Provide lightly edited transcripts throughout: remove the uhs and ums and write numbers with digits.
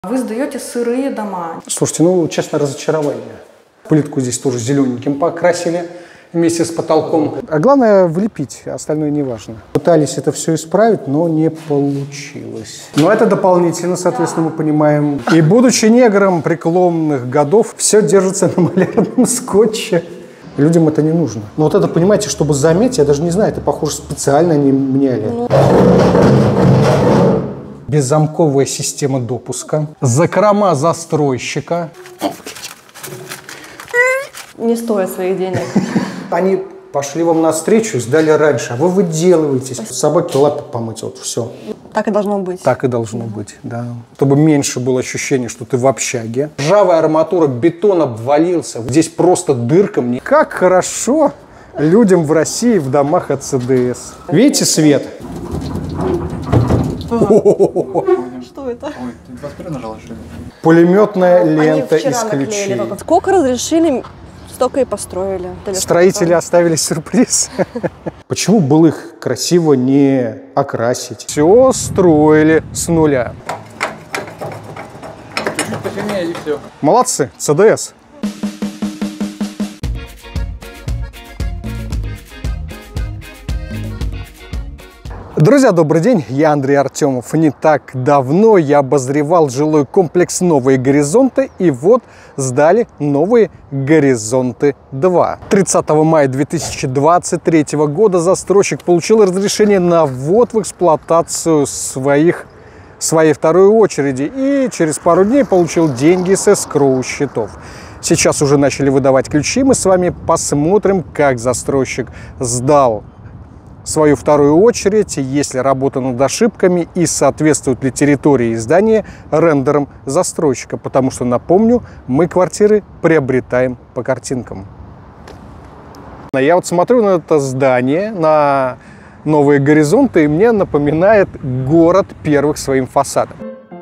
Вы сдаете сырые дома. Слушайте, ну, честно, разочарование. Плитку здесь тоже зелененьким покрасили вместе с потолком. А главное влепить, остальное не важно. Пытались это все исправить, но не получилось. Но это дополнительно, соответственно, мы понимаем. И будучи негром преклонных годов, все держится на малярном скотче. Людям это не нужно. Но вот это, понимаете, чтобы заметить, я даже не знаю, это, похоже, специально они меняли. Беззамковая система допуска. Закрома застройщика. Не стоит своих денег. Они пошли вам навстречу, сдали раньше, а вы выделываетесь. Собаке лапы помыть, вот все. Так и должно быть. Так и должно быть, да. Чтобы меньше было ощущение, что ты в общаге. Ржавая арматура, бетон обвалился. Здесь просто дырка мне. Как хорошо людям в России в домах от ЦДС. Видите свет? Что это? Ой, ты 21 нажала, что ли? Пулеметная лента из ключей. Сколько разрешили, столько и построили. Строители оставили сюрприз. Почему было их красиво не окрасить? Все строили с нуля. Чуть-чуть посильнее и все. Молодцы, ЦДС. Друзья, добрый день, я Андрей Артемов. Не так давно я обозревал жилой комплекс «Новые горизонты», и вот сдали «Новые горизонты 2». 30 мая 2023 года застройщик получил разрешение на ввод в эксплуатацию своей второй очереди и через пару дней получил деньги с эскроу счетов. Сейчас уже начали выдавать ключи, мы с вами посмотрим, как застройщик сдал свою вторую очередь, есть ли работа над ошибками и соответствует ли территория и здания рендерам застройщика. Потому что, напомню, мы квартиры приобретаем по картинкам. Я вот смотрю на это здание, на «Новые горизонты», и мне напоминает город первых своим фасадом.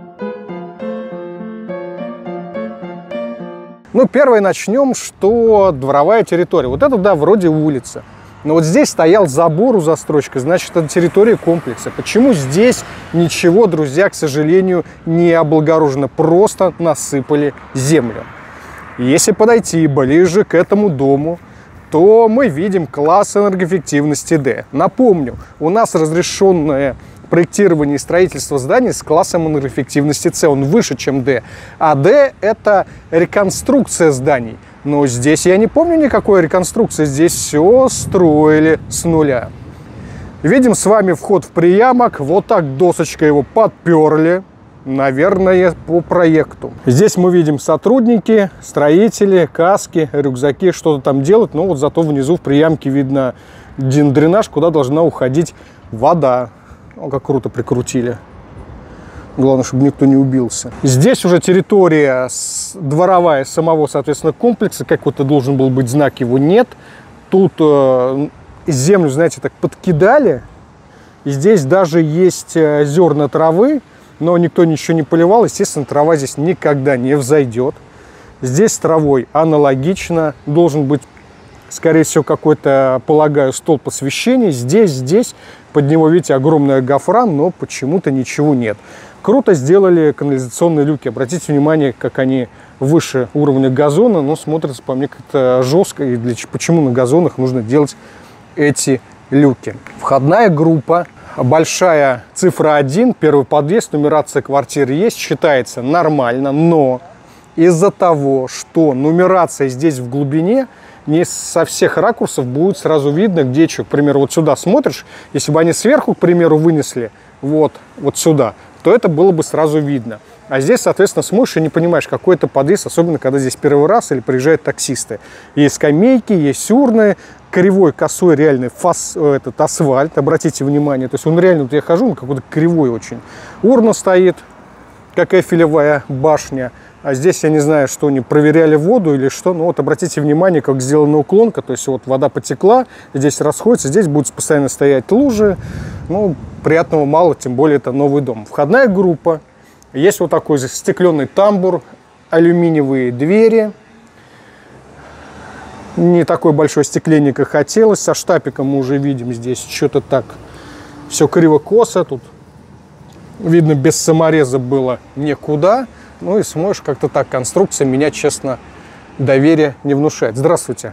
Ну, первое начнем, что дворовая территория. Вот это, да, вроде улица. Но вот здесь стоял забор у застройщика, значит, это территория комплекса. Почему здесь ничего, друзья, к сожалению, не облагорожено? Просто насыпали землю. Если подойти ближе к этому дому, то мы видим класс энергоэффективности D. Напомню, у нас разрешенное проектирование и строительство зданий с классом энергоэффективности C. Он выше, чем D. А D – это реконструкция зданий. Но здесь я не помню никакой реконструкции. Здесь все строили с нуля. Видим с вами вход в приямок. Вот так досочкой его подперли. Наверное, по проекту. Здесь мы видим сотрудники, строители, каски, рюкзаки, что-то там делают. Но вот зато внизу в приямке видно один дренаж, куда должна уходить вода. О, как круто прикрутили. Главное, чтобы никто не убился. Здесь уже территория дворовая самого, соответственно, комплекса. Как вот и должен был быть знак, его нет. Тут землю, знаете, так подкидали. И здесь даже есть зерна травы, но никто ничего не поливал. Естественно, трава здесь никогда не взойдет. Здесь с травой аналогично. Должен быть, скорее всего, какой-то, полагаю, столб освещения. Здесь под него, видите, огромная гофра, но почему-то ничего нет. Круто сделали канализационные люки. Обратите внимание, как они выше уровня газона, но смотрятся по мне как-то жестко. И почему на газонах нужно делать эти люки. Входная группа. Большая цифра 1, первый подъезд, нумерация квартиры есть, считается нормально, но из-за того, что нумерация здесь в глубине, не со всех ракурсов будет сразу видно, где что. К примеру, вот сюда смотришь, если бы они сверху, к примеру, вынесли вот сюда, то это было бы сразу видно. А здесь, соответственно, смотришь и не понимаешь, какой это подъезд, особенно когда здесь первый раз или приезжают таксисты. Есть скамейки, есть урны, кривой, косой реальный этот асфальт, обратите внимание. То есть он реально, вот я хожу, он какой-то кривой очень. Урна стоит, как Эйфелевая башня. А здесь, я не знаю, что они проверяли воду или что. Но вот обратите внимание, как сделана уклонка. То есть вот вода потекла, здесь расходится, здесь будут постоянно стоять лужи. Ну, приятного мало, тем более это новый дом. Входная группа. Есть вот такой застекленный тамбур, алюминиевые двери. Не такое большое остекление, как хотелось. Со штапиком мы уже видим здесь что-то так. Все криво-косо. Тут видно, без самореза было никуда. Ну и смоешь как-то так. Конструкция меня, честно, доверия не внушает. Здравствуйте.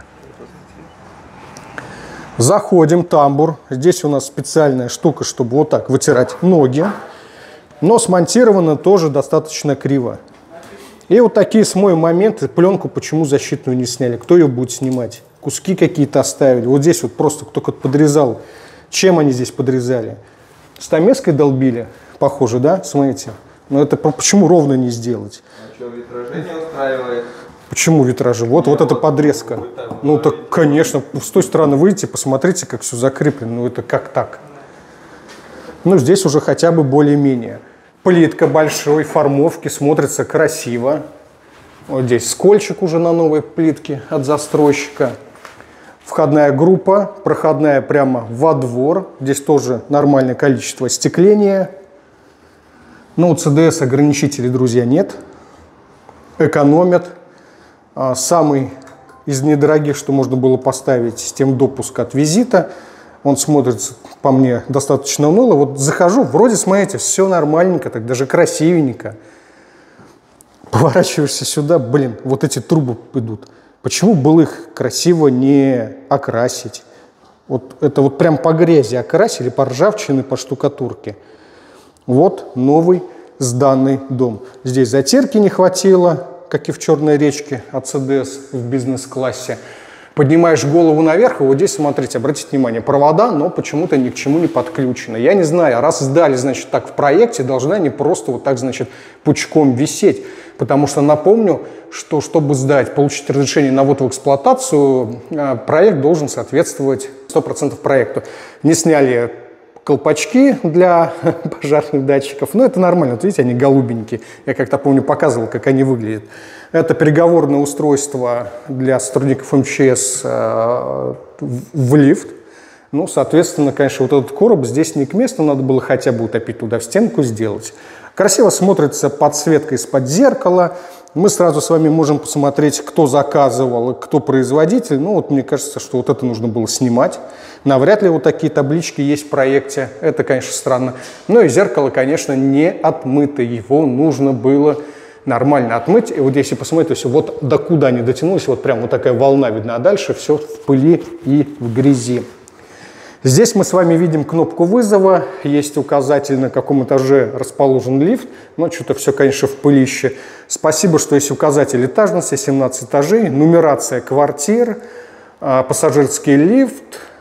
Заходим, тамбур. Здесь у нас специальная штука, чтобы вот так вытирать ноги. Но смонтировано тоже достаточно криво. И вот такие смоем моменты. Пленку почему защитную не сняли? Кто ее будет снимать? Куски какие-то оставили. Вот здесь вот просто кто-то подрезал. Чем они здесь подрезали? Стамеской долбили? Похоже, да? Смотрите. Но это почему ровно не сделать? А что, витражи не устраивает? Почему витражи? Вот эта подрезка. Ну так, конечно, с той стороны выйдите, посмотрите, как все закреплено. Ну это как так? Ну здесь уже хотя бы более-менее. Плитка большой формовки, смотрится красиво. Вот здесь скольчик уже на новой плитке от застройщика. Входная группа, проходная прямо во двор. Здесь тоже нормальное количество остекления. Но у ЦДС ограничителей, друзья, нет. Экономят. Самый из недорогих, что можно было поставить, система допуска от Визита. Он смотрится по мне достаточно уныло. Вот захожу, вроде, смотрите, все нормальненько, так даже красивенько. Поворачиваешься сюда, блин, вот эти трубы идут. Почему было их красиво не окрасить? Вот это вот прям по грязи окрасили, по ржавчине, по штукатурке. Вот новый сданный дом. Здесь затирки не хватило, как и в Черной речке от ЦДС в бизнес-классе. Поднимаешь голову наверх, и вот здесь, смотрите, обратите внимание, провода, но почему-то ни к чему не подключены. Я не знаю, раз сдали, значит, так в проекте, должны они просто вот так, значит, пучком висеть. Потому что напомню, что чтобы сдать, получить разрешение на ввод в эксплуатацию, проект должен соответствовать 100% проекту. Не сняли колпачки для пожарных датчиков, но это нормально, вот видите, они голубенькие. Я как-то помню, показывал, как они выглядят. Это переговорное устройство для сотрудников МЧС в лифт. Ну, соответственно, конечно, вот этот короб здесь не к месту, надо было хотя бы утопить туда в стенку, сделать. Красиво смотрится подсветка из-под зеркала. Мы сразу с вами можем посмотреть, кто заказывал и кто производитель. Ну, вот мне кажется, что вот это нужно было снимать. Навряд ли вот такие таблички есть в проекте. Это, конечно, странно. Ну и зеркало, конечно, не отмыто. Его нужно было нормально отмыть. И вот если посмотреть, то вот докуда они дотянулись, вот прям вот такая волна видна, а дальше все в пыли и в грязи. Здесь мы с вами видим кнопку вызова, есть указатель, на каком этаже расположен лифт, но что-то все, конечно, в пылище. Спасибо, что есть указатель этажности, 17 этажей, нумерация квартир, пассажирский лифт,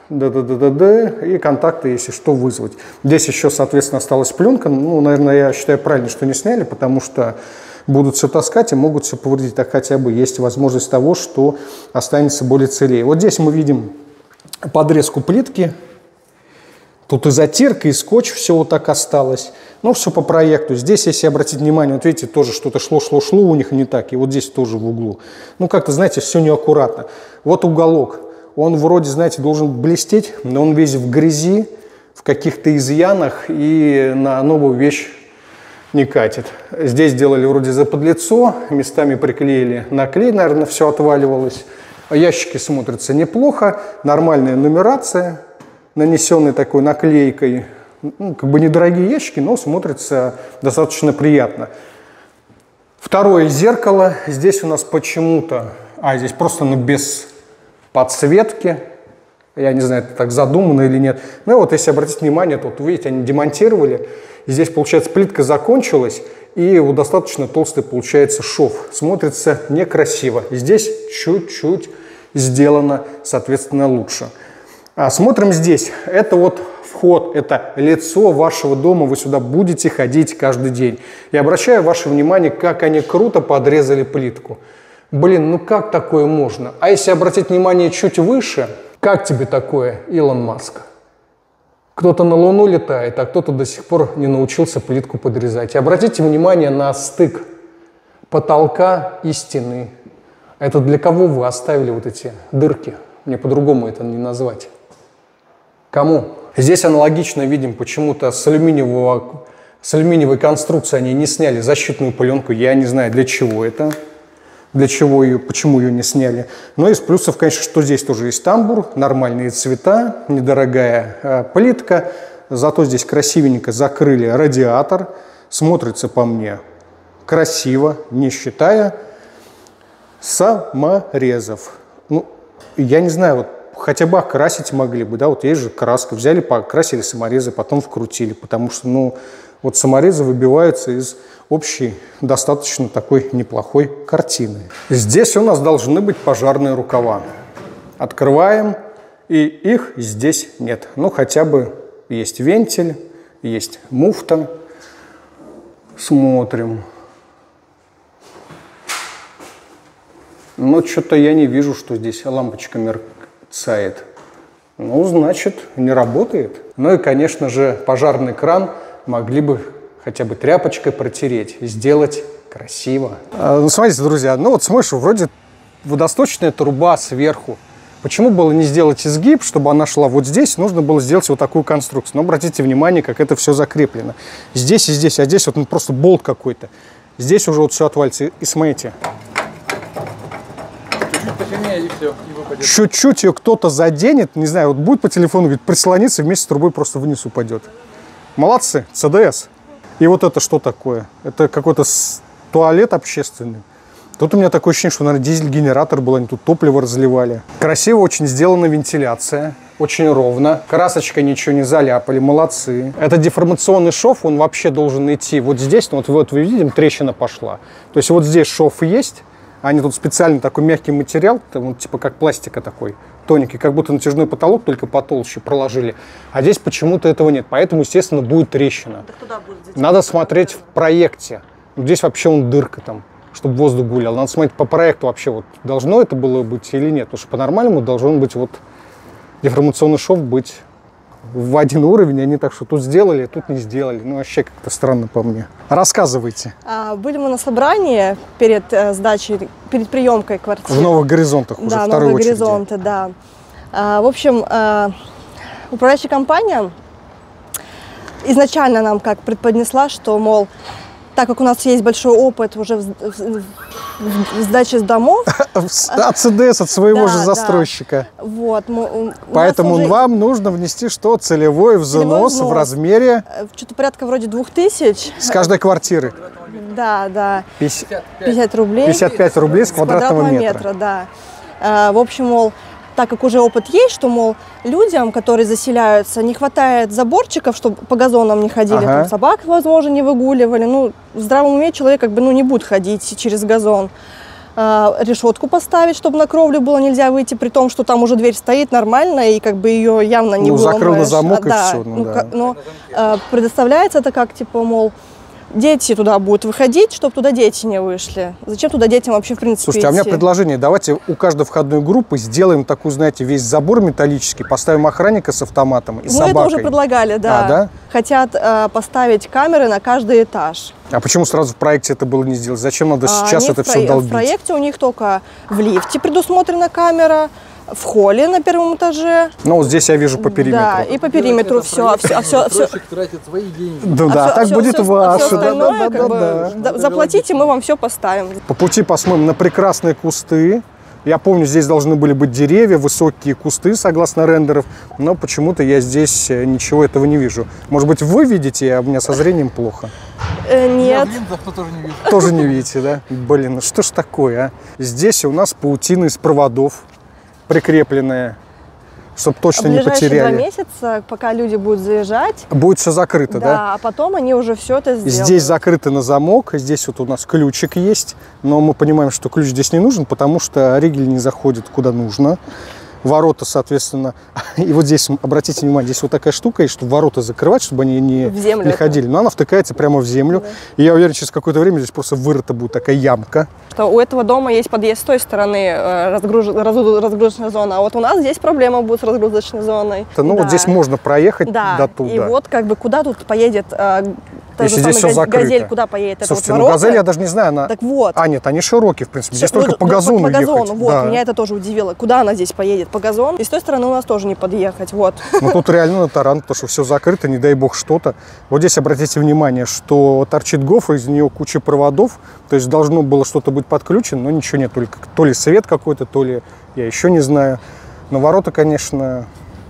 и контакты, если что, вызвать. Здесь еще, соответственно, осталась пленка, ну, наверное, я считаю правильно, что не сняли, потому что будут все таскать и могут все повредить, так хотя бы есть возможность того, что останется более целее. Вот здесь мы видим подрезку плитки. Тут и затирка, и скотч, все вот так осталось. Но все по проекту. Здесь, если обратить внимание, вот видите, тоже что-то шло у них не так. И вот здесь тоже в углу. Ну, как-то, знаете, все неаккуратно. Вот уголок. Он вроде, знаете, должен блестеть, но он весь в грязи, в каких-то изъянах и на новую вещь не катит. Здесь делали вроде заподлицо, местами приклеили на клей, наверное, все отваливалось. Ящики смотрятся неплохо, нормальная нумерация, нанесенная такой наклейкой. Ну, как бы недорогие ящики, но смотрятся достаточно приятно. Второе зеркало. Здесь у нас почему-то... здесь просто без подсветки. Я не знаю, это так задумано или нет. Ну вот, если обратить внимание, тут, видите, они демонтировали. И здесь, получается, плитка закончилась, и вот достаточно толстый получается шов. Смотрится некрасиво. И здесь чуть-чуть сделано, соответственно, лучше. Смотрим здесь. Это вот вход, это лицо вашего дома. Вы сюда будете ходить каждый день. И обращаю ваше внимание, как они круто подрезали плитку. Блин, ну как такое можно? А если обратить внимание чуть выше, как тебе такое, Илон Маск? Кто-то на Луну летает, а кто-то до сих пор не научился плитку подрезать. И обратите внимание на стык потолка и стены. Это для кого вы оставили вот эти дырки? Мне по-другому это не назвать. Кому? Здесь аналогично видим, почему-то с алюминиевой конструкции они не сняли защитную пленку. Я не знаю, для чего это. Для чего ее, почему ее не сняли. Но из плюсов, конечно, что здесь тоже есть тамбур, нормальные цвета, недорогая плитка. Зато здесь красивенько закрыли радиатор. Смотрится по мне красиво, не считая саморезов. Ну, я не знаю, вот хотя бы окрасить могли бы, да, вот есть же краска, взяли, покрасили саморезы, потом вкрутили, потому что, ну, вот саморезы выбиваются из общей достаточно такой неплохой картины. Здесь у нас должны быть пожарные рукава. Открываем, и их здесь нет. Ну, хотя бы есть вентиль, есть муфта. Смотрим. Но что-то я не вижу, что здесь лампочка мерцает. Ну, значит, не работает. Ну и, конечно же, пожарный кран могли бы хотя бы тряпочкой протереть и сделать красиво. Ну, смотрите, друзья, ну вот смотришь, вроде водосточная труба сверху. Почему было не сделать изгиб, чтобы она шла вот здесь? Нужно было сделать вот такую конструкцию. Но обратите внимание, как это все закреплено. Здесь и здесь, а здесь вот просто болт какой-то. Здесь уже вот все отвалится. И смотрите. Чуть-чуть посильнее и все, и выпадет. Чуть-чуть ее кто-то заденет, не знаю, вот будет по телефону, говорит, прислониться, вместе с трубой просто вниз упадет. Молодцы, ЦДС. И вот это что такое? Это какой-то туалет общественный. Тут у меня такое ощущение, что, наверное, дизель-генератор был, они тут топливо разливали. Красиво очень сделана вентиляция, очень ровно. Красочкой ничего не заляпали, молодцы. Это деформационный шов, он вообще должен идти вот здесь, ну, вот вы видите, трещина пошла. То есть вот здесь шов есть, они тут специально такой мягкий материал, там, вот, типа как пластика такой, тоненький, как будто натяжной потолок, только потолще проложили. А здесь почему-то этого нет, поэтому, естественно, будет трещина. Надо смотреть в проекте. Здесь вообще он дырка там, чтобы воздух гулял. Надо смотреть по проекту вообще, вот должно это было быть или нет. Потому что по-нормальному должен быть вот деформационный шов быть в один уровень. Они так, что тут сделали, а тут не сделали. Ну, вообще как-то странно по мне. Рассказывайте. Были мы на собрании перед сдачей, перед приемкой квартиры. В Новых Горизонтах уже, да, второй Новые очереди. Горизонты, да. В общем, управляющая компания изначально нам как преподнесла, что, мол, так как у нас есть большой опыт уже в сдаче домов. От ЦДС, от своего же застройщика. Да. Вот, поэтому вам нужно внести что? Целевой взнос в размере? Что-то порядка вроде 2000. С каждой квартиры? Да, да. 50 рублей. 55 рублей с квадратного метра. Да. В общем, мол, так как уже опыт есть, что, мол, людям, которые заселяются, не хватает заборчиков, чтобы по газонам не ходили, там собак, возможно, не выгуливали. Ну, в здравом уме человек как бы, ну, не будет ходить через газон. Решетку поставить, чтобы на кровлю было нельзя выйти, при том, что там уже дверь стоит нормально, и как бы ее явно не выломаешь. Закрыл на замок и да, все. Но предоставляется это как, типа, мол, дети туда будут выходить, чтобы туда дети не вышли. Зачем туда детям вообще, в принципе, Слушайте, идти? а у меня предложение. Давайте у каждой входной группы сделаем такую, знаете, весь забор металлический, поставим охранника с автоматом и собакой. Мы это уже предлагали, да. Да? Хотят поставить камеры на каждый этаж. А почему сразу в проекте это было не сделать? Зачем надо сейчас это все долбить? В проекте у них только в лифте предусмотрена камера, в холле на первом этаже. Ну, вот здесь я вижу по периметру. Да, и по периметру все. Тратит свои деньги. Да, так будет ваше. Да. Заплатите, мы вам все поставим. По пути посмотрим на прекрасные кусты. Я помню, здесь должны были быть деревья, высокие кусты, согласно рендеров, но почему-то я здесь ничего этого не вижу. Может быть, вы видите, а у меня со зрением плохо? Нет. Тоже не вижу. Тоже не видите, да? Блин, ну что ж такое, а? Здесь у нас паутина из проводов прикрепленная, чтобы точно не потеряли. В ближайшие 2 месяца, пока люди будут заезжать. Будет все закрыто, да? Да, а потом они уже все это сделают. Здесь закрыто на замок, здесь вот у нас ключик есть, но мы понимаем, что ключ здесь не нужен, потому что ригель не заходит куда нужно. Ворота, соответственно, и вот здесь, обратите внимание, здесь вот такая штука есть, чтобы ворота закрывать, чтобы они не ходили. Но она втыкается прямо в землю. Да. И я уверен, через какое-то время здесь просто вырыта будет такая ямка. Что у этого дома есть подъезд с той стороны, разгрузочная зона, а вот у нас здесь проблема будет с разгрузочной зоной. Ну вот здесь можно проехать до туда. И вот как бы куда тут поедет если здесь все закрыто. Газель, куда поедет? Слушайте, это ну газель я даже не знаю, она... Так вот. А, нет, они широкие, в принципе, здесь только по газону по газону, ехать. вот, да. Меня это тоже удивило. Куда она здесь поедет? По газону? И с той стороны у нас тоже не подъехать, вот. Ну тут реально на таран, потому что все закрыто, не дай бог что-то. Вот здесь обратите внимание, что торчит гофра, из нее куча проводов, то есть должно было что-то быть подключено, но ничего нет, только то ли свет какой-то, то ли я еще не знаю. Но ворота, конечно...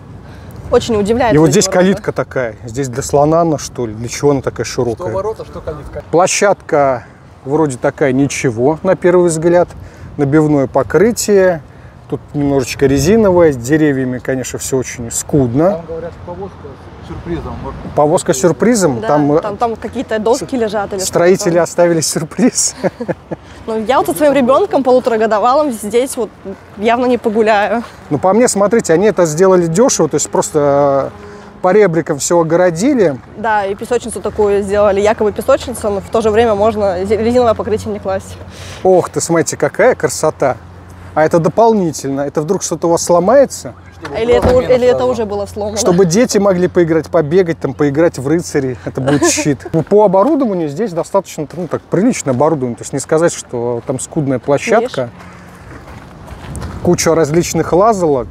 Очень удивляет. И вот здесь калитка такая. Здесь для слона она, что ли? Для чего она такая широкая? Что ворота, что калитка. Площадка вроде такая ничего, на первый взгляд. Набивное покрытие. Тут немножечко резиновое. С деревьями, конечно, все очень скудно. Там, говорят, повозка с сюрпризом. Повозка с сюрпризом. Да, Там там какие-то доски лежат. Или строители что-то. оставили сюрприз. Ну, я вот со своим ребенком полуторагодовалым здесь вот явно не погуляю. Ну, по мне, смотрите, они это сделали дешево, то есть просто по ребрикам все огородили. Да, и песочницу такую сделали, якобы песочницу, но в то же время можно резиновое покрытие не класть. Ох ты, смотрите, какая красота. А это дополнительно. Это вдруг что-то у вас сломается? Или это уже было сломано. Чтобы дети могли поиграть, побегать, там, поиграть в рыцарей. Это будет щит. По оборудованию здесь достаточно, ну, так, приличное оборудование. То есть не сказать, что там скудная площадка. Куча различных лазалок.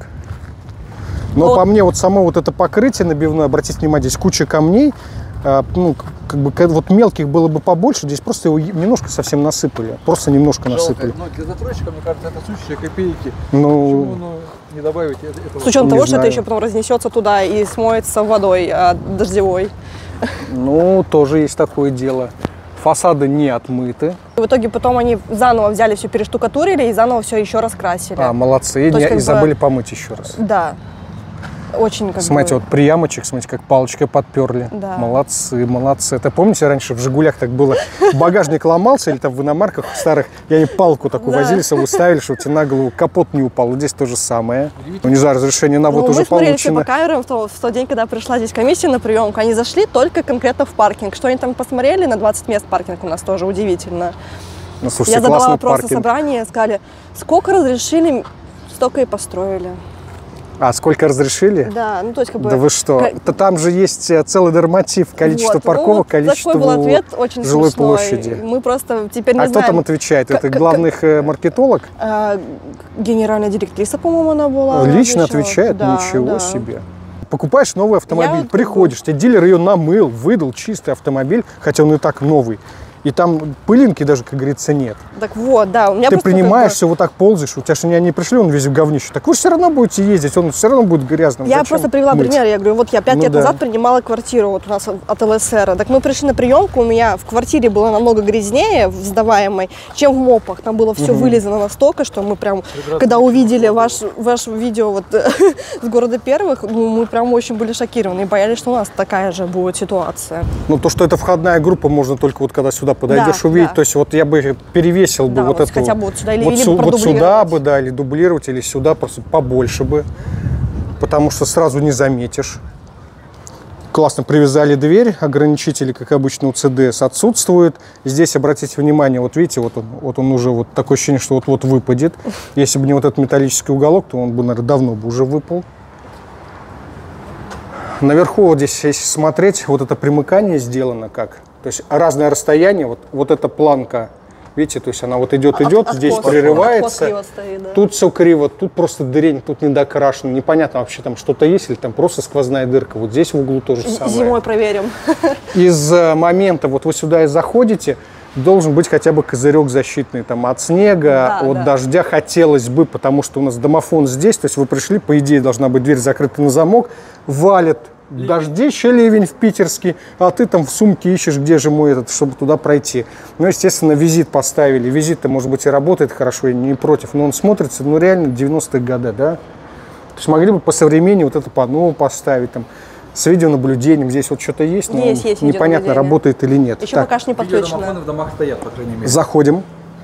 Но Вот. по мне вот само вот это покрытие набивное, обратите внимание, здесь куча камней. Ну, как бы вот мелких было бы побольше, здесь просто его немножко совсем насыпали. Просто немножко насыпали. Но для застройщика, мне кажется, это сущие копейки. Ну, Почему не добавить этого? С учетом Не того, что это знаю. еще потом разнесется туда и смоется водой дождевой. ну, тоже есть такое дело. Фасады не отмыты. В итоге потом они заново взяли все, перештукатурили и заново все еще раскрасили. Молодцы. То есть, как И бы- забыли помыть еще раз. Да. Очень как Смотрите, бы... вот приямочек, смотрите, как палочкой подперли. Да. Молодцы, молодцы. Это помните, раньше в «Жигулях» так было? Багажник ломался или там в иномарках старых, и они палку такую Да. возили, вы ставили, чтобы тебе на голову капот не упал. Вот здесь то же самое. Ну, не знаю, разрешение на вот Ну, уже мы смотрели все получено. по камерам в тот день, когда пришла здесь комиссия на приемку. Они зашли только конкретно в паркинг. Что они там посмотрели? На 20 мест паркинг у нас тоже удивительно. Ну, слушайте, Я задала классный вопрос на паркинг. собрании, сказали, сколько разрешили, столько и построили. А сколько разрешили? Да, ну то есть как бы... Да вы что? Там же есть целый норматив, количество Вот, парковок, ну, количество такой был ответ очень жилой смешной. площади. Мы просто теперь не А кто знаем. там отвечает? Это главный маркетолог? Генеральная директриса, по-моему, она была. она Лично отвечала. отвечает? Да, Ничего да. себе. Покупаешь новый автомобиль, вот приходишь, тебе дилер ее намыл, выдал чистый автомобиль, хотя он и так новый. И там пылинки даже, как говорится, нет. Так вот, да, у меня Ты просто как принимаешь бы- все, вот так ползаешь, у тебя же они пришли, он весь в говнище. Так вы все равно будете ездить, он все равно будет грязным. Я Зачем просто привела мыть? пример. Я говорю, вот я 5 Ну лет да. назад принимала квартиру вот у нас от ЛСР. Так мы пришли на приемку, у меня в квартире было намного грязнее в сдаваемой, чем в МОПах. Там было все вылизано настолько, что мы прям, когда увидели ваше видео вот с города первых, ну, мы прям очень были шокированы и боялись, что у нас такая же будет ситуация. Ну, то, что это входная группа, можно только вот когда сюда подойдешь Да, увидеть. да. То есть вот я бы перевесил бы Да, вот вот эту... хотя бы вот сюда или вот сюда продублировать. бы, да, или дублировать, или сюда просто побольше бы. Потому что сразу не заметишь. Классно привязали дверь, ограничители, как обычно у ЦДС, отсутствуют. Здесь, обратите внимание, вот видите, вот он уже вот такое ощущение, что вот-вот выпадет. Если бы не вот этот металлический уголок, то он бы, наверное, давно бы уже выпал. Наверху вот здесь, если смотреть, вот это примыкание сделано как. То есть разное расстояние, вот эта планка, видите, то есть она вот идет, здесь Откос прерывается. криво стоит, да. Тут все криво, тут просто дырень, тут не докрашено. Непонятно вообще там что-то есть или там просто сквозная дырка. Вот здесь в углу тоже самое. Зимой проверим. Из момента, вот вы сюда и заходите, должен быть хотя бы козырек защитный там, от снега, Да, от да. дождя хотелось бы, потому что у нас домофон здесь, то есть вы пришли, по идее, должна быть дверь закрыта на замок, валит дождище, ливень в питерский, а ты там в сумке ищешь, где же мой этот, чтобы туда пройти. Ну, естественно, визит поставили. Визит-то, может быть, и работает хорошо, я не против, но он смотрится, ну, реально 90-х годов, да? То есть могли бы по современнее вот это панно поставить, там, с видеонаблюдением. Здесь вот что-то есть, но Есть непонятно, видеонаблюдение. работает или нет. Еще Так, пока что не подключено. Видеодомофоны в домах стоят, по крайней мере. заходим.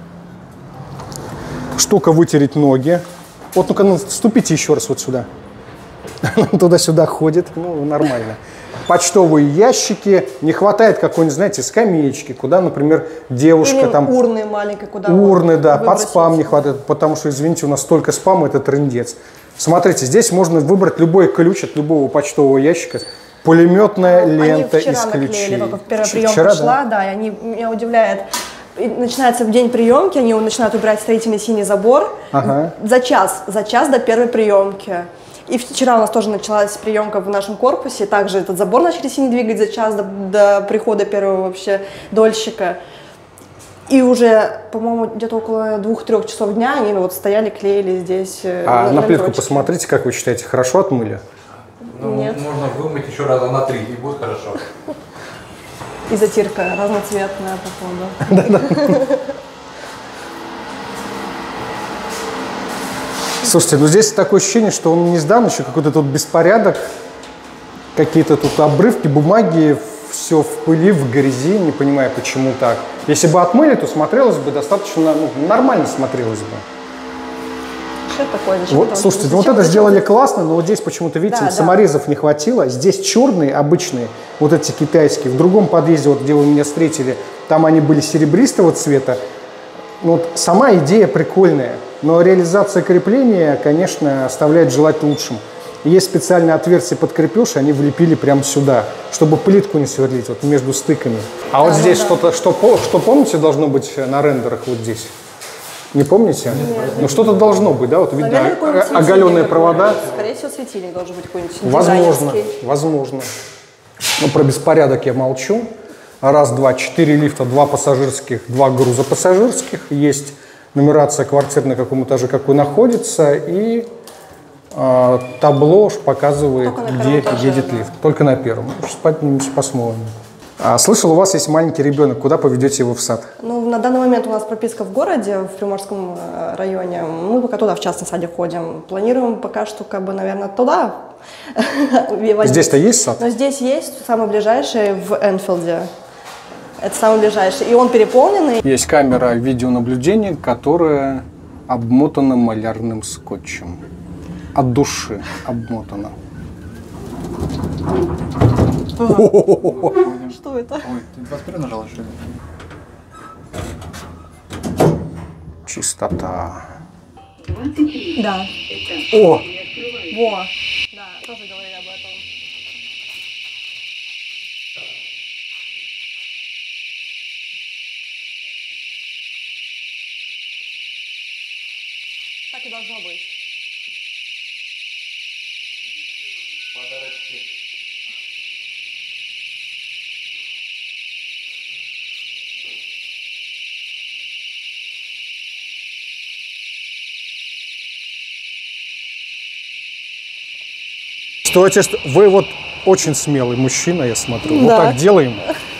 Штука вытереть ноги. Вот, ну-ка, наступите еще раз вот сюда. Туда-сюда ходит, ну, нормально. Почтовые ящики. Не хватает какой-нибудь, знаете, скамеечки, куда, например, девушка Или там... урны маленькой, куда Урны, вот да, под выбросить. спам не хватает, потому что, извините, у нас столько спама, это трындец. Смотрите, здесь можно выбрать любой ключ от любого почтового ящика. Пулеметная лента Они вчера из ключей. наклеили, только в первый прием Вчера, пришла, да, и они, меня удивляет. И начинается в день приемки, они начинают убирать строительный синий забор Ага. за час до первой приемки. И вчера у нас тоже началась приемка в нашем корпусе, также этот забор начали синий двигать за час до прихода первого вообще дольщика. И уже, по-моему, где-то около 2-3 часов дня они вот стояли, клеили здесь. А на плитку дрочки. посмотрите, как вы считаете, хорошо отмыли? Ну, Нет. можно вымыть еще раза на 3, и будет хорошо. И затирка разноцветная, походу. Слушайте, ну здесь такое ощущение, что он не сдан, еще какой-то тут беспорядок, какие-то тут обрывки бумаги, все в пыли, в грязи, не понимаю, почему так. Если бы отмыли, то смотрелось бы достаточно, нормально смотрелось бы. Что это такое? Зачем Вот, это? слушайте, Зачем? вот это сделали классно, но вот здесь почему-то, видите, Да, саморезов не хватило. Здесь черные, обычные, вот эти китайские. В другом подъезде, вот где вы меня встретили, там они были серебристого цвета. Вот сама идея прикольная, но реализация крепления, конечно, оставляет желать лучшим. Есть специальные отверстия под крепеж, они влепили прямо сюда, чтобы плитку не сверлить вот между стыками. А вот здесь что-то, что помните, должно быть на рендерах вот здесь? Не помните? Нет. Ну что-то должно быть, да? Вот видно, оголенные провода. Скорее всего, светильник должен быть какой-нибудь Возможно, дизайнерский. возможно. Но про беспорядок я молчу. Раз, два, 4 лифта, 2 пассажирских, 2 грузопассажирских. Есть нумерация квартир, на каком этаже какой находится. И табло показывает, где едет лифт. Только на первом. Сейчас поднимемся, посмотрим. Слышал, у вас есть маленький ребенок. Куда поведете его в сад? Ну, на данный момент у нас прописка в городе, в Приморском районе. Мы пока туда в частный садик ходим. Планируем пока что, наверное, туда. Здесь-то есть сад? Но здесь есть, самый ближайший в Энфилде. Это самый ближайший. И он переполненный. Есть камера видеонаблюдения, которая обмотана малярным скотчем. От души обмотана. Что это? Ой, ты 21 нажала, что ли? Чистота. Да. О! Во. Да, тоже говорили об этом. Так и должно быть. Подарочки. Стойте, вы вот очень смелый мужчина, я смотрю. Да. Вот так делаем.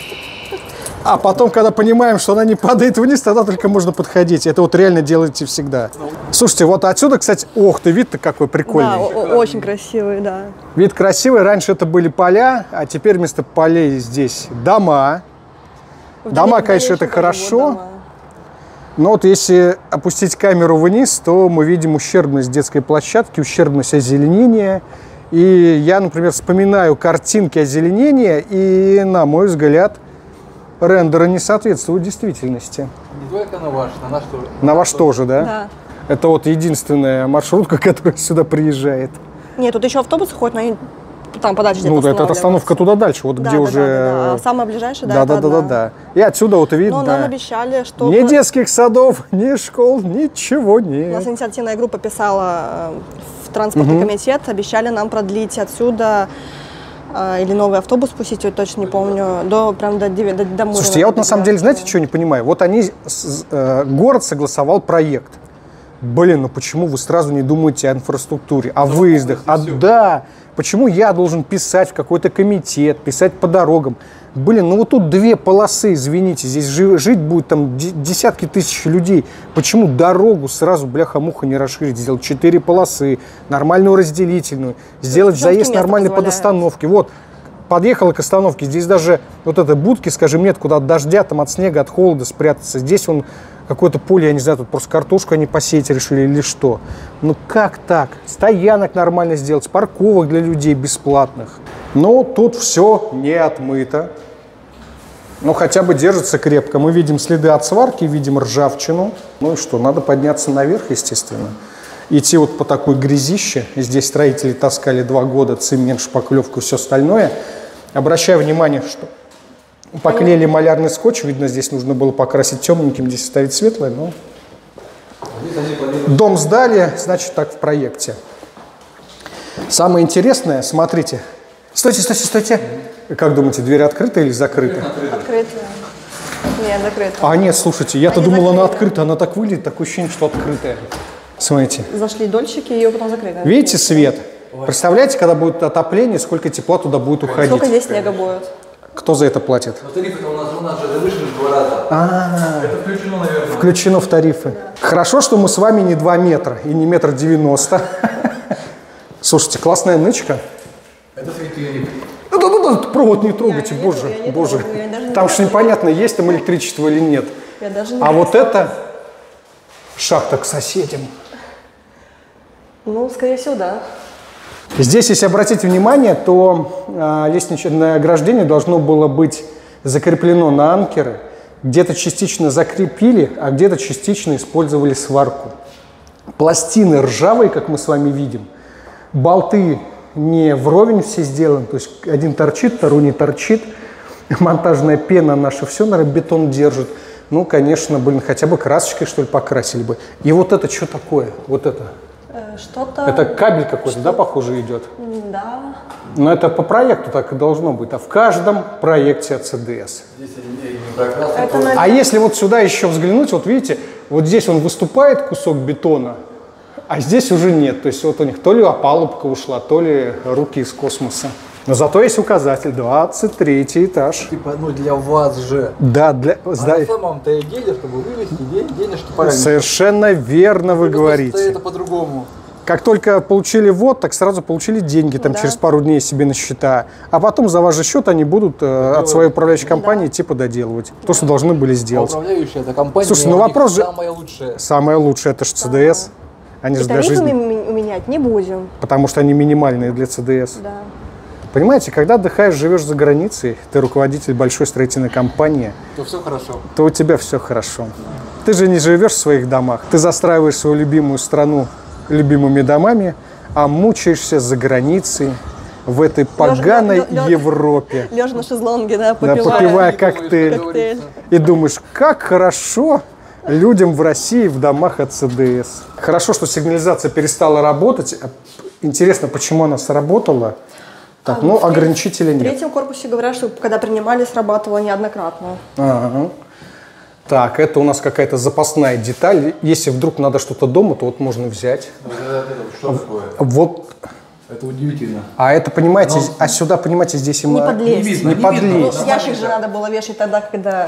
А потом, когда понимаем, что она не падает вниз, тогда только можно подходить. Это вот реально делаете всегда. Слушайте, вот отсюда, кстати, ох ты, вид-то какой прикольный. Да, очень красивый, да. Вид красивый. Раньше это были поля, а теперь вместо полей здесь дома. Дома, конечно, это хорошо. Но вот если опустить камеру вниз, то мы видим ущербность детской площадки, ущербность озеленения. И я, например, вспоминаю картинки озеленения, и, на мой взгляд, рендеры не соответствуют действительности. Не только на ваш, на наш тоже. На ваш тоже, да? Да. Это вот единственная маршрутка, которая сюда приезжает. Нет, тут еще автобусы ходят, но они там подальше где-то Ну, это остановка туда дальше, вот да, где да, уже... Да. А самая ближайшая, да, это одна. Да. И отсюда вот видно... Но нам обещали, что... Ни детских садов, ни школ, ничего У нет. нас инициативная группа писала в транспортный комитет, обещали нам продлить отсюда или новый автобус пустить, я точно не помню, прям до Мурина. Слушайте, я вот на самом деле, знаете, что не понимаю? Вот город согласовал проект. Блин, ну почему вы сразу не думаете о инфраструктуре, о выездах? Да, почему я должен писать в какой-то комитет, писать по дорогам? Блин, ну вот тут 2 полосы, извините, здесь жить будет там десятки тысяч людей. Почему дорогу сразу, бляха-муха, не расширить? Сделать 4 полосы, нормальную разделительную, сделать заезд нормальный под остановки. Вот, подъехала к остановке, здесь даже вот это будки, скажем, нет, куда от дождя, там от снега, от холода спрятаться. Здесь он какое-то поле, я не знаю, тут просто картошку они посеять решили или что. Ну как так? Стоянок нормально сделать, парковок для людей бесплатных. Но тут все не отмыто. Но хотя бы держится крепко. Мы видим следы от сварки, видим ржавчину. Ну и что, надо подняться наверх, естественно. Идти вот по такой грязище. Здесь строители таскали 2 года, цемент, шпаклевку и все остальное. Обращаю внимание, что поклеили малярный скотч. Видно, здесь нужно было покрасить темненьким, здесь ставить светлое. Но... Дом сдали, значит, так в проекте. Самое интересное, смотрите. Стойте. Как думаете, дверь открыта или закрыта? Открытая. Нет, закрыта. А нет, слушайте, я-то Они думал, она закрыты. открыта. Она так выглядит, такое ощущение, что открытая. Смотрите. Зашли дольщики, ее потом закрыли. Видите свет? Представляете, когда будет отопление, сколько тепла туда будет уходить? Сколько здесь снега будет? Кто за это платит? Но тарифы-то у нас же завышены в 2 раза. Это включено, наверное. Включено в тарифы. Хорошо, что мы с вами не 2 метра и не 1,90 м. Слушайте, классная нычка. Это светильник. Да, провод не трогайте, боже, я не боже. трогаю, я даже не Там же непонятно, есть там электричество или нет. Я даже не А вот это шахта к соседям. Ну, скорее всего, да. Здесь, если обратить внимание, то лестничное ограждение должно было быть закреплено на анкеры. Где-то частично закрепили, а где-то частично использовали сварку. Пластины ржавые, как мы с вами видим. Болты не вровень все сделаны, то есть один торчит, второй не торчит. Монтажная пена наша все, наверное, бетон держит. Ну, конечно, хотя бы красочкой, что ли, покрасили бы. И вот это что такое? Вот это? Что-то... Это кабель какой-то, да, похоже, идет? Да. Но это по проекту так и должно быть. А в каждом проекте от ЦДС. Здесь не прокрасно. Это, А если вот сюда еще взглянуть, вот видите, вот здесь он выступает, кусок бетона, а здесь уже нет. То есть вот у них то ли опалубка ушла, то ли руки из космоса. Но зато есть указатель 23 этаж. Типа, ну для вас же. Да, для... А на самом-то деле, чтобы вывести денежки правильно. Совершенно верно вы говорите. Это по-другому. Как только получили ввод, так сразу получили деньги там, через пару дней себе на счета. А потом за ваш же счет они будут от своей управляющей компании типа доделывать. То, что должны были сделать. Управляющая эта компания, слушай, ну вопрос же... самая лучшая. Самое лучшее, это же ЦДС. Они же для жизни. менять не будем. Потому что они минимальные для ЦДС. Да. Понимаете, когда отдыхаешь, живешь за границей, ты руководитель большой строительной компании, То все хорошо. то у тебя все хорошо. Ты же не живешь в своих домах, ты застраиваешь свою любимую страну любимыми домами, а мучаешься за границей в этой поганой Европе. Лежа на шезлонге, да, Да, попивая коктейль. И думаешь, как хорошо людям в России в домах от ЦДС. Хорошо, что сигнализация перестала работать. Интересно, почему она сработала? Так, ну, ограничителя В нет. третьем корпусе говорят, что когда принимали, срабатывало неоднократно. Ага. Так, это у нас какая-то запасная деталь. Если вдруг надо что-то дома, то вот можно взять. Что такое? Вот. Это удивительно. А это, понимаете, а сюда, понимаете, здесь им... Не подлезть. Не подлезть. Ну, ящик же надо было вешать тогда, когда...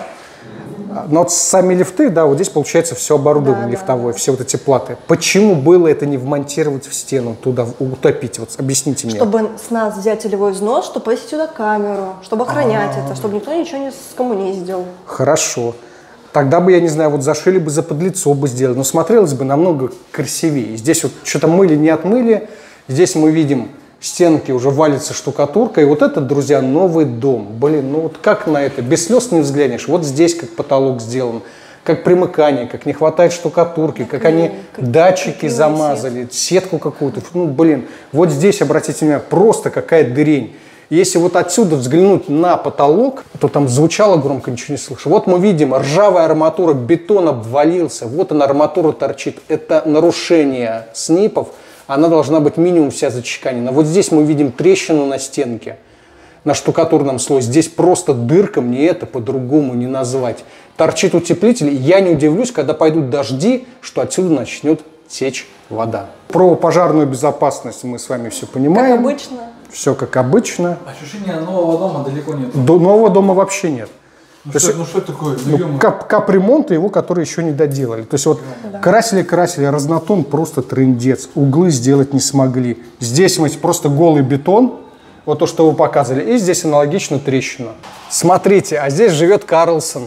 Но вот сами лифты, да, вот здесь получается все оборудование лифтовое, все вот эти платы. Почему было это не вмонтировать в стену, туда утопить? Вот объясните мне. Чтобы с нас взять целевой взнос, чтобы повесить сюда камеру, чтобы охранять это, чтобы никто ничего не с кому не сделал. Хорошо. Тогда бы, я не знаю, вот зашили бы, заподлицо бы сделали, но смотрелось бы намного красивее. Здесь вот что-то мыли, не отмыли. Здесь мы видим, стенки уже валится штукатурка. И вот это, друзья, новый дом. Блин, ну вот как на это? Без слез не взглянешь. Вот здесь как потолок сделан, как примыкание, как не хватает штукатурки, как они датчики замазали, сетку какую-то. Ну, блин, вот здесь, обратите внимание, просто какая дырень. Если вот отсюда взглянуть на потолок, то там звучало громко, ничего не слышу. Вот мы видим, ржавая арматура, бетон обвалился, вот она, арматура торчит. Это нарушение СНИПов, она должна быть минимум вся зачеканена. Вот здесь мы видим трещину на стенке, на штукатурном слое. Здесь просто дырка, мне это по-другому не назвать. Торчит утеплитель, и я не удивлюсь, когда пойдут дожди, что отсюда начнет течь вода. Про пожарную безопасность мы с вами все понимаем. Как обычно. Все как обычно. Ощущения нового дома далеко нет. Нового дома вообще нет. Ну что такое? Капремонта его, которые еще не доделали. То есть вот красили, разнотон просто трындец. Углы сделать не смогли. Здесь мы просто голый бетон, вот то, что вы показывали, и здесь аналогично трещина. Смотрите, а здесь живет Карлсон.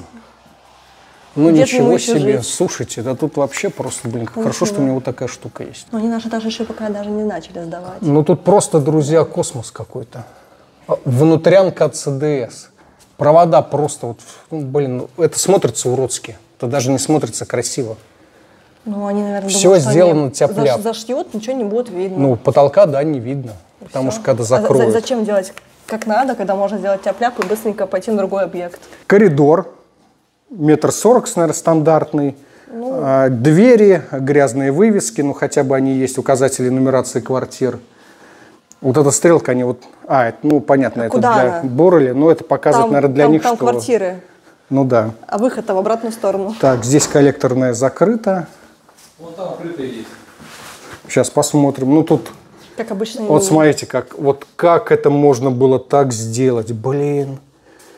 Ну Где ничего себе, жить? слушайте, да тут вообще просто, блин, как хорошо, что у него вот такая штука есть. Но они наши даже еще пока даже не начали сдавать. Ну тут просто, друзья, космос какой-то. Внутрянка от ЦДС. Провода просто вот, ну, блин, это смотрится уродски. Это даже не смотрится красиво. Ну они, наверное, Все думают, что сделано они тяп-ляп. зашьют, ничего не будет видно. Ну, потолка, да, не видно. Потому что когда закроют. Зачем делать как надо, когда можно сделать тяп-ляп и быстренько пойти на другой объект? Коридор. 1,40 м, наверное, стандартный. Двери, грязные вывески, ну хотя бы они есть, указатели нумерации квартир. Вот эта стрелка, они вот... ну понятно, это куда для она? Борреля, но это показывает, наверное, для них, там что... квартиры, Ну да. а выход-то в обратную сторону. Так, здесь коллекторная закрыта. Вон там открытая есть. Сейчас посмотрим. Ну тут... Как обычно. Вот смотрите, как это можно было так сделать. Блин.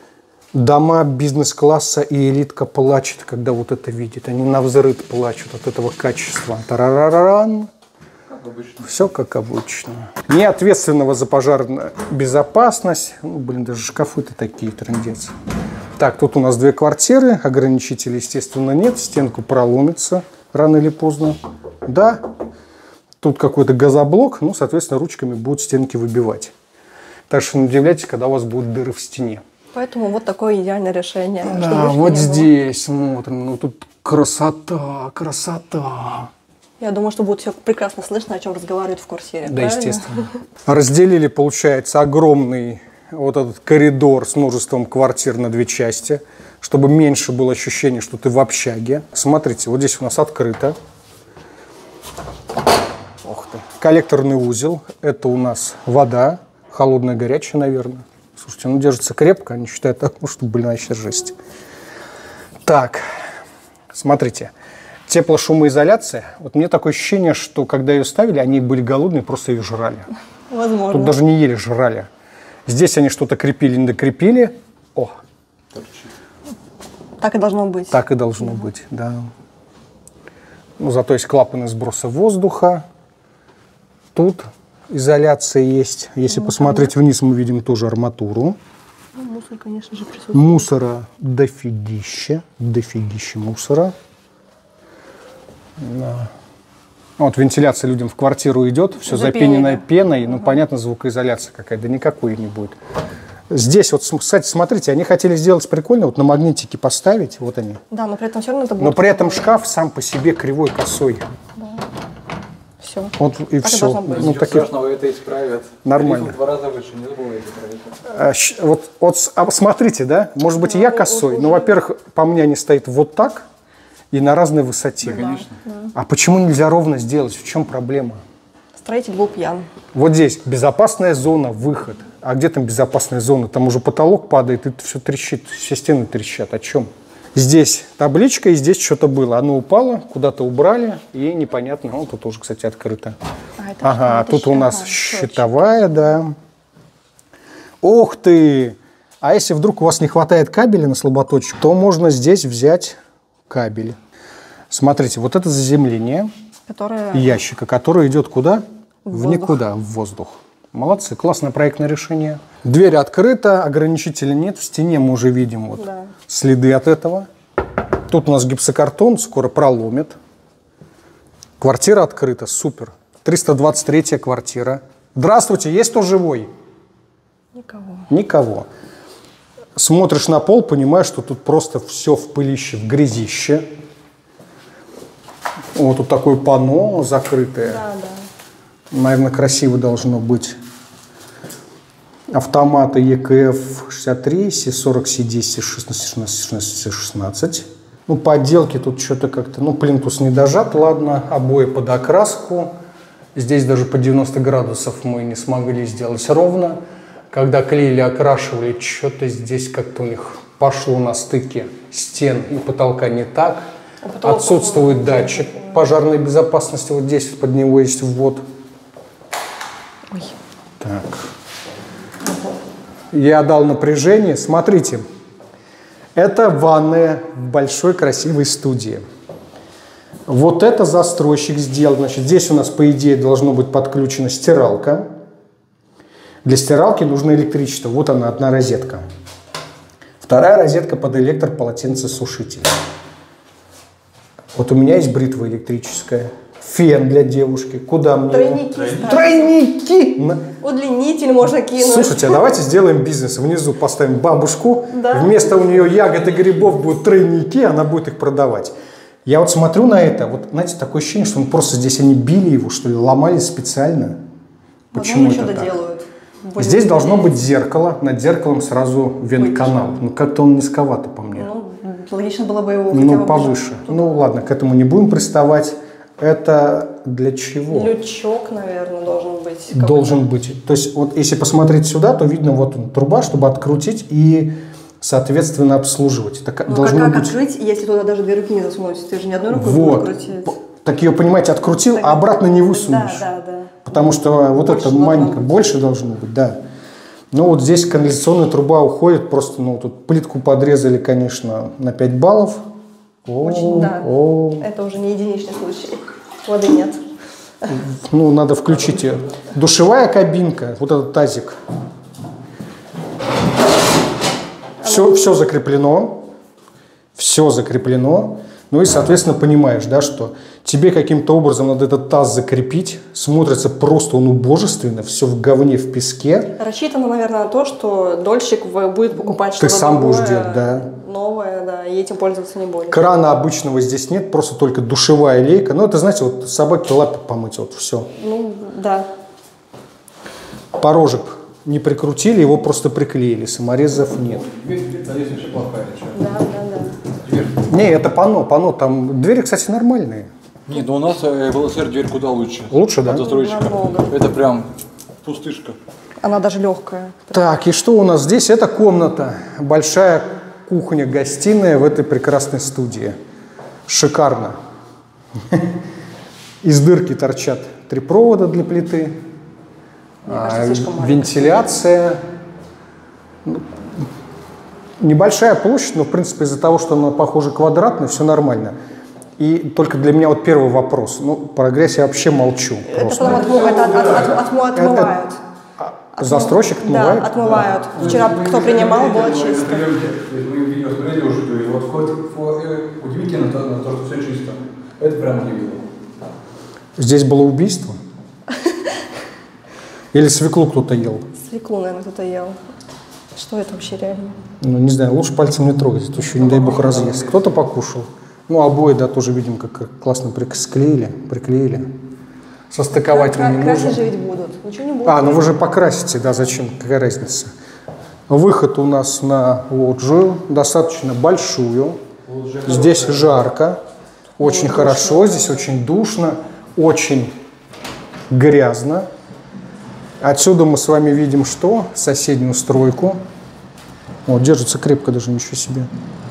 Дома бизнес-класса и элитка плачет, когда вот это видит. Они навзрыд плачут от этого качества. Тарараран. Все как обычно. Не ответственного за пожарную безопасность. Ну, блин, даже шкафы-то такие, трындец. Так, тут у нас 2 квартиры. Ограничителей, естественно, нет. Стенку проломится рано или поздно. Да. Тут какой-то газоблок. Ну, соответственно, ручками будут стенки выбивать. Так что не удивляйтесь, когда у вас будут дыры в стене. Поэтому вот такое идеальное решение. Да, вот здесь смотрим. Ну, тут красота, красота. Я думаю, что будет все прекрасно слышно, о чем разговаривают в квартире. Да, правильно? естественно. Разделили, получается, огромный вот этот коридор с множеством квартир на 2 части, чтобы меньше было ощущение, что ты в общаге. Смотрите, вот здесь у нас открыто. Ох ты. Коллекторный узел. Это у нас вода. Холодная, горячая, наверное. Слушайте, ну держится крепко, не считая того, что, блин, вообще жесть. Так, смотрите. Теплошумоизоляция. Вот мне такое ощущение, что когда ее ставили, они были голодные, просто ее жрали. Возможно. Тут даже не ели, жрали. Здесь они что-то крепили, не докрепили. О! Так и должно быть. Так и должно быть, да. Ну, зато есть клапаны сброса воздуха. Тут изоляция есть. Если посмотреть вниз, мы видим тоже арматуру. Ну, мусор, конечно же, присутствует. Мусора дофигища. Дофигища мусора. Да. Вот вентиляция людям в квартиру идет, все запененное пеной, ну понятно, звукоизоляция какая-то, да никакой не будет. Здесь вот, кстати, смотрите, они хотели сделать прикольно, вот на магнитике поставить, вот они. Да, но при этом все равно это будет. Но при этом шкаф сам по себе кривой, косой. Да. Все. Вот и Так и все. должно быть. Ну, Ничего страшного, это исправят. Нормально. Тариф в 2 раза выше, не забывайте про это. Вот смотрите, да, может быть и я косой, но, во-первых, по мне они стоят вот так и на разной высоте. Да, конечно. А почему нельзя ровно сделать? В чем проблема? Строитель был пьян. Вот здесь безопасная зона, выход. А где там безопасная зона? Там уже потолок падает, и все трещит, все стены трещат. О чем? Здесь табличка, и здесь что-то было. Оно упало, куда-то убрали, и непонятно. Ну, тут тоже, кстати, открыто. Ага, тут у нас щитовая, да. Ох ты! А если вдруг у вас не хватает кабеля на слаботочек, то можно здесь взять кабель. Смотрите, вот это заземление ящика, который идет куда? В никуда, в воздух. Молодцы, классное проектное решение. Дверь открыта, ограничителя нет. В стене мы уже видим вот следы от этого. Тут у нас гипсокартон, скоро проломит. Квартира открыта, супер. 323-я квартира. Здравствуйте, есть кто живой? Никого. Никого. Смотришь на пол, понимаешь, что тут просто все в пылище, в грязище. Вот тут такое панно закрытое. Да, да. Наверное, красиво должно быть. Автоматы ЕКФ-63, Си-40, Си-10, Си-16, Си-16, Си-16. Ну, по отделке тут что-то как-то... Ну, плинтус не дожат, ладно. Обои под окраску. Здесь даже по 90 градусов мы не смогли сделать ровно. Когда клеили, окрашивали, что-то здесь как-то у них пошло на стыке стен и потолка не так. Отсутствует датчик пожарной безопасности. Вот здесь под него есть ввод. Ой. Так. Я дал напряжение. Смотрите. Это ванная в большой красивой студии. Вот это застройщик сделал. Значит, здесь у нас, по идее, должно быть подключена стиралка. Для стиралки нужно электричество. Вот она, одна розетка. Вторая розетка под электрополотенцесушитель. Вот у меня есть бритва электрическая. Фен для девушки. Куда мне? Тройники. Тройники! Удлинитель можно кинуть. Слушайте, а давайте сделаем бизнес. Внизу поставим бабушку. Да. Вместо у нее ягод и грибов будут тройники, она будет их продавать. Я вот смотрю на это, вот, знаете, такое ощущение, что просто здесь они били его, что ли, ломали специально. Почему это так? Делают. Здесь должно быть зеркало, над зеркалом сразу вент-канал. Ну, как-то он низковато по мне. Ну, логично было бы его Ну, повыше. Ну, ладно, к этому не будем приставать. Это для чего? Лючок, наверное, должен быть. Должен быть. То есть, вот если посмотреть сюда, то видно вот он, труба, чтобы открутить и, соответственно, обслуживать. Так, ну, должно как быть... открыть, если туда даже 2 руки не засунуть? Ты же ни одной рукой вот. будешь крутить. Так ее, понимаете, открутил, а обратно не высунешь. Да, да, да. Потому что вот больше это маленькое, больше должно быть, да. Ну вот здесь канализационная труба уходит, просто, ну, тут плитку подрезали, конечно, на 5 баллов. Очень, да. Это уже не единичный случай. Воды нет. Ну, надо включить ее. Душевая кабинка, вот этот тазик. Все закреплено. Все закреплено. Ну и, соответственно, понимаешь, да, что тебе каким-то образом надо этот таз закрепить. Смотрится просто он убожественно, все в говне, в песке. Рассчитано, наверное, на то, что дольщик будет покупать что-то сам другое, будешь делать, да. новое, да, и этим пользоваться не будет. Крана обычного здесь нет, просто только душевая лейка. Ну, это, знаете, вот собаке лапы помыть, вот все. Ну, да. Порожек не прикрутили, его просто приклеили, саморезов нет. Да. Не, это панно, там двери, кстати, нормальные. Нет, но у нас в ЛСР дверь куда лучше. Лучше, да? От застройщика. Намного. Это прям пустышка. Она даже легкая. Так, и что у нас здесь? Это комната. Большая кухня-гостиная в этой прекрасной студии. Шикарно. Из дырки торчат 3 провода для плиты. Вентиляция. Небольшая площадь, но, в принципе, из-за того, что она, похоже, квадратная, все нормально. И только для меня вот первый вопрос. Ну, про грязь я вообще молчу. Это просто. потом отмывают. Застройщик отмывает? Да, отмывают. Вчера кто принимал, было чисто. Мы видео смотрели уже, и вот удивительно то, что все чисто. Это прям удивительно. Здесь было убийство? Или свеклу кто-то ел? Свеклу, наверное, кто-то ел. Что это вообще реально? Ну, не знаю, лучше пальцем не трогать, это еще, не дай бог, разъест. Кто-то покушал. Ну, обои, да, тоже видим, как классно приклеили. Состыковать мы не можем. Красить же ведь будут. Ничего не будет. Ну вы же покрасите, да, зачем, какая разница. Выход у нас на лоджию, достаточно большую. Здесь жарко, очень хорошо, здесь очень душно, очень грязно. Отсюда мы с вами видим что? Соседнюю стройку. Вот, держится крепко даже, ничего себе.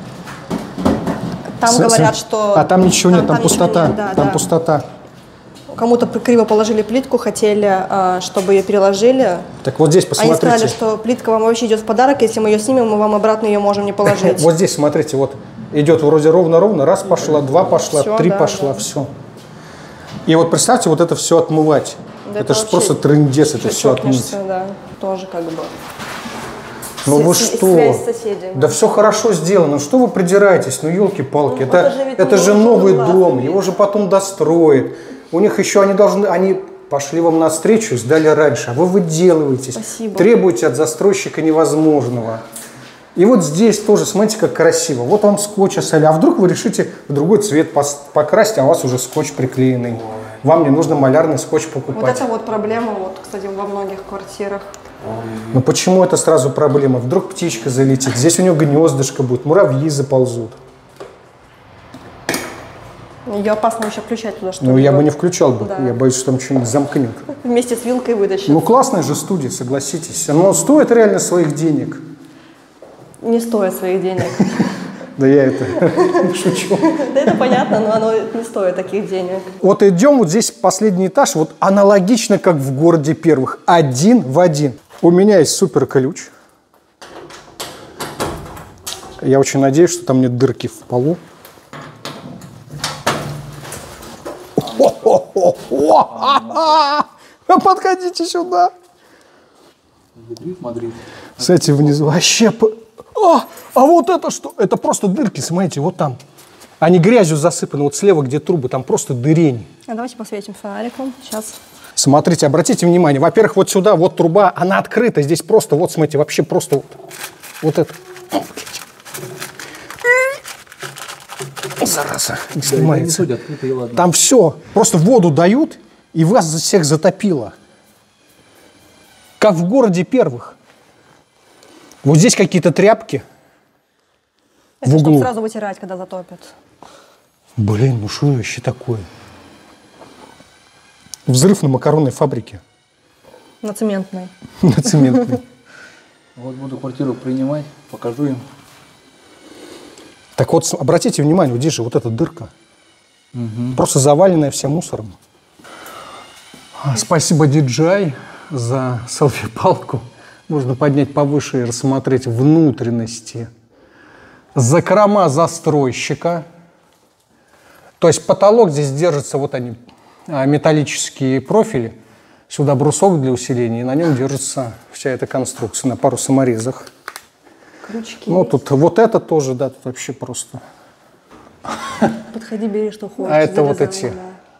Там говорят, что... А там ничего нет, там пустота. Нет, да, там да. пустота. Кому-то криво положили плитку, хотели, чтобы ее переложили. Так вот здесь посмотрите. Они сказали, что плитка вам вообще идет в подарок, если мы ее снимем, мы вам обратно ее можем не положить. Вот здесь, смотрите, вот идет вроде ровно-ровно, раз пошла, 2 пошла, 3 пошла, да. все. И вот представьте, вот это все отмывать. Да это же вообще просто трындец, это все отмыть. Да, тоже как бы. Ну вы что? Связь с соседями. Да все хорошо сделано. Что вы придираетесь? Ну елки-палки. Ну, это же новый дом. Его же потом достроят. У них еще они пошли вам навстречу, сдали раньше. А вы выделываетесь. Спасибо. Требуете от застройщика невозможного. И вот здесь тоже, смотрите, как красиво. Вот вам скотч оставили. А вдруг вы решите в другой цвет покрасить, а у вас уже скотч приклеенный. Вам не нужно малярный скотч покупать. Вот это вот проблема, вот, кстати, во многих квартирах. Ну почему это сразу проблема? Вдруг птичка залетит, здесь у нее гнездышко будет, муравьи заползут. Ее опасно еще включать туда, что Ну я бы не включал бы, Да. я боюсь, что там что-нибудь замкнет. Вместе с вилкой вытащить. Ну классная же студия, согласитесь. Оно стоит реально своих денег. Не стоит своих денег. Да я это шучу. Да это понятно, но оно не стоит таких денег. Вот идем, вот здесь последний этаж, вот аналогично, как в городе первых, 1 в 1. У меня есть супер ключ. Я очень надеюсь, что там нет дырки в полу. Подходите сюда. Мадрид. Кстати, внизу вообще... А вот это что? Это просто дырки, смотрите, вот там. Они грязью засыпаны, вот слева, где трубы, там просто дырень. А давайте посветим фонариком. Сейчас. Смотрите, обратите внимание. Во-первых, вот сюда, вот труба, она открыта. Здесь просто, вот смотрите, вообще просто вот это. Зараза, не снимается. Там все, просто воду дают, и вас всех затопило. Как в городе первых. Вот здесь какие-то тряпки Это в чтобы углу. сразу вытирать, когда затопят. Блин, ну что вообще такое? Взрыв на макаронной фабрике. На цементной. На цементной. Вот буду квартиру принимать, покажу им. Так вот, обратите внимание, вот здесь же вот эта дырка. Просто заваленная вся мусором. Спасибо, DJI, за селфи-палку. Можно поднять повыше и рассмотреть внутренности. Закрома застройщика. То есть потолок здесь держится, вот они, металлические профили. Сюда брусок для усиления, и на нем держится вся эта конструкция на пару саморезах. Крючки. Ну, тут вот это тоже, да, тут вообще просто. Подходи, бери, что хочешь. А это вот зарезай, эти.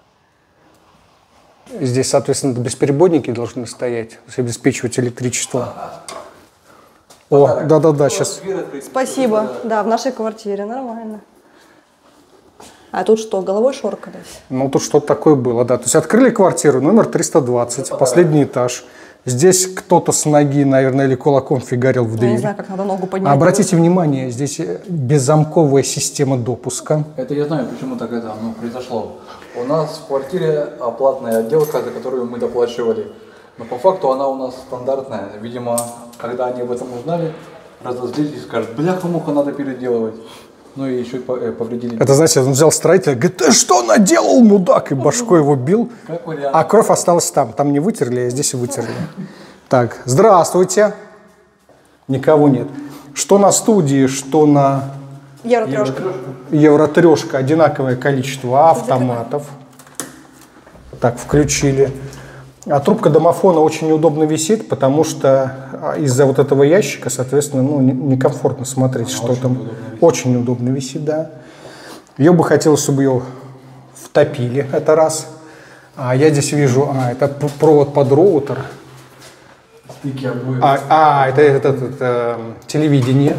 да. Здесь, соответственно, бесперебойники должны стоять, то есть обеспечивать электричество. О, да-да-да, сейчас. Спасибо. Да, в нашей квартире нормально. А тут что, головой шоркались? Ну, тут что-то такое было, да. То есть открыли квартиру, номер 320, последний этаж. Здесь кто-то с ноги, наверное, или кулаком фигарил в Я дверь. не знаю, как надо ногу поднять. Обратите внимание, здесь беззамковая система допуска. Это я знаю, почему так это произошло. У нас в квартире платная отделка, за которую мы доплачивали. Но по факту она у нас стандартная. Видимо, когда они об этом узнали, разозлились и скажут, бляха-муха, надо переделывать. Ну и еще повредили. Это, знаете, он взял строителя, говорит, ты что наделал, мудак? И башкой его бил. Как вариант. А кровь осталась там. Там не вытерли, а здесь и вытерли. Так, здравствуйте. Никого нет. Что на студии, что на Евро-трешка. Евро-трешка. Одинаковое количество автоматов. Так, включили. А трубка домофона очень неудобно висит, потому что из-за вот этого ящика, соответственно, ну, некомфортно смотреть, что там. Очень неудобно висит, да. Ее бы хотелось, чтобы ее втопили, это раз. А я здесь вижу, это провод под роутер. Стыки обоев. Это телевидение.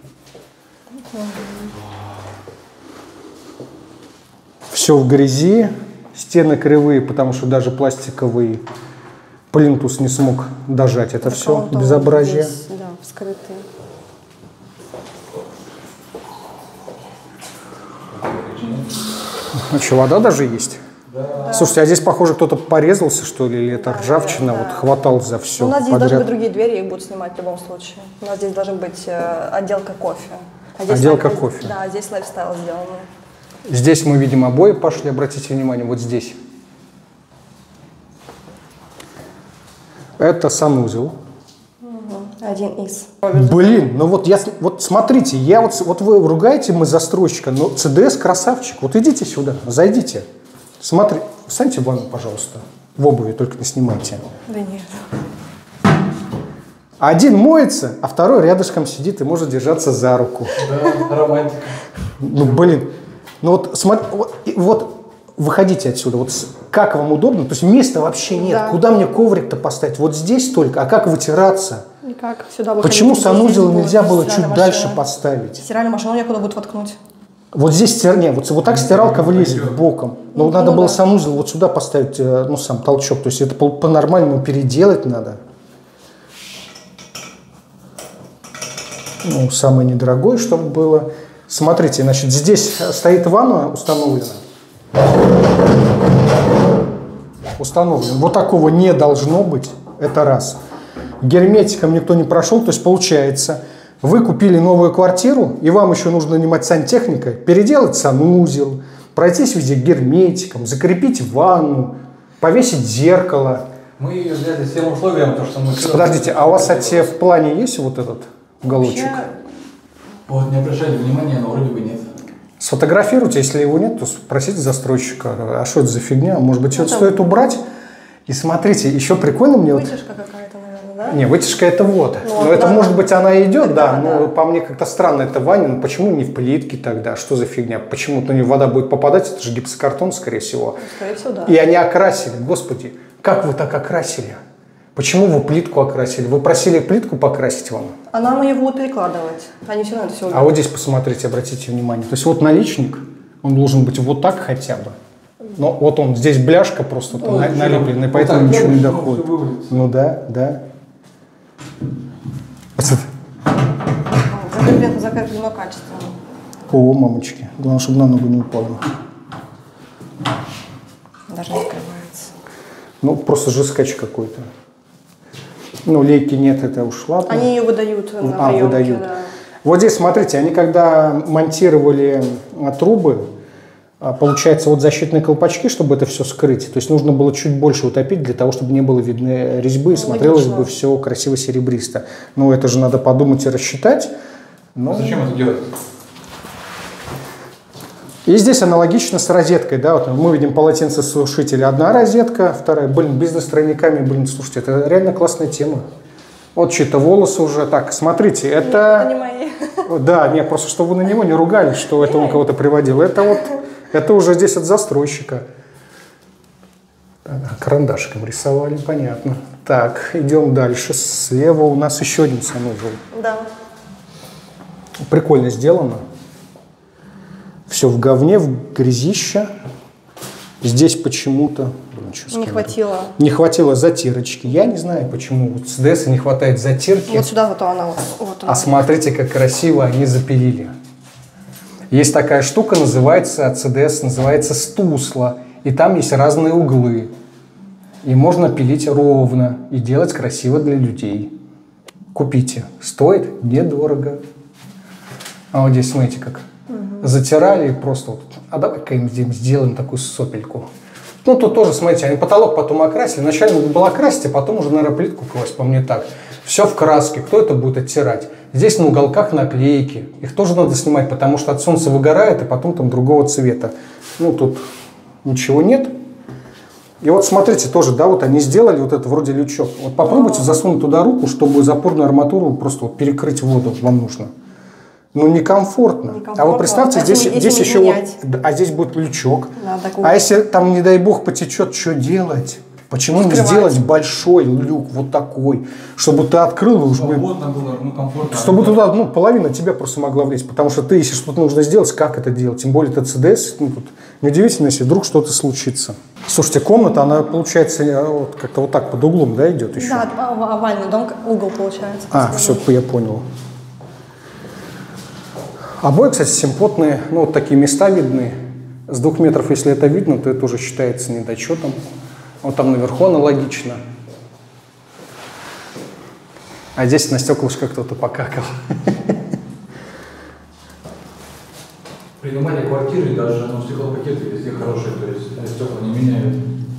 Все в грязи. Стены кривые, потому что даже пластиковый плинтус не смог дожать это все безобразие. Здесь, да, вскрытые. Ну что, вода даже есть? Да. Слушайте, а здесь, похоже, кто-то порезался, что ли, или это ржавчина, вот хватал за все. У нас здесь подряд. должны быть другие двери, их будут снимать в любом случае. У нас здесь должна быть отделка кофе. Отделка кофе. Да, здесь лайфстайл сделан. Здесь мы видим обои пошли, обратите внимание, вот здесь. Это санузел. Один из. Блин, ну вот смотрите, вот вы ругаете мы застройщика, но ЦДС красавчик. Вот идите сюда, зайдите. Смотри, встаньте в ванну, пожалуйста. В обуви, только не снимайте. Да нет. Один моется, а второй рядышком сидит и может держаться за руку. Да, романтика. Ну, блин. Ну вот, смотри, вот выходите отсюда, вот как вам удобно, то есть места вообще нет, Да. Куда мне коврик-то поставить, вот здесь только, а как вытираться? Никак. Сюда выходить. Почему Здесь санузел будет нельзя было стиральная чуть машина. дальше поставить? Стиральную машину некуда будет воткнуть. Вот здесь вот так стиралка влезет боком, но надо было санузел вот сюда поставить, ну сам толчок, то есть это по-нормальному переделать надо. Ну, самое недорогое, чтобы было. Смотрите, значит, здесь стоит ванна установлена. Вот такого не должно быть. Это раз. Герметиком никто не прошел. То есть получается, вы купили новую квартиру, и вам еще нужно нанимать сантехника, переделать санузел, пройтись везде герметиком, закрепить ванну, повесить зеркало. Мы ее взяли с тем условием, что мы... Подождите, а у вас, кстати, в плане есть вот этот уголочек? Вот не обращали внимания, но вроде бы нет. Сфотографируйте, если его нет, то спросите застройщика, а что это за фигня, может быть, это стоит убрать. И смотрите, еще прикольно мне... Вытяжка какая-то, наверное, да? Не, вытяжка это вот. Ну, но это, да. может быть, она идет, да, Да. но по мне как-то странно, это ванна, ну, почему не в плитке тогда, что за фигня? Почему-то вода будет попадать, это же гипсокартон, скорее всего. Скорее всего, да. И они окрасили, господи, как вы так окрасили? Почему вы плитку окрасили? Вы просили плитку покрасить вам? А нам ее будут перекладывать. Они все равно это все А вот здесь посмотрите, обратите внимание. То есть вот наличник, он должен быть вот так хотя бы. Но вот он, здесь бляшка просто налепленная, поэтому вот так ничего не делаешь, доходит. всё вывалится. Ну да, да. Закреплено качественно. О, мамочки. Главное, чтобы на ногу не упало. Даже не скрывается. Ну, просто жескач какой-то. Ну, лейки нет, это уж ладно. Они ее выдают на приемке, выдают. да. Вот здесь, смотрите, они когда монтировали трубы, получается, вот защитные колпачки, чтобы это все скрыть. То есть нужно было чуть больше утопить для того, чтобы не было видно резьбы, и смотрелось бы все красиво серебристо. Ну, это же надо подумать и рассчитать. Но... Зачем это делать? И здесь аналогично с розеткой, да, вот мы видим полотенцесушитель, одна розетка, вторая, блин, бизнес с тройниками, блин, слушайте, это реально классная тема. Вот чьи-то волосы уже, так, смотрите, это... Это не мои. Да, нет, просто чтобы вы на него не ругались, что это он кого-то приводил, это вот, это уже здесь от застройщика. Карандашиком рисовали, понятно. Так, идем дальше, слева у нас еще один санузел. Да. Прикольно сделано. Все в говне, в грязище. Здесь почему-то... Не хватило затирочки. Я не знаю, почему у ЦДС не хватает затирки. Вот сюда вот она. Вот она. А смотрите, как красиво они запилили. Есть такая штука, называется ЦДС, называется стусла. И там есть разные углы. И можно пилить ровно и делать красиво для людей. Купите. Стоит недорого. А вот здесь, смотрите, как затирали и просто вот, а давай-ка им сделаем такую сопельку. Ну, тут тоже, смотрите, они потолок потом окрасили. Вначале надо было окрасить, а потом уже, наверное, плитку класть, по мне так. Все в краске. Кто это будет оттирать? Здесь на уголках наклейки. Их тоже надо снимать, потому что от солнца выгорает, и потом там другого цвета. Ну, тут ничего нет. И вот смотрите, тоже, да, вот они сделали вот это вроде лючок. Вот попробуйте засунуть туда руку, чтобы запорную арматуру просто вот перекрыть воду вам нужно. Ну, некомфортно. А вот представьте, здесь еще вот, а здесь будет лючок. А если там, не дай бог, потечет, что делать? Почему не сделать большой люк, вот такой, чтобы ты открыл, и уж бы, чтобы туда, ну, половина тебя просто могла влезть, потому что ты, если что-то нужно сделать, как это делать? Тем более это ЦДС, ну, тут неудивительно, если вдруг что-то случится. Слушайте, комната, она получается вот, как-то вот так под углом, да, идет еще? Да, овальный дом, угол получается. А, все, я понял. Обои, кстати, симпотные, ну, вот такие места видны. С 2 метров, если это видно, то это уже считается недочетом. Вот там наверху аналогично. А здесь на стеклышко кто-то покакал. При нормальной квартире даже стеклопакеты везде хорошие, то есть стекла не меняют.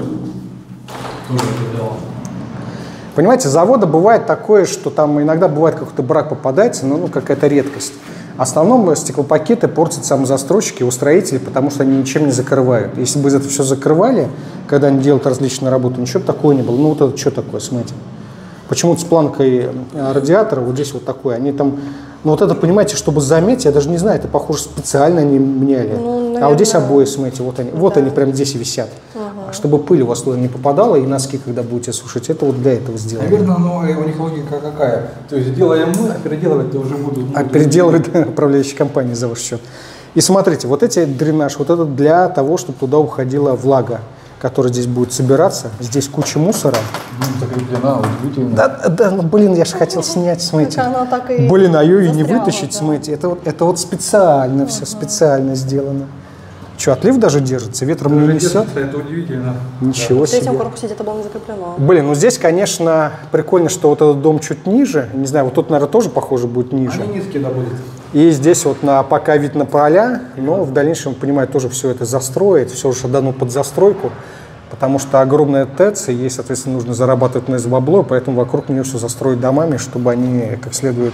Тоже это дело. Понимаете, завода бывает такое, что там иногда бывает какой-то брак попадается, но ну, какая-то редкость. В основном стеклопакеты портят сами застройщики, устроители, потому что они ничем не закрывают. Если бы это все закрывали, когда они делают различные работы, ничего бы такого не было. Ну вот это что такое, смотрите. Почему-то с планкой радиатора вот здесь вот такое. Они там, ну вот это, понимаете, чтобы заметить, я даже не знаю, это, похоже, специально они меняли. Ну, наверное, а вот здесь обои, смотрите, вот они, вот они прям здесь и висят. Чтобы пыль у вас туда не попадала, и носки, когда будете сушить, это вот для этого сделано. Наверное, но у них логика какая? То есть делаем мы, а переделывать-то уже будут. А переделывают управляющие компании за ваш счет. И смотрите, вот эти дренаж, вот это для того, чтобы туда уходила влага, которая здесь будет собираться. Здесь куча мусора. Закреплена, удивительно. Да, ну, блин, я же хотел снять, смотрите. Блин, а ее и не вытащить, да. Смотрите. Это вот специально, все специально сделано. Что, отлив даже держится, ветром не несет? Это удивительно. Ничего себе. В третьем корпусе где-то было закреплено. Блин, ну здесь, конечно, прикольно, что вот этот дом чуть ниже. Не знаю, вот тут, наверное, тоже, похоже, будет ниже. Они низкие, да, будут. И здесь вот пока вид на поля, но в дальнейшем, понимаю, тоже все это застроить, все уже отдано под застройку, потому что огромная ТЭЦ, и ей, соответственно, нужно зарабатывать на это бабло, поэтому вокруг нее все застроить домами, чтобы они как следует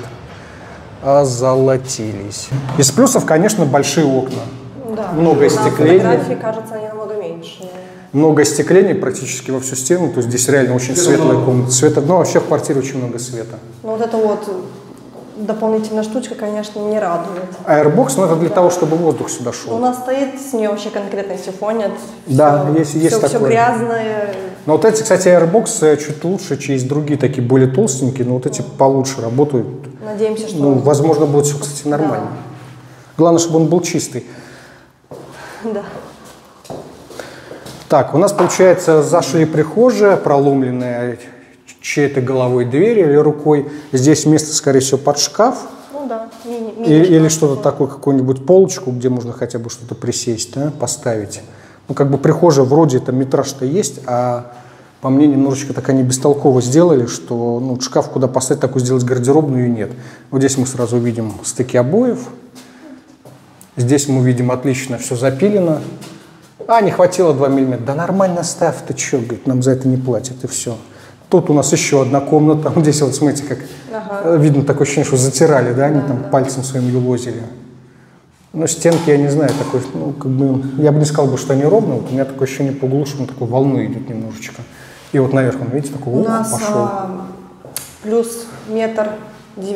озолотились. Из плюсов, конечно, большие окна. Да. Много остекления. На фотографии, кажется, они намного меньше. Много остеклений практически во всю стену, то есть здесь реально очень светлая комната. Света, но вообще в квартире очень много света. Ну вот это вот дополнительная штучка, конечно, не радует. Airbox, но это для того, чтобы воздух сюда шел. У нас стоит с нее вообще конкретно сифонят. Да, есть такое. Все грязное. Но вот эти, кстати, Airbox чуть лучше, чем есть другие такие более толстенькие, но вот эти получше работают. Надеемся, что... Ну, возможно, будет все, кстати, нормально. Да. Главное, чтобы он был чистый. Да. Так, у нас, получается, зашли прихожая, проломленная чьей-то головой дверь или рукой. Здесь место, скорее всего, под шкаф. Ну да. Или что-то такое, какую-нибудь полочку, где можно хотя бы что-то присесть, да, поставить. Ну, как бы прихожая вроде это метраж-то есть, а по мне немножечко так они бестолково сделали, что ну, шкаф куда поставить, такую сделать гардеробную и нет. Вот здесь мы сразу видим стыки обоев. Здесь мы видим отлично все запилено. А, не хватило 2 мм. Да нормально ставь, ты что, говорит, нам за это не платят, и все. Тут у нас еще одна комната. Здесь вот смотрите, как видно такое ощущение, что затирали, да, они там пальцем своим юлозили. Но стенки, я не знаю, такой, ну, как бы, я бы не сказал, что они ровные. Вот у меня такое ощущение по углу, что он такой волной идет немножечко. И вот наверх, он, видите, такой, у нас пошел. Плюс 1,19 или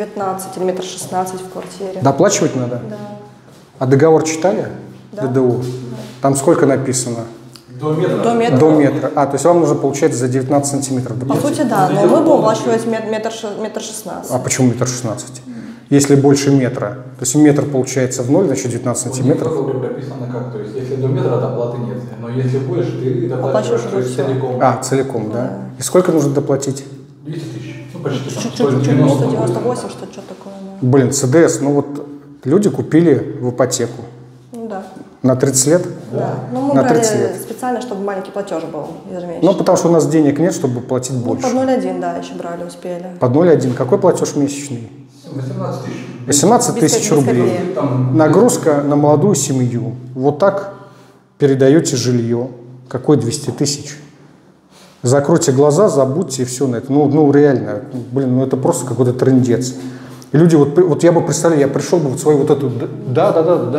1,16 в квартире. Доплачивать надо? Да. А договор читали? Да. ДДУ? Да. Там сколько написано? До метра. До метра. До метра. А, то есть вам нужно, получается, за 19 сантиметров По доплатить? сути, да, но мы будем оплачивать метр 16. А почему метр 16? Если больше метра, то есть метр получается в 0, значит 19 сантиметров. В прописано как, то есть если до метра доплаты нет, но если больше, ты доплачиваешь Оплачиваешь уже целиком. А, целиком, да? И сколько нужно доплатить? 200 тысяч, ну почти. Чуть-чуть, 190. 198, что-то такое. Да. Блин, ЦДС, ну вот люди купили в ипотеку Ну да. на 30 лет? Да. Ну мы На брали 30 лет. специально, чтобы маленький платеж был ежемесячный. Ну, потому что у нас денег нет, чтобы платить Ну, больше. под 0,1, да, еще брали, успели. Под 0,1. Какой платеж месячный? 18 тысяч. 18 тысяч Без рублей. копеек. Там, Нагрузка на молодую семью. Вот так передаете жилье. Какой 200 тысяч? Закройте глаза, забудьте и все на это. Ну реально, блин, ну это просто какой-то трындец. И люди, вот я бы представлял, я пришел бы в свою вот эту, да,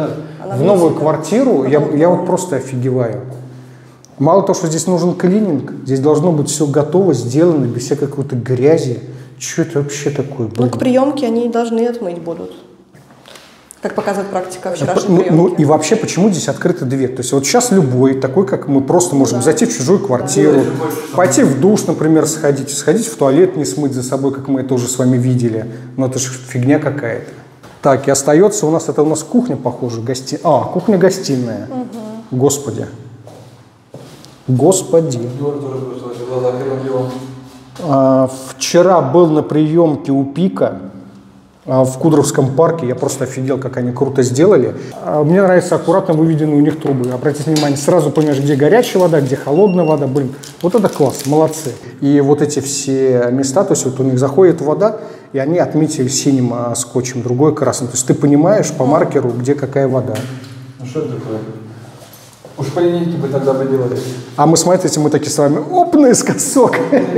в новую квартиру, я вот просто офигеваю. Мало того, что здесь нужен клининг, здесь должно быть все готово, сделано, без всякой какой-то грязи. Что это вообще такое? Ну, к приемке они должны отмыть будут. Как показывает практика вчерашней приемки. Ну и вообще, почему здесь открыта дверь? То есть вот сейчас любой, такой как мы, просто можем зайти в чужую квартиру, пойти в душ, например, сходить в туалет, не смыть за собой, как мы это уже с вами видели. Но это же фигня какая-то. Так, и остается у нас, это у нас кухня, похоже, кухня-гостиная. Господи. Господи. Вчера был на приемке у Пика в Кудровском парке. Я просто офигел, как они круто сделали. Мне нравится аккуратно выведены у них трубы. Обратите внимание, сразу понимаешь, где горячая вода, где холодная вода. Блин, вот это класс, молодцы. И вот эти все места, то есть вот у них заходит вода, и они отметили синим скотчем, другой красным. То есть ты понимаешь по маркеру, где какая вода. Ну что это такое? Уж по линейке бы тогда бы делали. А мы, смотрите, мы такие с вами, оп, наискосок.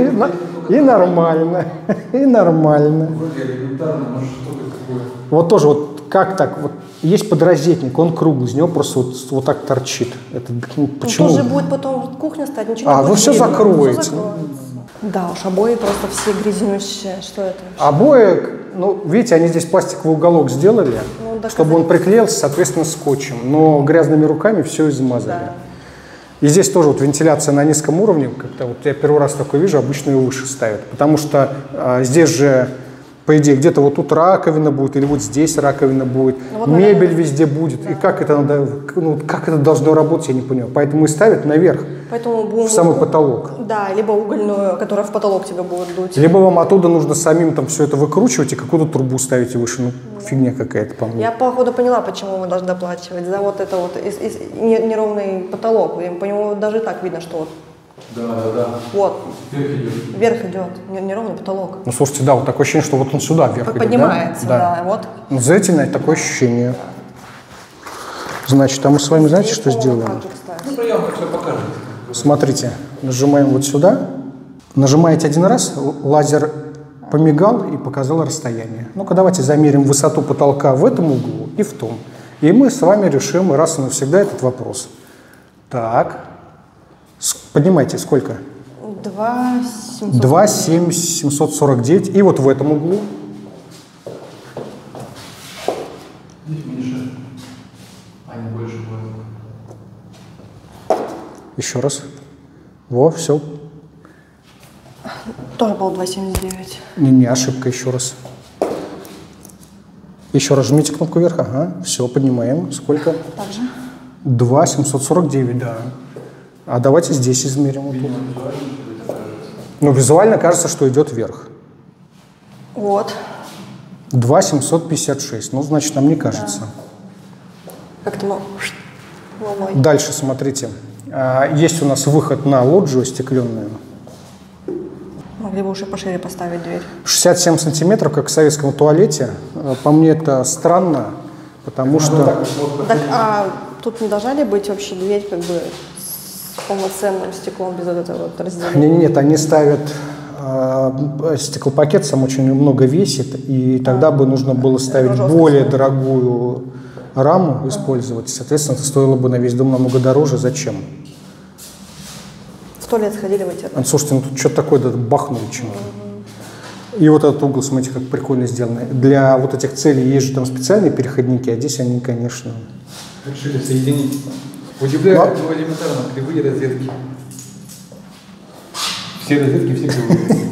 И нормально, и нормально. Вроде элементарно, но что-то такое. Вот тоже, вот как так, вот есть подрозетник, он круглый, из него просто вот так торчит. Это, почему? Тоже будет потом кухня стать, ничего не будет. Вы все видно. закроете. Всё закроется. Да уж, обои просто все грязнющие. Что это? Обои, ну, видите, они здесь пластиковый уголок сделали, Ну, чтобы он приклеился, соответственно, скотчем. Но грязными руками все измазали. Да. И здесь тоже вот вентиляция на низком уровне, как-то вот я первый раз такое вижу, обычно ее выше ставят. Потому что здесь же, по идее, где-то вот тут раковина будет, или вот здесь раковина будет, вот, мебель наверное, везде будет. да. И как это надо, ну, как это должно работать, я не понимаю. Поэтому и ставят наверх, Поэтому будем... в самый потолок. Да, либо угольную, которая в потолок тебе будет дуть. Либо вам оттуда нужно самим там все это выкручивать и какую-то трубу ставите выше. Ну, фигня какая-то, по мне. Я, походу, поняла, почему мы должны доплачивать за вот это вот неровный потолок. И по нему даже и так видно, что вот, Да. вот Вверх идет. вверх идет, неровный потолок. Ну, слушайте, да, вот такое ощущение, что вот он сюда вверх идет, Поднимается, да. Вот. Ну, зрительное такое ощущение. Значит, а мы с вами знаете, что сделаем? Так же, кстати. Ну, приемка все покажет. Смотрите, нажимаем вот сюда. Нажимаете один раз, лазер помигал и показал расстояние. Ну-ка, давайте замерим высоту потолка в этом углу и в том. И мы с вами решим раз и навсегда этот вопрос. Так. Поднимайте, сколько? 2,749. И вот в этом углу. Здесь меньше. А не больше будет. Еще раз. Во, все. Тоже было 2,79. Не, ошибка, еще раз. Еще раз жмите кнопку вверх. Ага, все, поднимаем. Сколько? Также. 2,749, да. А давайте здесь измерим. Вот тут. Ну, визуально кажется, что идет вверх. Вот. 2,756. Ну, значит, нам не кажется. Как-то мы... волной. Дальше, смотрите. Есть у нас выход на лоджию стекленную. Могли бы уже пошире поставить дверь. 67 сантиметров, как в советском туалете. По мне это странно, потому что... Так, а тут не должна ли быть вообще дверь как бы с полноценным стеклом без вот этого вот разделения? Нет, они ставят стеклопакет, сам очень много весит, и тогда бы нужно было ставить более дорогую раму использовать, соответственно, это стоило бы на весь дом намного дороже. Зачем? В туалет сходили выйти? Слушайте, ну тут что-то такое, да, бахнули чем-то. И вот этот угол, смотрите, как прикольно сделано. Для вот этих целей есть же там специальные переходники, а здесь они, конечно... Решили соединить. Удивляет, как элементарно, кривые розетки. Все розетки, все кривые.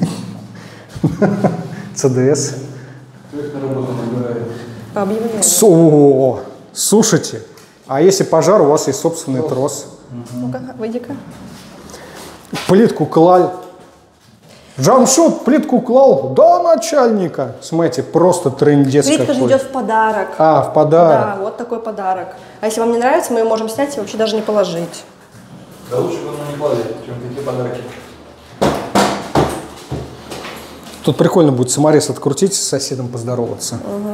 ЦДС. Кто их на работу набирает? По объявлению. Слушайте, а если пожар, у вас есть собственный трос. Ну-ка, выйди-ка. Плитку клал. Джамшут плитку клал до начальника. Смотрите, просто трындец какой. Плитка же идет в подарок. А, в подарок. Да, вот такой подарок. А если вам не нравится, мы ее можем снять и вообще даже не положить. Да лучше бы оно не клали, чем такие подарки. Тут прикольно будет саморез открутить, с соседом поздороваться.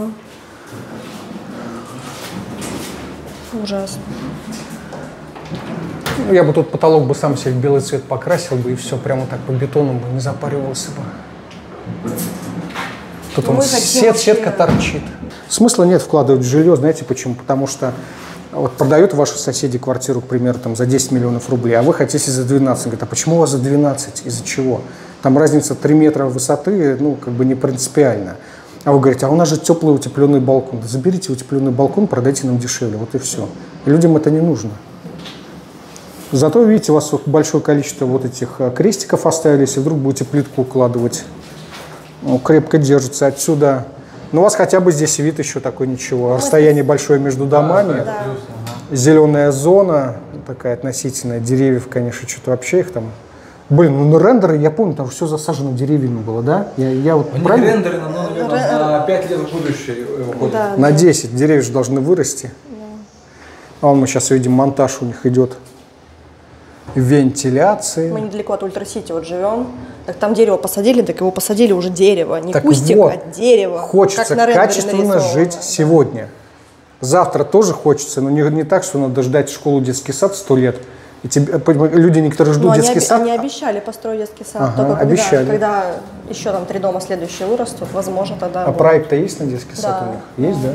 Ужасно. Ну, я бы тут потолок бы сам себе в белый цвет покрасил бы, и все, прямо так по бетону бы не запаривался бы. Тут он сетка торчит. Смысла нет вкладывать в жилье, знаете почему? Потому что вот продают ваши соседи квартиру, к примеру, там, за 10 миллионов рублей, а вы хотите за 12. Говорят, а почему у вас за 12? Из-за чего? Там разница 3 метра высоты, ну, как бы не принципиально. А вы говорите, а у нас же теплый утепленный балкон. Да заберите утепленный балкон, продайте нам дешевле, вот и все. И людям это не нужно. Зато, видите, у вас большое количество вот этих крестиков оставились, и вдруг будете плитку укладывать. Ну, крепко держится отсюда. Но у вас хотя бы здесь вид еще такой ничего. Расстояние большое между домами. Да. Зеленая зона, такая относительная. Деревьев, конечно, что-то вообще их там... Блин, ну на рендеры, я помню, там все засажено деревьями было, да? Я вот У них правильно? рендеры на 5 лет в будущее уходят. Да, На 10 деревья же должны вырасти. А вон мы сейчас видим, монтаж у них идет. Вентиляции. Мы недалеко от Ультрасити вот живем. Так там дерево посадили, так его посадили уже дерево. Не Так кустик, вот, а дерево. Хочется как на рендере качественно нарисовано. жить сегодня. Завтра тоже хочется, но не так, что надо ждать школу, детский сад 100 лет. И люди некоторые ждут Но детский сад. Они обещали построить детский сад. Ага, только обещали. когда еще там 3 дома следующие вырастут, возможно, тогда... А проект-то есть на детский сад у них? Есть, да?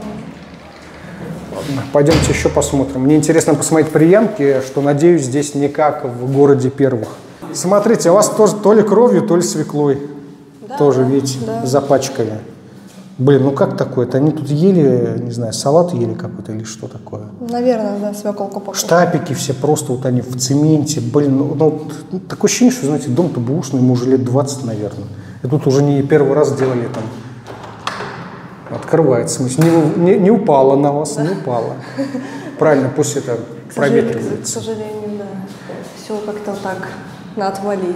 Ладно, пойдемте еще посмотрим. Мне интересно посмотреть приемки, что, надеюсь, здесь не как в городе первых. Смотрите, у вас тоже то ли кровью, то ли свеклой. Да, тоже, да, видите, да. запачкали. Блин, ну как такое-то? Они тут ели, не знаю, салат ели какой-то или что такое? Наверное, да, свеколку покушать. Штапики все просто вот они в цементе. Блин, ну такое ощущение, что, знаете, дом-то бэушный, ему уже лет 20, наверное. И тут уже не первый раз делали там. Открывается. Не упало на вас, не упало. Правильно, пусть это проветривается. К сожалению, да. Все как-то так на отвали.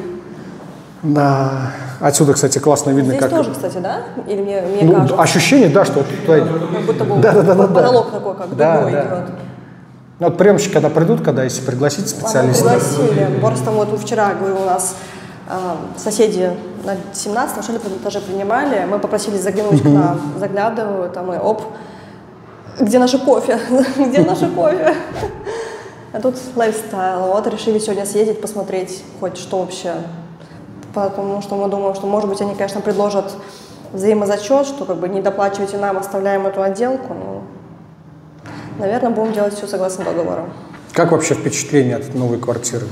Да. Отсюда, кстати, классно видно, Здесь как... тоже, кстати, да? Или мне Ну, кажется? ощущение, да, что вот тут... Как будто бы потолок такой, как дугой идет. Ну, вот приемщики, когда придут, если пригласить специалиста. Пригласили. Просто вот вчера, говорю, у нас соседи на 17-м, что ли, этаже принимали. Мы попросили заглянуть к нам. Заглядывают, а мы, оп, где наше кофе? Где наше кофе? А тут лайфстайл. Вот, решили сегодня съездить, посмотреть хоть что вообще. Потому что мы думаем, что, может быть, они, конечно, предложат взаимозачет, что как бы не доплачивайте нам, оставляем эту отделку. Но, наверное, будем делать все согласно договору. Как вообще впечатление от новой квартиры?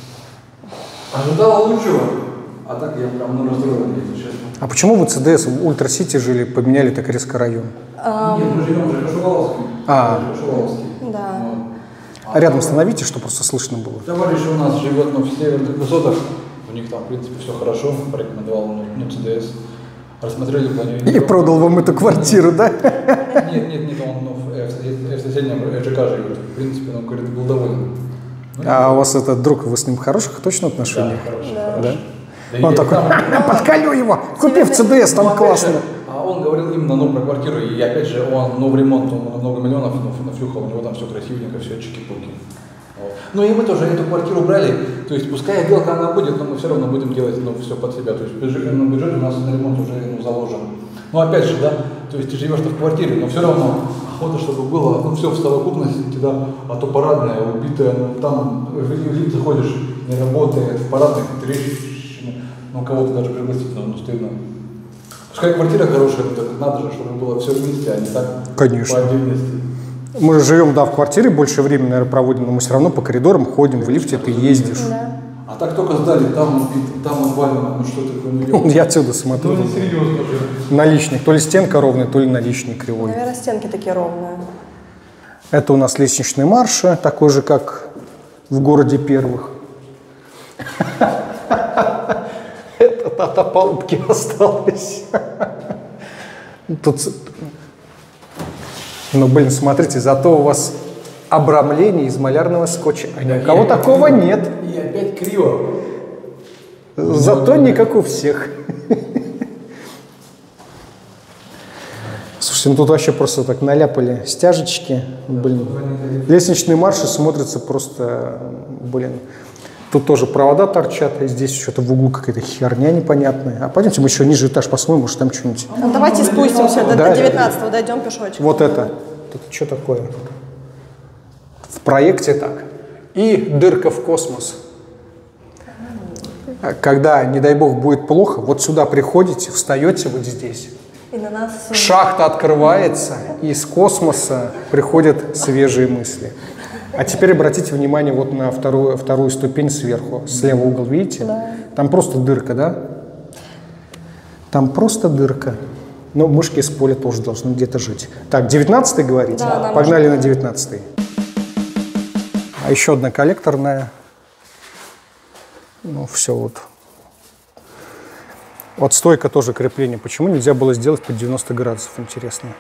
Ожидала лучшего, а так я прям расстроен, если честно. А почему вы ЦДС в Ультрасити жили, поменяли так резко район? Нет, мы живем уже Кашуваловский. Кашуваловский. Да. А рядом становитесь, что просто слышно было? Товарищ у нас живет в северных высотах. У них там, в принципе, все хорошо. Порекомендовал ЦДС. Рассмотрели, планировали. И продал вам эту квартиру, да? Нет, он в соседнем ЖК живет. В принципе, он, говорит, был доволен. А у вас этот друг, вы с ним в хороших точно отношениях? Да, хороший. Да? Он такой, подколю его, купи в ЦДС, там классно. А он говорил именно про квартиру, и опять же, он новый ремонт, он на много миллионов нафюхал, у него там все красивенько, все чики-пуки. Ну и мы тоже эту квартиру брали, то есть пускай отделка она будет, но мы все равно будем делать все под себя. То есть бюджет у нас на ремонт уже заложен. Но опять же, да, то есть ты живешь в квартире, но все равно фото, чтобы было, ну, все в совокупности, да, а то парадная, убитая, ну, там в лифт заходишь, не работает, в парадных трещины, ну, кого-то даже пригласить, ну, стыдно. Пускай квартира хорошая, но так надо же, чтобы было все вместе, а не так. Конечно. По отдельности. Мы же живем, да, в квартире, больше времени, наверное, проводим, но мы все равно по коридорам ходим, в лифте ты ездишь. Да. А так только сдали, там убит, там обвалено, ну что ты? Я отсюда смотрю. Ну, не серьезно же. Наличник. То ли стенка ровная, то ли наличник кривой. Наверное, стенки такие ровные. Это у нас лестничный марш, такой же, как в городе первых. Это та палубки осталось. Тут... Ну, блин, смотрите, зато у вас обрамление из малярного скотча. А ни у кого такого нет. И опять криво. Зато не как у всех. Слушайте, ну тут вообще просто так наляпали стяжечки. Блин. Лестничные марши смотрятся просто, блин. Тут тоже провода торчат, и здесь что-то в углу какая-то херня непонятная. А пойдемте мы еще ниже этаж посмотрим, может там что-нибудь. Ну, давайте спустимся до Да. 19-го, дойдем пешочком. Вот это. Тут что такое? В проекте так. И дырка в космос. Когда, не дай бог, будет плохо, вот сюда приходите, встаете вот здесь. И на нас... Шахта открывается, и из космоса приходят свежие мысли. А теперь обратите внимание вот на вторую ступень сверху. Слева угол, видите? Да. Там просто дырка, да? Там просто дырка. Но мышки из поля тоже должны где-то жить. Так, 19-й говорите? Да, Погнали на 19-й. А еще одна коллекторная. Ну, все вот. Вот стойка тоже крепление. Почему нельзя было сделать под 90 градусов, интересно?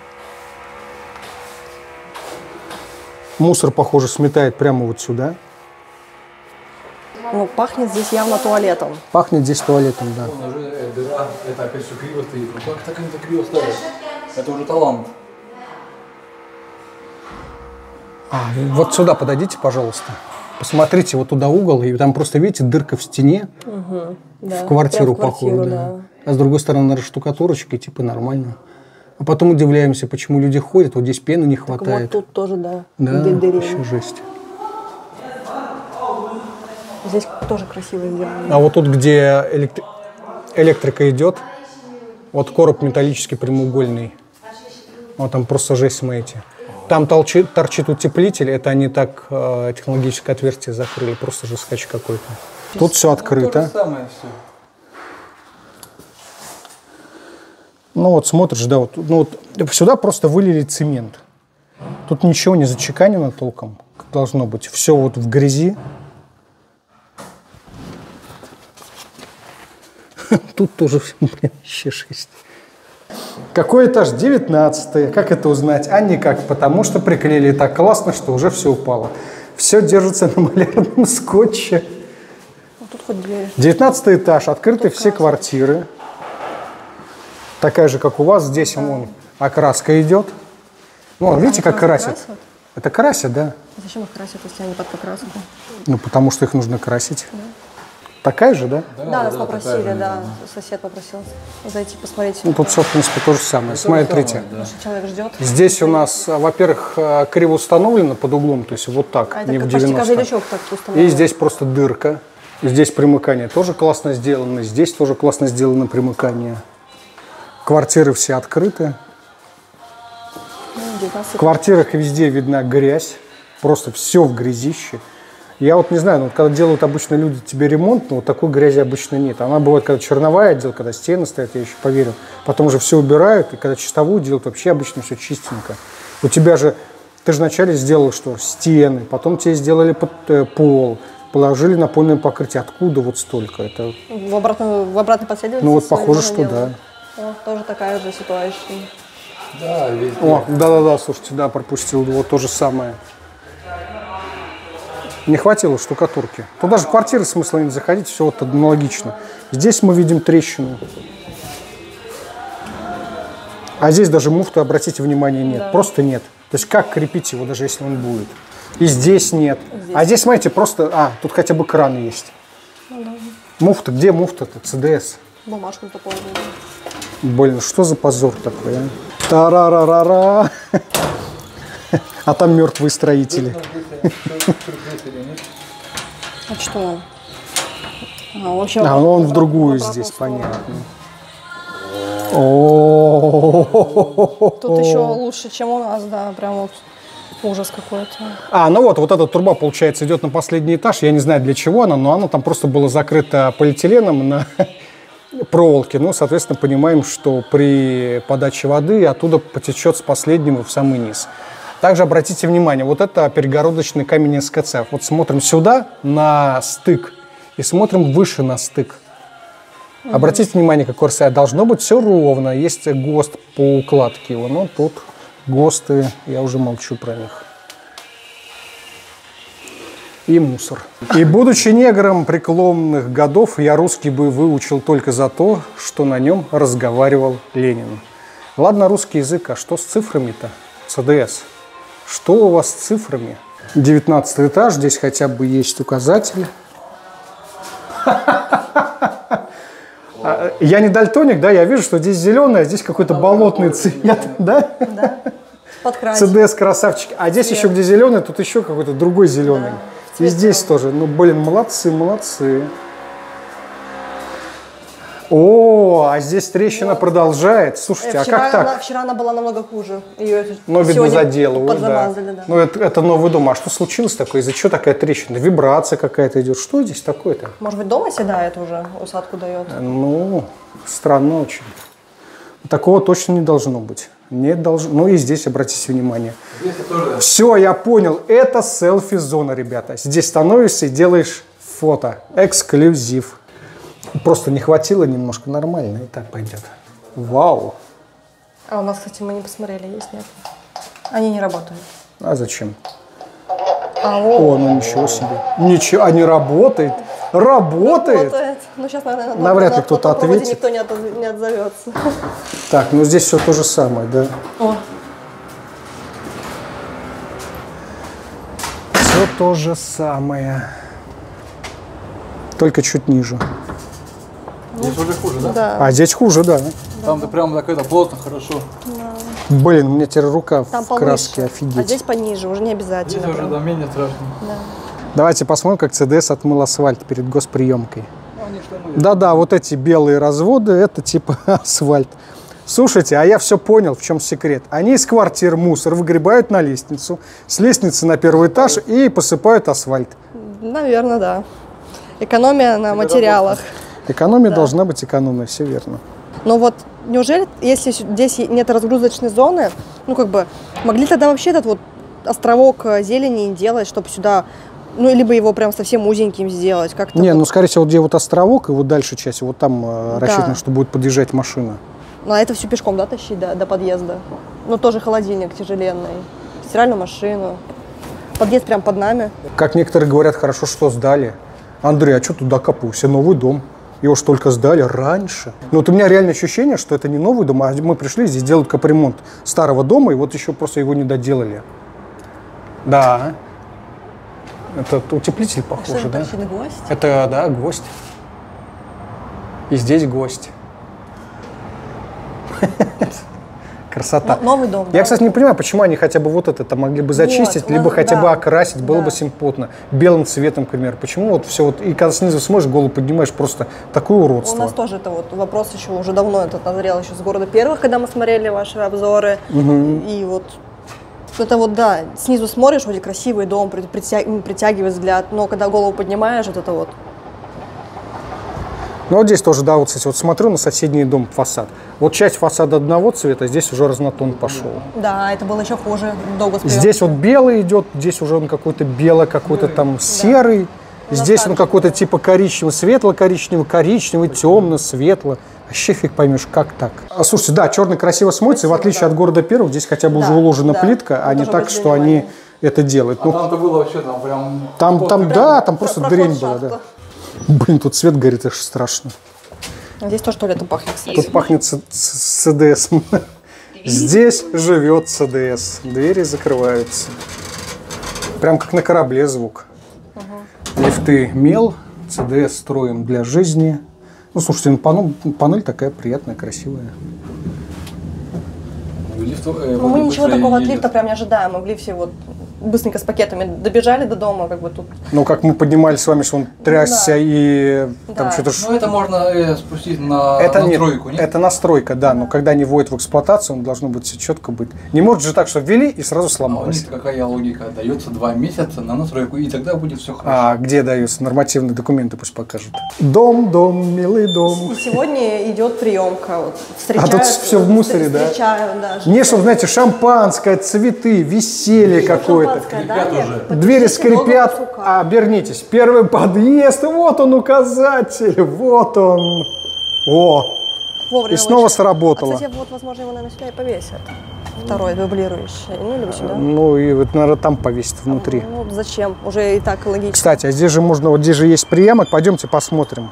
Мусор, похоже, сметает прямо вот сюда. Ну, пахнет здесь явно туалетом. Пахнет здесь туалетом, да. Вон уже дыра, это опять все криво стоит. Ну как так они так криво ставят? Это уже талант. Вот сюда подойдите, пожалуйста. Посмотрите, вот туда угол, и там просто, видите, дырка в стене. Да, В квартиру, прям в походу, квартиру, да. А с другой стороны, штукатурочка, типа нормально. А потом удивляемся, почему люди ходят, вот здесь пены не Так хватает. вот тут тоже, да, Да, дырень. еще жесть. Здесь тоже красиво сделано. А вот тут, где электрика идет, вот короб металлический прямоугольный. Вот там просто жесть, смотрите. Там торчит утеплитель, это они так технологическое отверстие закрыли, просто жескач какой-то. Тут все открыто. То же самое все. Ну вот смотришь, да, вот, ну вот сюда просто вылили цемент. Тут ничего не зачеканено толком, как должно быть. Все вот в грязи. Тут тоже, блин, еще 6. Какой этаж? 19-й. Как это узнать? А никак, потому что приклеили так классно, что уже все упало. Все держится на малярном скотче. Вот тут хоть дверь. 19 этаж, открыты все квартиры. Такая же, как у вас. Здесь вон окраска идет. Ну, видите, как красят? Красят? Это красят, да? Зачем их красят, если они под покраску? Ну, потому что их нужно красить. Такая же, да? Да, нас попросили, такая же, да. Сосед попросил зайти посмотреть. Ну, тут все, в принципе, то же самое. Смотрите. Может, человек ждет. Здесь у нас, во-первых, криво установлено под углом, то есть вот так, А не это в почти каждый 90. лючок так установлен. И здесь просто дырка. Здесь примыкание тоже классно сделано. Здесь тоже классно сделано примыкание. Квартиры все открыты. Ну, 19. В квартирах везде видна грязь. Просто все в грязище. Я вот не знаю, ну, когда делают обычно люди тебе ремонт, ну, вот такой грязи обычно нет. Она бывает, когда черновая отдел, когда стены стоят, я еще поверю. Потом уже все убирают, и когда чистовую делают, вообще обычно все чистенько. У тебя же, ты же вначале сделал что? Стены, потом тебе сделали пол, положили напольное покрытие. Откуда вот столько? Это... В обратной последовательности. Ну вот своё похоже, что делают. да. О, тоже такая же ситуация. Да, везде. О, да-да-да, слушайте, да, пропустил, вот то же самое. Не хватило штукатурки. Тут даже в квартиры смысла не заходить, все вот аналогично. Здесь мы видим трещину. А здесь даже муфты, обратите внимание, нет. Да. Просто нет. То есть как крепить его, даже если он будет? И здесь нет. Здесь. А здесь, смотрите, просто... тут хотя бы кран есть. Ну, да. Муфта, где муфта-то? ЦДС. Бумажку-то положили. Блин, что за позор такой, а? Та-ра-ра-ра-ра. А там мертвые строители. А что он? Вообще, Он в другую здесь, понятно. Тут еще лучше, чем у нас, да, прям вот ужас какой-то. Ну вот эта труба, получается, идет на последний этаж. Я не знаю, для чего она, но она там просто была закрыта полиэтиленом на проволоке. Ну, соответственно, понимаем, что при подаче воды оттуда потечет с последнего в самый низ. Также обратите внимание, вот это перегородочный камень СКЦ. Вот смотрим сюда на стык и смотрим выше на стык. Обратите внимание, какой RCI. Должно быть все ровно. Есть ГОСТ по укладке его, но тут ГОСТы, я уже молчу про них. И мусор. И будучи негром преклонных годов, я русский бы выучил только за то, что на нем разговаривал Ленин. Ладно, русский язык, а что с цифрами-то? ЦДС. Что у вас с цифрами? 19 этаж, здесь хотя бы есть указатель. Я не дальтоник, да, я вижу, что здесь зеленый, а здесь какой-то болотный цвет, да? Да. Подкрасить. ЦДС красавчики. А здесь еще где зеленый, тут еще какой-то другой зеленый. Да, и здесь тоже. Ну, блин, молодцы, молодцы. О, а здесь трещина продолжает. Слушайте, а как так? Вчера она была намного хуже. Ее видно, заделывают, да. Да. Ну, это новый дом. А что случилось такое? Из-за чего такая трещина? Вибрация какая-то идет. Что здесь такое-то? Может быть, дома седает уже, усадку дает? Ну, странно очень. Такого точно не должно быть. Не должно. Ну и здесь обратите внимание. Все, я понял. Это селфи-зона, ребята. Здесь становишься и делаешь фото. Эксклюзив. Просто не хватило немножко, нормально, и так пойдет. Вау! А у нас, кстати, мы не посмотрели, есть, нет? Они не работают. А зачем? О, ну ничего себе. Ничего, а не работает? Работает? Работает. Ну сейчас, наверное, навряд ли кто-то ответит. Никто не отзовется. Так, ну здесь все то же самое, да? О. Все то же самое. Только чуть ниже. Здесь уже хуже, да? Да. А здесь хуже, да. Там-то прям так это плотно, хорошо. Блин, у меня теперь рука там в краске, повыше, офигеть. а здесь пониже, уже не обязательно. Здесь уже прям. да, менее страшно. Да. Давайте посмотрим, как ЦДС отмыл асфальт перед госприемкой. Да-да, вот эти белые разводы, это типа асфальт. Слушайте, а я все понял, в чем секрет. Они из квартир мусор выгребают на лестницу, с лестницы на первый этаж и посыпают асфальт. Наверное, да. Экономия на материалах. Экономия должна быть экономной, все верно. Но вот неужели, если здесь нет разгрузочной зоны, ну как бы, могли тогда вообще этот вот островок зелени не делать, чтобы сюда, ну либо его прям совсем узеньким сделать, как-то. Не, вот. ну скорее всего, где вот островок и вот дальше часть, вот там рассчитано, что будет подъезжать машина. Ну а это все пешком, да, тащить до подъезда? Ну тоже холодильник тяжеленный, стиральную машину. Подъезд прям под нами. Как некоторые говорят, хорошо, что сдали. Андрей, а что тут докопывался? Новый дом. Его ж только сдали раньше. Ну вот у меня реальное ощущение, что это не новый дом, а мы пришли, здесь делают капремонт старого дома, и вот еще просто его не доделали. Да. Это утеплитель похож, да? Это гвоздь? Это, да, гвоздь. И здесь гвоздь. Красота. Новый дом. Я, кстати, не понимаю, почему они хотя бы вот это могли бы зачистить, вот, либо хотя да, бы окрасить, было да. бы симпотно. Белым цветом, к примеру. Почему вот все вот, и когда снизу смотришь, голову поднимаешь, просто такое уродство. У нас тоже это вот вопрос еще уже давно этот назрел, еще с города первых, когда мы смотрели ваши обзоры. И вот это вот, да, снизу смотришь, вроде красивый дом, притягивает взгляд, но когда голову поднимаешь, вот это вот. Ну вот здесь тоже, да, вот, кстати, вот смотрю на соседний дом фасад. Вот часть фасада одного цвета, здесь уже разнотон пошел. Да, это было еще хуже до госприемки. Здесь вот белый идет, здесь уже он какой-то белый, какой-то там серый. Здесь он какой-то типа коричневый, светло-коричневый, коричневый, темно-светло. Вообще фиг поймешь, как так. А, слушайте, да, черный красиво смотрится, и в отличие от города первых, здесь хотя бы уже уложена плитка, а не так, что они это делают. А там-то было вообще там прям... Там просто дрянь была, да. Блин, тут свет горит, аж страшно. Здесь тоже туалетом пахнет, кстати. Тут пахнет ЦДС. Здесь живет ЦДС. Двери закрываются. Прям как на корабле звук. Лифты мел, ЦДС строим для жизни. Ну, слушайте, панель такая приятная, красивая. лифт... Ну, мы ничего такого от лифта прям не ожидаем. Мы в лифте вот быстренько с пакетами добежали до дома, как бы тут. Ну, как мы поднимались с вами, что он трясся и там что-то... Ну, это можно спустить на настройку, нет? Это настройка, да, но когда они вводят в эксплуатацию, он должно быть все четко быть. Не может же так, что ввели и сразу сломалось. А какая логика? Дается 2 месяца на настройку, и тогда будет все хорошо. А где даются нормативные документы, пусть покажут. Дом, милый дом. И сегодня идет приемка. Вот, А тут все в мусоре, да? Встречают, да. Не, чтобы, знаете, шампанское, цветы, веселье какое-то. Двери скрипят, обернитесь. Первый подъезд, вот он указатель, вот он. О, Вовремя и снова очень. сработало. А, кстати, вот, возможно, его, наверное, сюда и повесят. Второй дублирующий. Ну, либо сюда. Ну, и вот, наверное, там повесить внутри. Ну, зачем? Уже и так логично. Кстати, а здесь же можно, вот здесь же есть приемок, пойдемте посмотрим.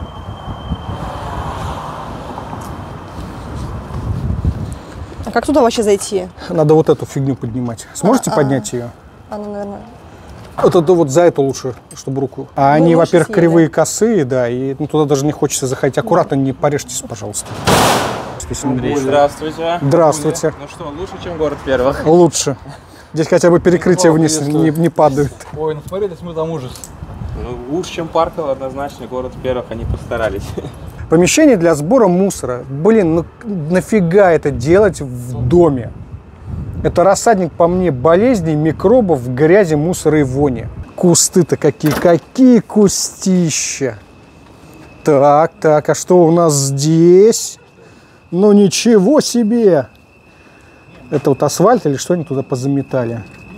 А как туда вообще зайти? Надо вот эту фигню поднимать. Сможете поднять ее? Она, наверное... Это вот за эту лучше, чтобы руку. А они, лучше во-первых, съели. кривые, косые, да, и туда даже не хочется заходить. Аккуратно, не порежьтесь, пожалуйста. Андрей, здравствуйте. Здравствуйте. Ну что, лучше, чем город первых? Лучше. Здесь хотя бы перекрытие вниз не падает. Ой, ну смотри, мы там ужас. Ну, лучше, чем Парково, однозначно, город первых, они постарались. Помещение для сбора мусора. Блин, ну нафига это делать в доме? Это рассадник, по мне, болезней, микробов, грязи, мусора и вони. Кусты-то какие кустища. Так, а что у нас здесь? Ну ничего себе! Это вот асфальт или что они туда позаметали?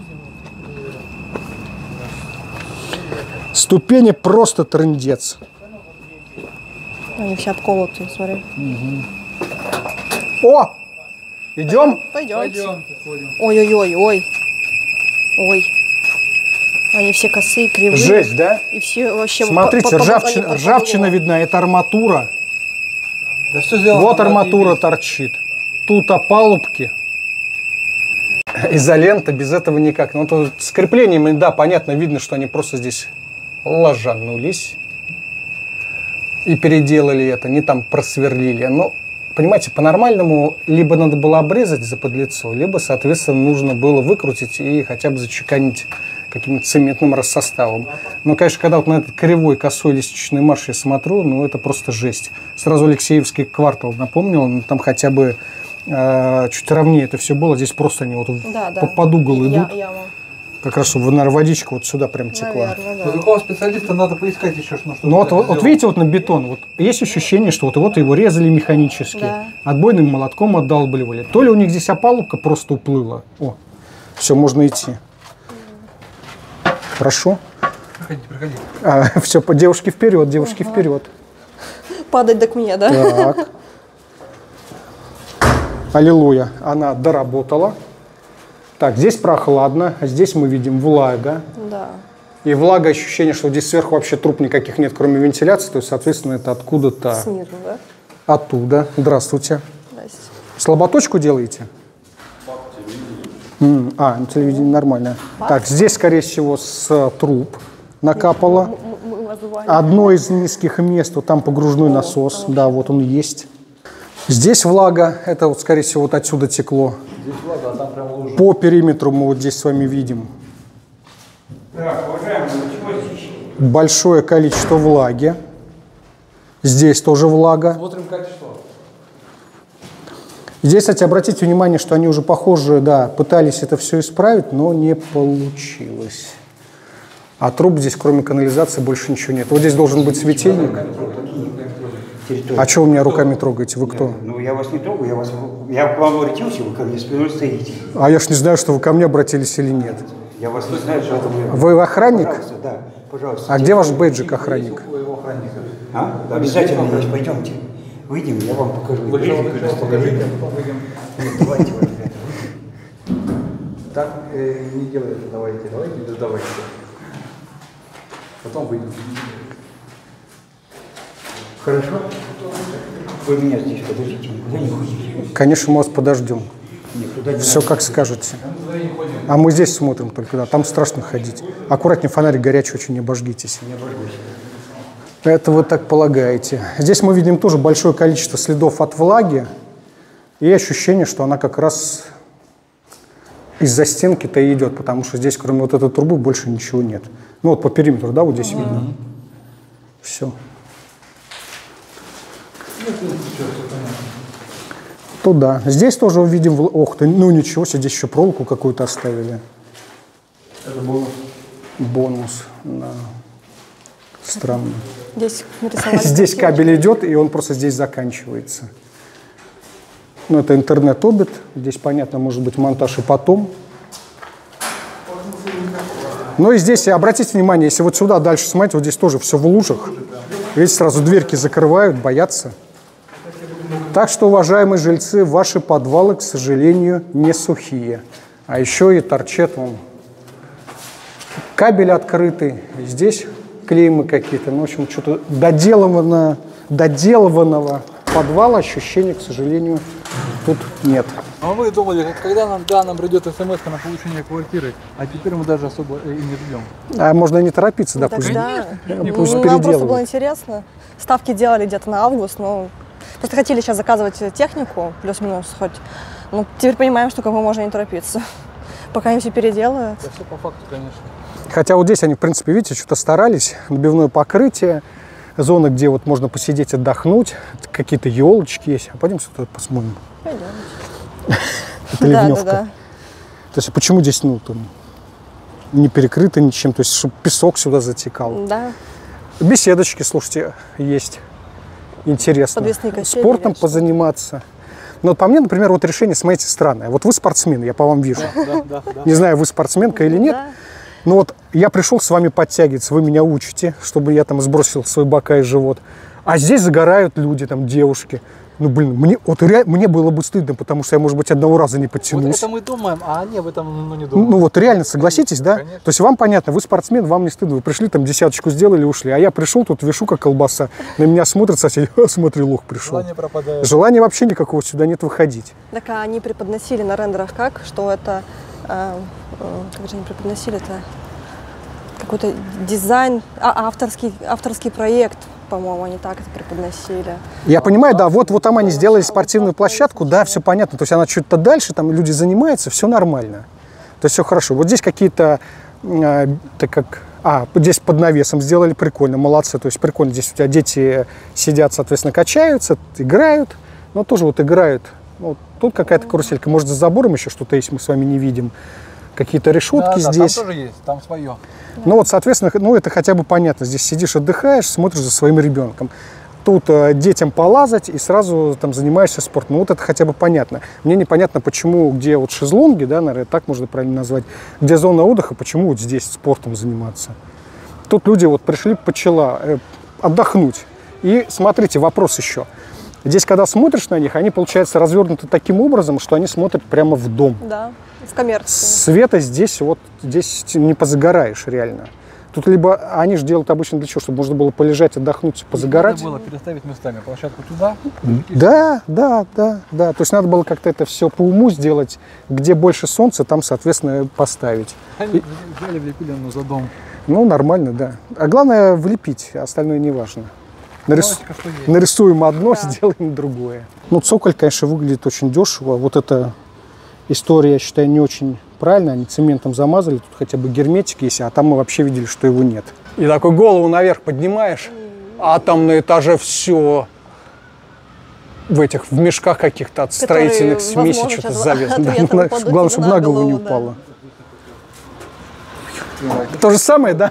Ступени просто трындец. Они все обколотые, смотри. О! Идем? Пойдем. Ой. Ой. Они все косые, кривые. Жесть, да? И все вообще... Смотрите, ржавчина видна, это арматура. Да все сделано. Вот арматура торчит. Тут опалубки. Изолента, без этого никак. Ну, то с креплениями, да, понятно, видно, что они просто здесь ложанулись и переделали это, не там просверлили. Но, понимаете, по-нормальному либо надо было обрезать заподлицо, либо, соответственно, нужно было выкрутить и хотя бы зачеканить каким-то цементным рассоставом. Но, конечно, когда вот на этот кривой, косой лестничный марш я смотрю, ну, это просто жесть. Сразу Алексеевский квартал напомнил, ну, там хотя бы чуть ровнее это все было. Здесь просто они вот под угол идут. Яма. Как раз, чтобы, наверное, водичка вот сюда прям текла. Наверное, да. Вот такого специалиста надо поискать еще, что Ну вот видите, вот на бетон, вот есть ощущение, что вот его резали механически, отбойным молотком отдалбливали. То ли у них здесь опалубка просто уплыла. О, все, можно идти. Прошу. Проходи. Все, девушки вперед, девушки вперед. Падать так мне, да? Так. Аллилуйя, она доработала. Так, здесь прохладно, а здесь мы видим влага. Да. И влага, ощущение, что здесь сверху вообще труб никаких нет, кроме вентиляции, то есть, соответственно, это откуда-то. Снизу, да? Оттуда. Здравствуйте. Здрасте. Слаботочку делаете? Телевидение нормально. Так, здесь, скорее всего, с труб накапало. Одно из низких мест, вот там погружной насос. Да, вот он есть. Здесь влага, это вот, скорее всего, вот отсюда текло. Здесь влага, а там прям лужа. По периметру мы вот здесь с вами видим. Большое количество влаги. Здесь тоже влага. Смотрим качество. Здесь, кстати, обратите внимание, что они уже, похоже, да, пытались это все исправить, но не получилось. А труб здесь, кроме канализации, больше ничего нет. Вот здесь должен быть светильник. А что вы меня руками трогаете? Вы кто? Ну, я вас не трогаю, я к вам обратился, вы ко мне спиной стоите. А я ж не знаю, что вы ко мне обратились или нет. Я вас не знаю, поэтому... Вы охранник? Пожалуйста, да, пожалуйста. А где ваш бейджик, охранник? А? Обязательно есть, пойдемте. Выйдем, я вам покажу. Покажите, а потом выйдем. Нет, давайте, вот, ребята. Так не делайте, давайте, не сдавайте. Потом выйдем. Хорошо? Вы меня здесь подождите, никуда не ходите. Конечно, мы вас подождем. Никуда не Все как скажете. А мы здесь смотрим только, да. Там страшно ходить. Аккуратнее, фонарик горячий, очень не обожгитесь. Не обожгусь. Это вы так полагаете. Здесь мы видим тоже большое количество следов от влаги. И ощущение, что она как раз из-за стенки-то и идет, потому что здесь, кроме вот этой трубы, больше ничего нет. Ну вот по периметру, да, вот здесь видно. Все. Туда. Здесь тоже увидим, ох ты, ну ничего себе, здесь еще проволоку какую-то оставили. Это бонус. Бонус. Да. Странно. Здесь нарисовали. Здесь кабель идет, и он просто здесь заканчивается. Ну, это интернет-обед. Здесь, понятно, может быть монтаж и потом. Ну и здесь, обратите внимание, если вот сюда дальше смотрите, вот здесь тоже все в лужах. Видите, сразу дверки закрывают, боятся. Так что, уважаемые жильцы, ваши подвалы, к сожалению, не сухие. А еще и торчат вон кабель открытый. Здесь клеймы какие-то. Ну, в общем, что-то доделанного подвала, ощущения, к сожалению, тут нет. А вы думали, когда нам придет смс на получение квартиры, а теперь мы даже особо и не ждем. А можно и не торопиться, да, Так пусть, да. пусть Нам просто было переделывают. интересно. Ставки делали где-то на август, но просто хотели сейчас заказывать технику, плюс-минус хоть. Ну, теперь понимаем, что кому можно не торопиться. Пока они все переделают. Это все по факту, конечно. Хотя вот здесь они, в принципе, видите, что-то старались. Набивное покрытие, зона, где вот можно посидеть, отдохнуть, какие-то елочки есть. А пойдемте туда посмотрим. Пойдем. Это ливневка. То есть почему здесь, ну, там, не перекрыто ничем, то есть чтобы песок сюда затекал. Да. Беседочки, слушайте, есть. Интересно. Подвесные качели, Спортом или что? позаниматься. Но вот по мне, например, вот решение, смотрите, странное. Вот вы спортсмен, я по вам вижу. Да. Не знаю, вы спортсменка или нет. Да. Но вот я пришел с вами подтягиваться, вы меня учите, чтобы я там сбросил свой бока и живот. А здесь загорают люди, там, девушки. Ну, блин, мне было бы стыдно, потому что я, может быть, одного раза не Вот подтянулся. это мы думаем, а они об этом не думают. Ну вот реально, согласитесь, да? Конечно. То есть вам понятно, вы спортсмен, вам не стыдно, вы пришли, там десяточку сделали, ушли. А я пришел, тут вешу как колбаса, на меня смотрят соседи, смотри, лох пришел. Желание пропадает. Желания вообще никакого, сюда нет выходить. Так а они преподносили на рендерах как? Что это, как же они преподносили-то? Какой-то дизайн, авторский проект, по-моему, они так это преподносили. Я понимаю, да, вот там они сделали спортивную площадку, да, все понятно. То есть она чуть-то дальше, там люди занимаются, все нормально. То есть все хорошо. Вот здесь какие-то, здесь под навесом сделали, прикольно, молодцы. То есть прикольно, здесь у тебя дети сидят, соответственно, качаются, играют, но тоже вот играют. Вот тут какая-то каруселька, может, за забором еще что-то есть, мы с вами не видим. Какие-то решетки здесь. Там тоже есть, там свое. Ну вот, соответственно, это хотя бы понятно. Здесь сидишь, отдыхаешь, смотришь за своим ребенком. Тут детям полазать и сразу там занимаешься спортом. Ну вот это хотя бы понятно. Мне непонятно, почему, где вот шезлонги, да, наверное, так можно правильно назвать, где зона отдыха, почему вот здесь спортом заниматься. Тут люди вот пришли отдохнуть. И смотрите, вопрос еще. Здесь, когда смотришь на них, они, получается, развернуты таким образом, что они смотрят прямо в дом. Да, в коммерцию. Света здесь не позагораешь реально. Тут либо они же делают обычно для чего, чтобы можно было полежать, отдохнуть, позагорать. Надо было переставить местами площадку туда. Да. То есть надо было как-то это все по уму сделать, где больше солнца, там, соответственно, поставить. Они взяли, влепили за дом. Ну, нормально, да. А главное влепить, остальное не важно. Нарисуем одно, сделаем другое. Ну, цоколь, конечно, выглядит очень дешево. Вот эта история, я считаю, не очень правильная. Они цементом замазали, тут хотя бы герметик есть, а там мы вообще видели, что его нет. И такой голову наверх поднимаешь, а там на этаже все в мешках каких-то от строительных смесей что-то завязано. Главное, чтобы на голову не упало. То же самое, да?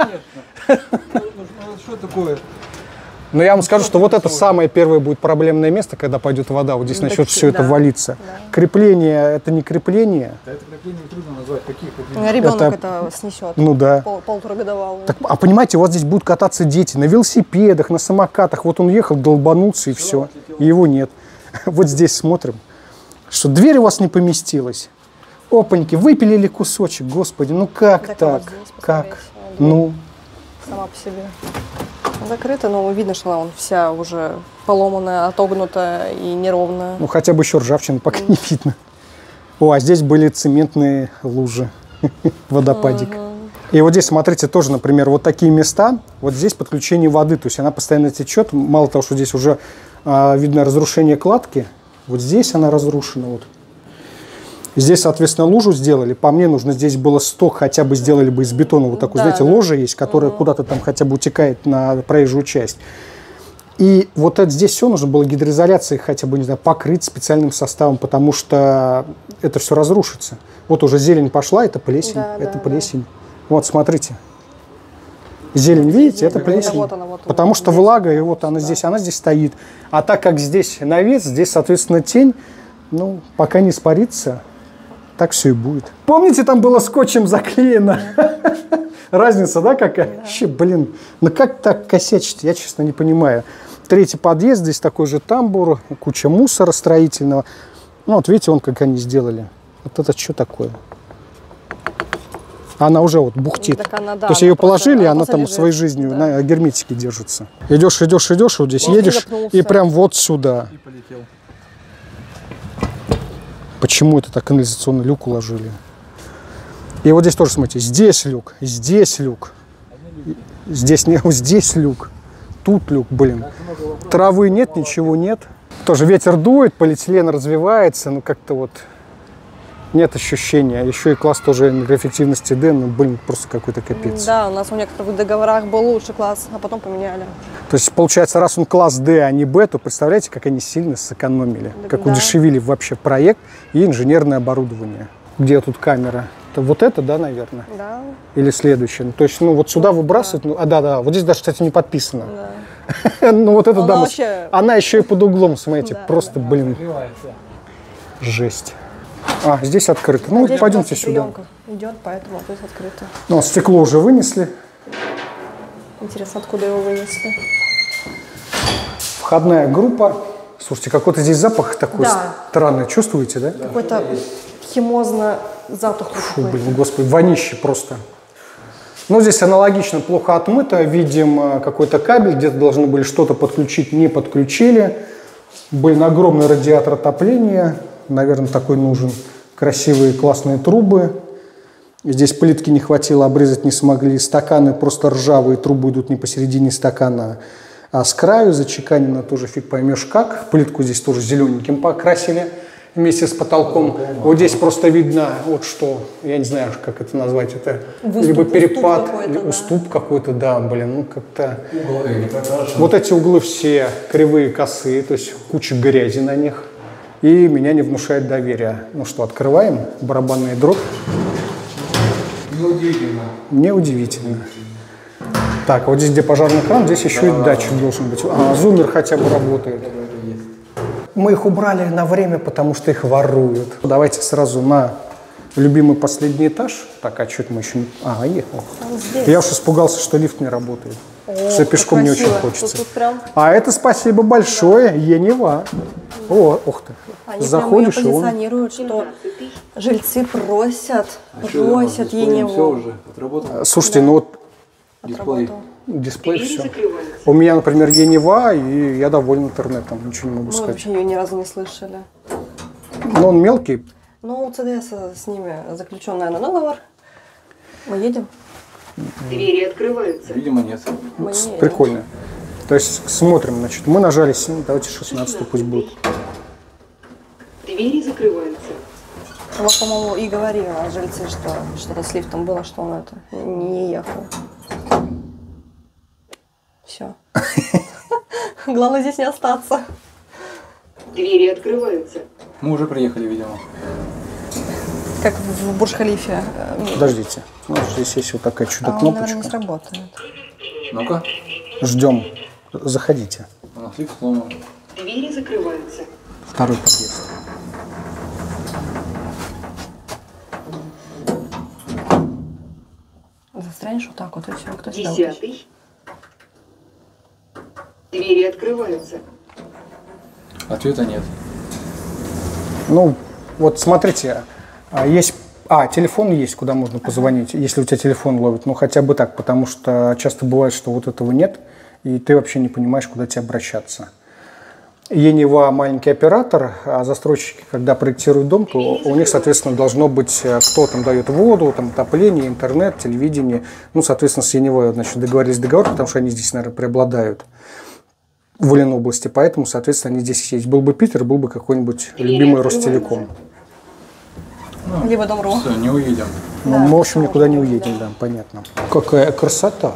Что такое? Но я вам скажу, что вот это самое первое будет проблемное место, когда пойдет вода. Вот здесь начнет все это валиться. Крепление – это не крепление. Да, это крепление трудно назвать. Какие крепления? Ребенок это снесет. Ну да. Полуторагодовалый. А понимаете, вот здесь будут кататься дети на велосипедах, на самокатах. Вот он ехал, долбанулся и все. И его нет. Вот здесь смотрим, что дверь у вас не поместилась. Опаньки, выпилили кусочек. Господи, ну как так? Как? Ну. Сама по себе. Закрыта, но видно, что она вся уже поломанная, отогнутая и неровная. Ну, хотя бы еще ржавчины пока не видно. О, а здесь были цементные лужи, водопадик. И вот здесь, смотрите, тоже, например, вот такие места. Вот здесь подключение воды, то есть она постоянно течет. Мало того, что здесь уже видно разрушение кладки, Вот здесь она разрушена. Вот. Здесь, соответственно, лужу сделали. По мне нужно здесь было сток, хотя бы сделали бы из бетона. Вот такой, знаете, ложа есть, которая куда-то там хотя бы утекает на проезжую часть. И вот это, здесь все нужно было гидроизоляцией хотя бы, не знаю, покрыть специальным составом, потому что это все разрушится. Вот уже зелень пошла, это плесень, плесень. Вот, смотрите. Зелень, видите, это плесень. Вот она, потому что влага, и вот она здесь стоит. А так как здесь навес, здесь, соответственно, тень, ну, пока не испарится, так все и будет. Помните, там было скотчем заклеено? Разница, да, какая? Вообще, блин, ну как так косячить, я, честно, не понимаю. Третий подъезд, здесь такой же тамбур, куча мусора строительного. Ну, вот видите, как они сделали. Вот это что такое? Она уже вот бухтит. Она, да, то есть ее положили, и она там лежит, своей жизнью на герметике держится. Идешь, вот здесь едешь, и прям вот сюда. И полетел. Почему это так канализационный люк уложили? И вот здесь тоже, смотрите, здесь люк, здесь люк. Здесь не, здесь люк. Тут люк, блин. Травы нет, ничего нет. Тоже ветер дует, полиэтилен развивается, но как-то вот нет ощущения. Еще и класс тоже энергоэффективности D, ну, блин, просто какой-то капец. Да, у нас в некоторых договорах был лучше класс, а потом поменяли. То есть, получается, раз он класс D, а не B, то представляете, как они сильно сэкономили, как удешевили вообще проект и инженерное оборудование. Где тут камера? Вот это, да, наверное? Да. Или следующее? То есть, ну, вот сюда выбрасывают. Да. Ну, да. Вот здесь даже, кстати, не подписано. Да. Ну, вот это, да. Она еще и под углом, смотрите. Просто, блин. Жесть. А, здесь открыто. Ну, здесь пойдемте сюда. Идет, поэтому здесь открыто. Ну, стекло уже вынесли. Интересно, откуда его вынесли? Входная группа. Слушайте, какой-то здесь запах такой странный. Чувствуете, да? Какой-то химозно затухлый. Фу, блин, господи, вонище просто. Ну, здесь аналогично, плохо отмыто. Видим какой-то кабель, где-то должны были что-то подключить, не подключили. Блин, огромный радиатор отопления. Наверное, такой нужен. Красивые, классные трубы. Здесь плитки не хватило, обрезать не смогли. Стаканы просто ржавые, трубы идут не посередине стакана, а с краю зачеканено, тоже фиг поймешь как. Плитку здесь тоже зелененьким покрасили вместе с потолком. Вот здесь просто видно, вот что, я не знаю, как это назвать, это либо перепад, уступ какой-то, да, блин, ну как-то. Вот эти углы все кривые, косые, то есть куча грязи на них. И меня не внушает доверия. Ну что, открываем барабанный дробь. Неудивительно. Неудивительно. Так, вот здесь, где пожарный кран, здесь еще и датчик должен быть. А, зуммер хотя бы работает. Мы их убрали на время, потому что их воруют. Давайте сразу на любимый последний этаж. Так, а что-то мы еще не... А, ехал. Я уж испугался, что лифт не работает. Что пешком не очень хочется. Прям... А это спасибо большое, Енева. О, ух ты. Они заходишь, прямо позиционируют, что жильцы просят Еневу. Слушайте, ну вот дисплей все. У меня, например, Енева, и я доволен интернетом, ничего не могу сказать. Мы вообще ее ни разу не слышали. Но он мелкий. Ну, у ЦДС с ними заключен, наверное, договор. Мы едем. Двери открываются. Видимо, нет. Прикольно. То есть смотрим, значит, мы нажали 7, давайте 16 пусть будет. Двери закрываются. Вот, по-моему, и говорили жильцы, что что-то с лифтом было, что он это не ехал. Все. Главное здесь не остаться. Двери открываются. Мы уже приехали, видимо. Как в Бурдж-Халифе. Подождите. Вот здесь есть вот такая чудо-кнопочка. Он, наверное, не сработает. Ну-ка. Ждем. Заходите. У нас лифт сломан. Двери закрываются. Второй подъезд. Застрянешь вот так вот, и все, кто тебя 10-й. Двери открываются. Ответа нет. Ну, вот смотрите, есть... телефон есть, куда можно позвонить, если у тебя телефон ловит. Ну, хотя бы так, потому что часто бывает, что вот этого нет, и ты вообще не понимаешь, куда тебе обращаться. Енева маленький оператор, а застройщики, когда проектируют дом, то у них, соответственно, должно быть, кто там дает воду, там, отопление, интернет, телевидение. Ну, соответственно, с Еневой, значит, договорились договор, потому что они здесь, наверное, преобладают. в Ленобласти, поэтому, соответственно, они здесь есть. Был бы Питер, был бы какой-нибудь любимый Ростелеком. Либо Дом.ру. Все, не уедем. Ну, мы, в общем, никуда не уедем, да, понятно. Какая красота.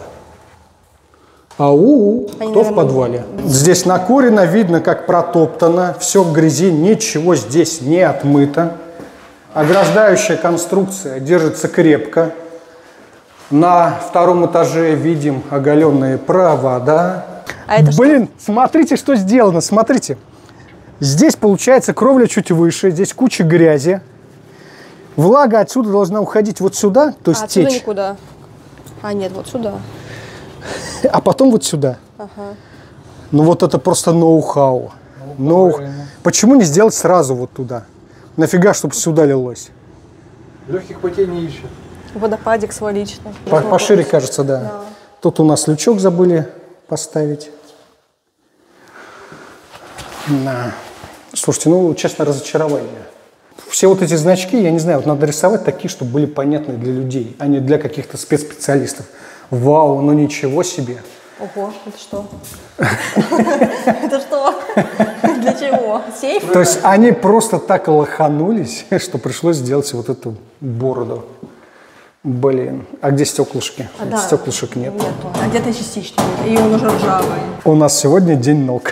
Ау, кто в подвале? Здесь накурено, видно, как протоптано, все в грязи, ничего здесь не отмыто. Ограждающая конструкция держится крепко. На втором этаже видим оголенные провода. Блин, смотрите, что сделано, смотрите. Здесь, получается, кровля чуть выше, здесь куча грязи. Влага отсюда должна уходить вот сюда, то есть отсюда течь. Никуда. А, нет, вот сюда. А потом вот сюда. Ага. Ну вот это просто ноу-хау. Почему не сделать сразу вот туда? Нафига, чтобы сюда лилось? Легких путей не ищет. Водопадик свалично. Пошире, кажется, да. Тут у нас лючок забыли поставить. Да. Слушайте, ну, честно, разочарование. Все вот эти значки, я не знаю, вот надо рисовать такие, чтобы были понятны для людей, а не для каких-то спецспециалистов. Вау, ну ничего себе. Ого, это что? Это что? Для чего? Сейф? То есть они просто так лоханулись, что пришлось сделать вот эту бороду. Блин, а где стеклышки? Стеклышек нет. Нету. А где-то частично. И он уже ржавый. У нас сегодня день ног.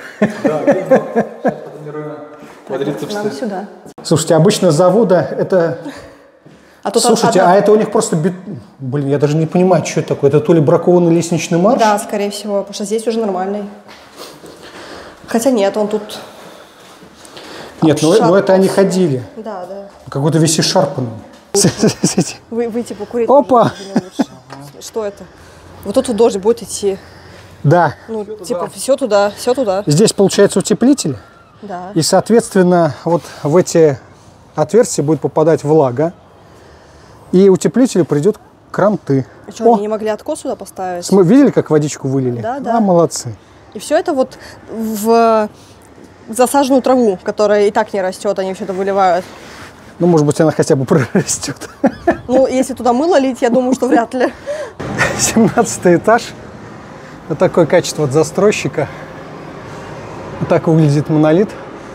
Нам сюда. Слушайте, обычно завода это... Слушайте, а это у них просто... Блин, я даже не понимаю, что это такое. Это то ли бракованный лестничный марш? Да, скорее всего, потому что здесь уже нормальный. Хотя нет, он тут... Нет, но это они ходили. Да, да. Какой-то весь ишарпанный. Вы типа курить. Опа! Что это? Вот тут дождь будет идти. Да. Ну, типа, все туда, все туда. Здесь, получается, утеплитель. Да. И, соответственно, вот в эти отверстия будет попадать влага. И утеплителю придет кранты. А что, они не могли откос сюда поставить? Мы видели, как водичку вылили? Да, да. А, молодцы. И все это вот в засаженную траву, которая и так не растет, они все это выливают. Ну, может быть, она хотя бы прорастет. Ну, если туда мыло лить, я думаю, что вряд ли. 17 этаж. Вот такое качество от застройщика. Вот так выглядит монолит.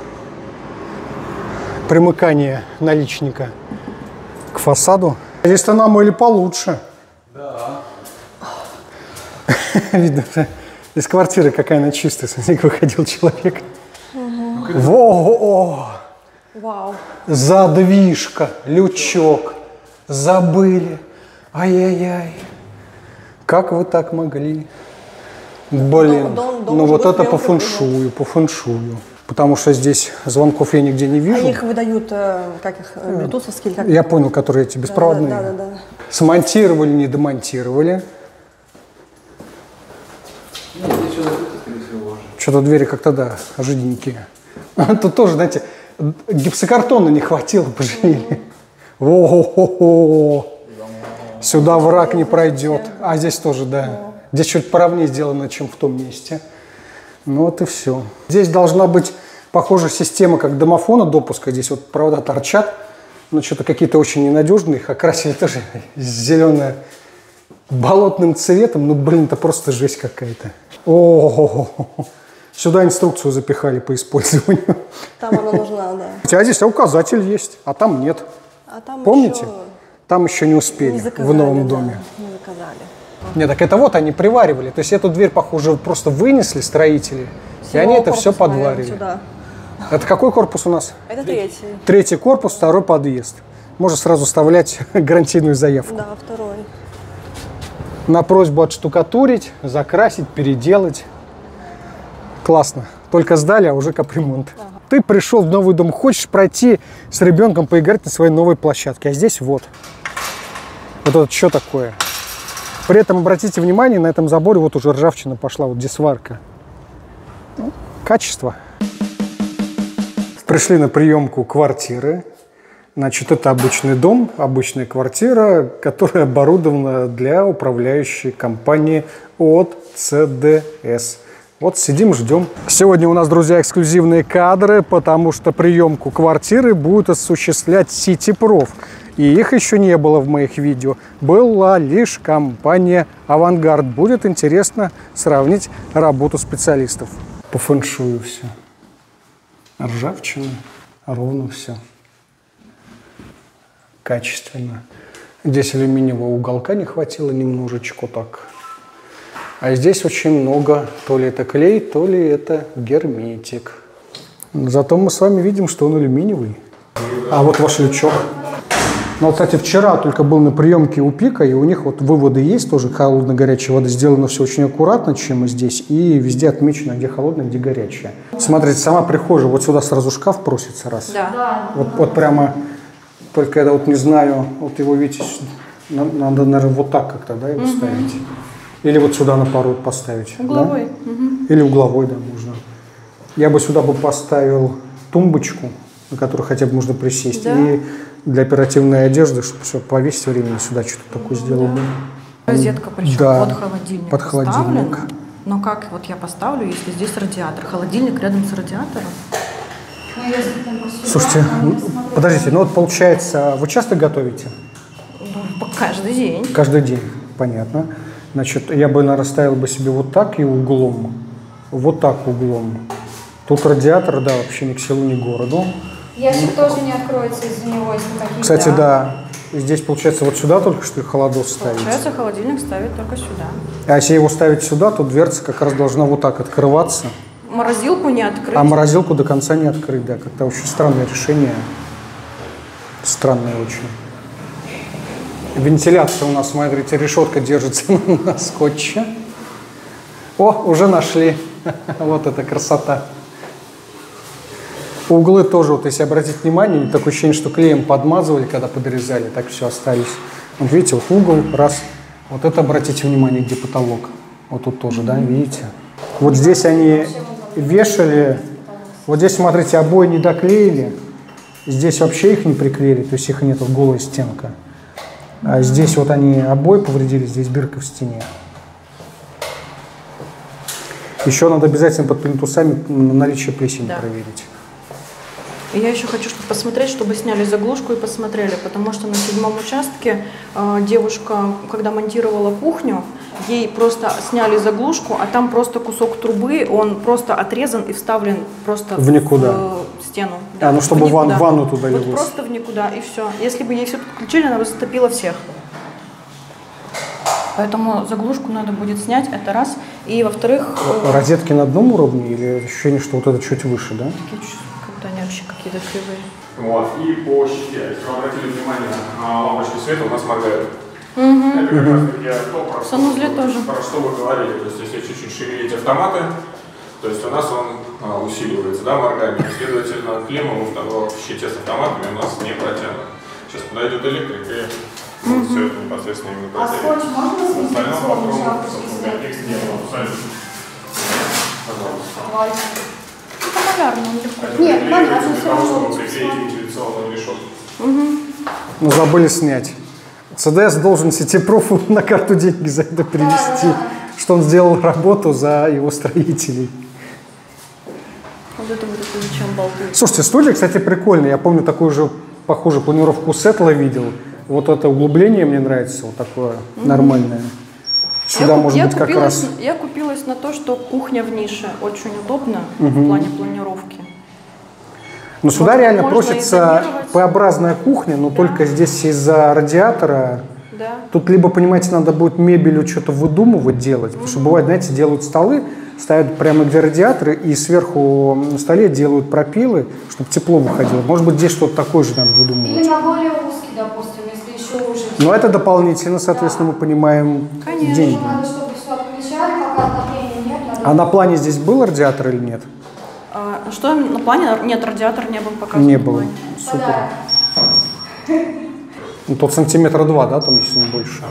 Примыкание наличника к фасаду. Здесь-то намыли получше. Да. Видно, из квартиры какая она чистая. Смотри, как выходил человек. Во-о! Вау. Задвижка, лючок. Забыли. Ай-яй-яй. Как вы так могли? Блин, дом ну вот это по фэншую. фэншую. Потому что здесь звонков я нигде не вижу. Они их выдают, как их, блютусовские? Как... Я понял, которые эти беспроводные. Да. Смонтировали, не демонтировали. Что-то двери как-то, да, жиденькие. Тут тоже, знаете, гипсокартона не хватило, пожалели. О-хо-хо-хо. Сюда враг не пройдет. А здесь тоже, да. Здесь чуть поровнее сделано, чем в том месте. Ну вот и все. Здесь должна быть похожая система, как домофона допуска. Здесь вот провода торчат. Но что-то какие-то очень ненадежные. Их окрасили тоже зеленое болотным цветом. Ну, блин, это просто жесть какая-то. О-о-о-о. Сюда инструкцию запихали по использованию. Там она нужна, да. Хотя здесь указатель есть, а там нет. А там помните? Еще... Там еще не успели, в новом доме. Не заказали. Нет, так это вот они приваривали. То есть эту дверь, похоже, просто вынесли строители, и они это все подварили. Сюда. Это какой корпус у нас? Это третий. Третий корпус, второй подъезд. Можно сразу вставлять гарантийную заявку. Да, второй. На просьбу отштукатурить, закрасить, переделать. Классно. Только сдали, а уже капремонт. Ага. Ты пришел в новый дом, хочешь пройти с ребенком поиграть на своей новой площадке. А здесь вот. Вот это что такое? При этом обратите внимание, на этом заборе вот уже ржавчина пошла, вот здесь сварка. Качество. Пришли на приемку квартиры. Значит, это обычный дом, обычная квартира, которая оборудована для управляющей компании от ЦДС. Вот сидим, ждем. Сегодня у нас, друзья, эксклюзивные кадры, потому что приемку квартиры будет осуществлять Сити-Проф. И их еще не было в моих видео. Была лишь компания «Авангард». Будет интересно сравнить работу специалистов. По фэншую все. Ржавчина, ровно все. Качественно. Здесь алюминиевого уголка не хватило немножечко так. А здесь очень много. То ли это клей, то ли это герметик. Зато мы с вами видим, что он алюминиевый. А вот ваш лючок. Ну, кстати, вчера только был на приемке у Пика, и у них вот выводы есть тоже холодно-горячей воды. Сделано все очень аккуратно, чем и здесь. И везде отмечено, где холодная, где горячая. Смотрите, сама прихожая, вот сюда сразу шкаф просится раз. Да. Вот прямо, только я вот не знаю, вот его, видите, надо, наверное, вот так как-то, да, его ставить. Или вот сюда на пару поставить. Угловой. Да? Или угловой, да, можно. Я бы сюда поставил тумбочку, на которую хотя бы можно присесть. Да. И для оперативной одежды, чтобы все повесить времени, сюда что-то такое сделал бы. Розетка причем Да, под холодильник под холодильник. поставлена. Но как вот я поставлю, если здесь радиатор? Холодильник рядом с радиатором? Слушайте, подождите, ну вот получается, вы часто готовите? Ну, каждый день. Каждый день, понятно. Значит, я бы, наверное, ставил бы себе вот так и углом. Вот так углом. Тут радиатор, да, вообще ни к селу, ни к городу. Ящик тоже не откроется из-за него, если какие-то... Кстати, да. Здесь, получается, вот сюда только что холодос ставить. Получается, холодильник ставить только сюда. А если его ставить сюда, то дверца как раз должна вот так открываться. Морозилку не открыть. А морозилку до конца не открыть, да. Как-то очень странное решение. Странное очень. Вентиляция у нас, смотрите, решетка держится на скотче. О, уже нашли. Вот это красота. Углы тоже, вот если обратить внимание, такое ощущение, что клеем подмазывали, когда подрезали, так все остались. Вот видите, вот угол, раз. Вот это обратите внимание, где потолок. Вот тут тоже, да, видите? Вот здесь они вешали. Вот здесь, смотрите, обои не доклеили. Здесь вообще их не приклеили, то есть их нет, вот голая стенка. А здесь вот они обои повредили, здесь дырка в стене. Еще надо обязательно под плинтусами наличие плесени проверить. И я еще хочу посмотреть, чтобы сняли заглушку и посмотрели, потому что на 7-м участке девушка, когда монтировала кухню, ей просто сняли заглушку, а там просто кусок трубы, он просто отрезан и вставлен просто в никуда. В стену. А, ну чтобы ванну туда лилось. Вот просто в никуда, и все. Если бы ей все подключили, она бы затопила всех. Поэтому заглушку надо будет снять, это раз. И во-вторых... Розетки на одном уровне или ощущение, что вот это чуть выше, да? Они вообще какие-то кривые. Вот. И по щите, если вы обратили внимание, лампочки света у нас моргают. Это как раз таки то, про что вы говорили. То есть если чуть-чуть шевелить автоматы, то есть у нас он усиливается, да, моргание. Следовательно, клемма в щите с автоматами у нас не протянута. Сейчас подойдет электрик и все это непосредственно именно протереть. А скотч можно в остальном вокруг контекст не было. Пожалуйста. Нет, понятно, все равно. Ну, забыли снять. ЦДС должен Ситипруфу на карту деньги за это привезти, что он сделал работу за его строителей. Вот это вот это зачем болты? Слушайте, студия, кстати, прикольная. Я помню такую же похожую планировку у Сетла видел. Вот это углубление мне нравится, вот такое нормальное. Сюда может быть как раз... Я купилась на то, что кухня в нише очень удобно в плане планировки. Но сюда реально просится П-образная кухня, но только здесь из-за радиатора. Да. Тут либо, понимаете, надо будет мебелью что-то выдумывать, делать. Потому что бывает, знаете, делают столы, ставят прямо где радиаторы, и сверху на столе делают пропилы, чтобы тепло выходило. Может быть, здесь что-то такое же надо выдумывать. Или на более узкий, допустим, если еще уже. Но это дополнительно, соответственно, мы понимаем деньги. Надо, чтобы все отключали, пока отопления нет. А на плане здесь был радиатор или нет? Что на плане? Нет, радиатор не был показан. Не было. Супер. Ну, тут сантиметра 2, да, там, если не больше.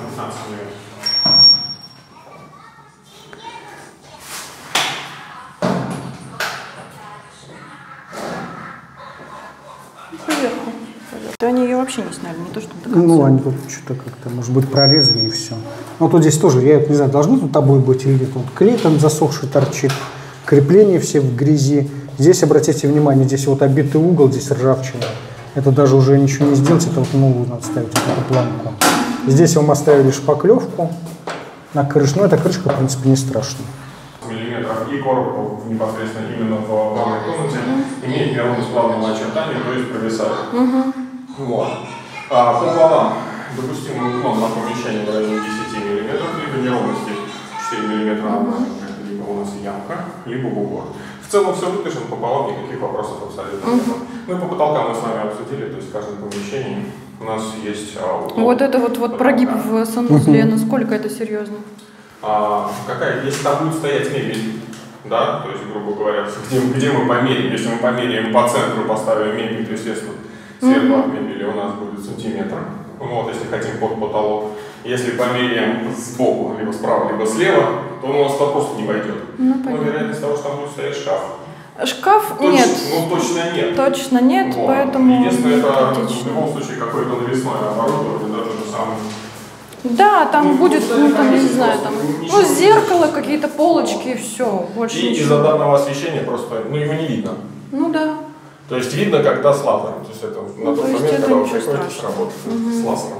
Поверху. Они ее вообще не сняли, не то, что до конца. Ну, они тут что-то как-то, может быть, прорезали и все. Ну, тут здесь тоже, я не знаю, должны тут обои быть или нет. Вот клей там засохший торчит, крепления все в грязи. Здесь, обратите внимание, здесь вот обитый угол, здесь ржавчина. Это даже уже ничего не сделать, это вот новую надо ставить, эту планку. Здесь вам оставили шпаклевку на крышу, но эта крышка, в принципе, не страшна. Миллиметров и короб непосредственно именно в ванной комнате имеет неровность плавного очертания, то есть провисает. Вот. По полам допустимый уклон на помещение в районе 10 мм, либо неровности 4 мм, либо у нас ямка, либо бугор. В целом все выдержано пополам, никаких вопросов абсолютно нет. Ну и по потолкам мы с вами обсудили, то есть в каждом помещении у нас есть уклон. Вот это вот прогиб в санузле, насколько это серьезно? Если там будет стоять мебель, да, то есть, грубо говоря, где мы померяем, если мы померяем по центру, поставим мебель, то, естественно, сверху от мебели у нас будет сантиметр, вот, если хотим под потолок. Если померяем сбоку, либо справа, либо слева, то он у нас просто не войдет. Но вероятность того, что там будет стоять шкаф. Шкаф нет. Ну, точно нет. Точно нет, вот. поэтому... Единственное, это в любом случае какое-то навесное оборудование, да, то же самое. Да, там будет, ну, там, я не знаю, там, ну, зеркало, какие-то полочки, все, больше и ничего. из-за данного освещения просто, ну, его не видно. Ну, да. То есть видно, когда с лазером. То есть это на тот момент, когда вы приходите с работы с лазером.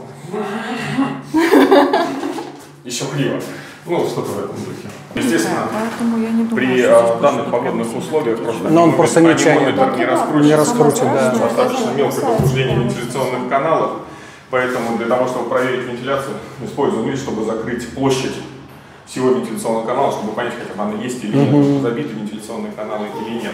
Еще криво. Ну, что-то в этом духе. Естественно, при данных погодных условиях он просто не тянет, не раскрутит, да. Достаточно мелкое повреждение вентиляционных каналов. Поэтому для того, чтобы проверить вентиляцию, используем лишь, чтобы закрыть площадь всего вентиляционного канала, чтобы понять, хотя бы она есть или нет, забиты вентиляционные каналы или нет.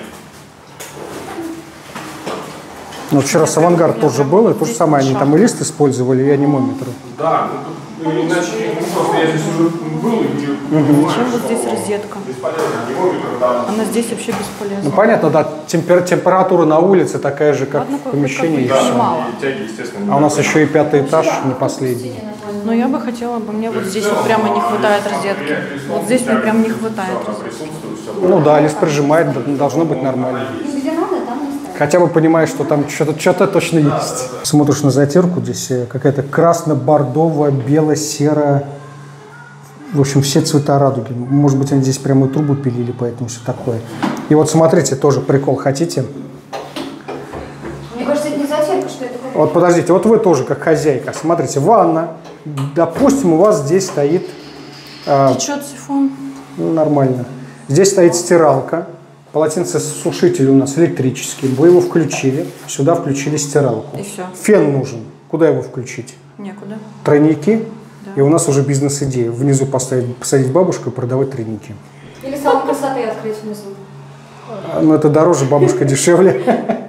Ну, вчера с «Авангард» тоже было, и то же самое, они там и лист использовали, и анимометры. Да, ну, иначе, просто я здесь уже был и Зачем вот здесь розетка? Она здесь вообще бесполезна. Ну, понятно, да, температура на улице такая же, как в помещении, и все. А у нас еще и 5-й этаж, не последний. Но я бы хотела, мне вот здесь вот прямо не хватает розетки. Вот здесь мне прям не хватает розетки. Ну да, лист прижимает, должно быть нормально. Хотя бы понимаешь, что там что-то точно есть. Смотришь на затирку, здесь какая-то красно-бордовая, бело-серая. В общем, все цвета радуги. Может быть, они здесь прямую трубу пилили, поэтому все такое. И вот смотрите, тоже прикол хотите? Мне кажется, это не затирка, что это какая-то... Вот подождите, вот вы тоже как хозяйка. Смотрите, ванна. Допустим, у вас здесь стоит... Течет сифон. Ну, нормально. Здесь стоит стиралка. Полотенцесушитель у нас электрический. Вы его включили. Сюда включили стиралку. И все. Фен нужен. Куда его включить? Некуда. Тройники. Да. И у нас уже бизнес-идея. Внизу посадить бабушку и продавать тройники. Или салон красоты открыть внизу. Ну, это дороже, бабушка дешевле.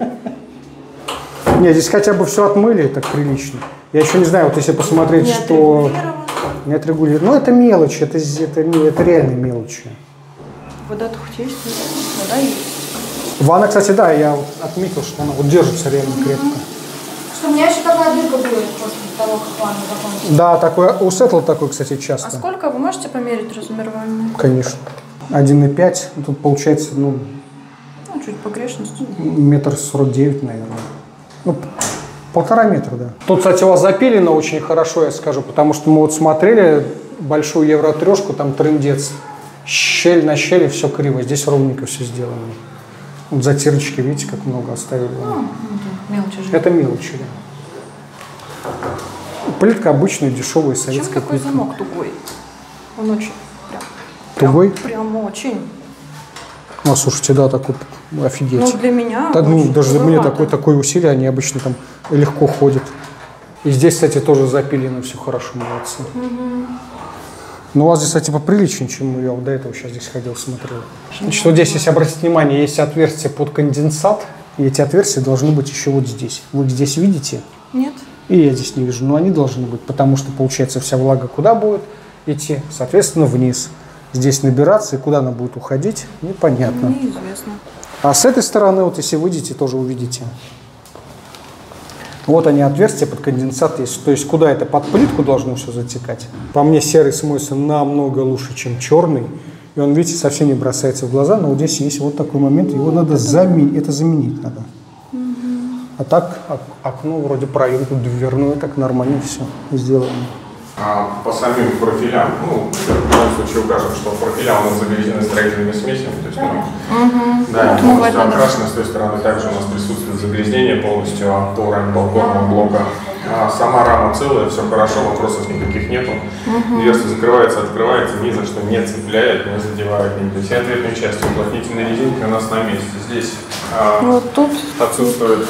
Нет, здесь хотя бы все отмыли, так прилично. Я еще не знаю, вот если посмотреть, что... Не отрегулировано. Ну, это мелочи, это реально мелочи. Вода-то хоть есть? Вода есть. Ванна, кстати, да, я вот отметил, что она вот держится реально крепко. Что у меня еще такая дырка будет после того, как ванна закончится. Да, такой, у Сеттл такой, кстати, часто. А сколько? Вы можете померить размер ванны? Конечно. 1,5. Тут получается, ну чуть погрешность. Метр 49, наверное. Ну, 1,5 метра, да. Тут, кстати, у вас запилено очень хорошо, я скажу, потому что мы вот смотрели большую евро-трешку, там трындец. Щель на щели, все криво. Здесь ровненько все сделано. Вот затирочки, видите, как много оставили. Мелочи же. Это мелочи, да. Плитка обычная, дешевая, советская Чем такой плитка. замок тугой? Он очень... Тугой? Прям очень. Ну, слушайте, да, такой, офигеть. Ну, для меня так, ну, очень даже для меня туговато. такое усилие, они обычно там легко ходят. И здесь, кстати, тоже запилено все хорошо, молодцы. Но у вас здесь, кстати, поприличнее, чем я вот до этого сейчас здесь ходил, смотрел. Значит, вот здесь, если обратить внимание, есть отверстие под конденсат, и эти отверстия должны быть еще вот здесь. Вы здесь видите? Нет. И я здесь не вижу, но они должны быть, потому что, получается, вся влага куда будет идти? Соответственно, вниз. Здесь набираться, и куда она будет уходить, непонятно. Неизвестно. А с этой стороны, вот если выйдете, тоже увидите. Вот они, отверстия под конденсат есть. То есть куда это? Под плитку должно все затекать. По мне серый смоется намного лучше, чем черный. И он, видите, совсем не бросается в глаза. Но вот здесь есть вот такой момент, его надо заменить. Это заменить надо. А так окно вроде проем тут дверное, так нормально все сделано. По самим профилям, ну, в любом случае укажем, что профиля у нас загрязнены строительными смесями, то есть, да, полностью окрашены, с той стороны также у нас присутствует загрязнение полностью от тора балконного блока Сама рама целая, все хорошо, вопросов никаких нету. Дверца закрывается, открывается, ни за что не цепляет, не задевает. Все ответные части уплотнительной резинки у нас на месте. Здесь вот тут отсутствует,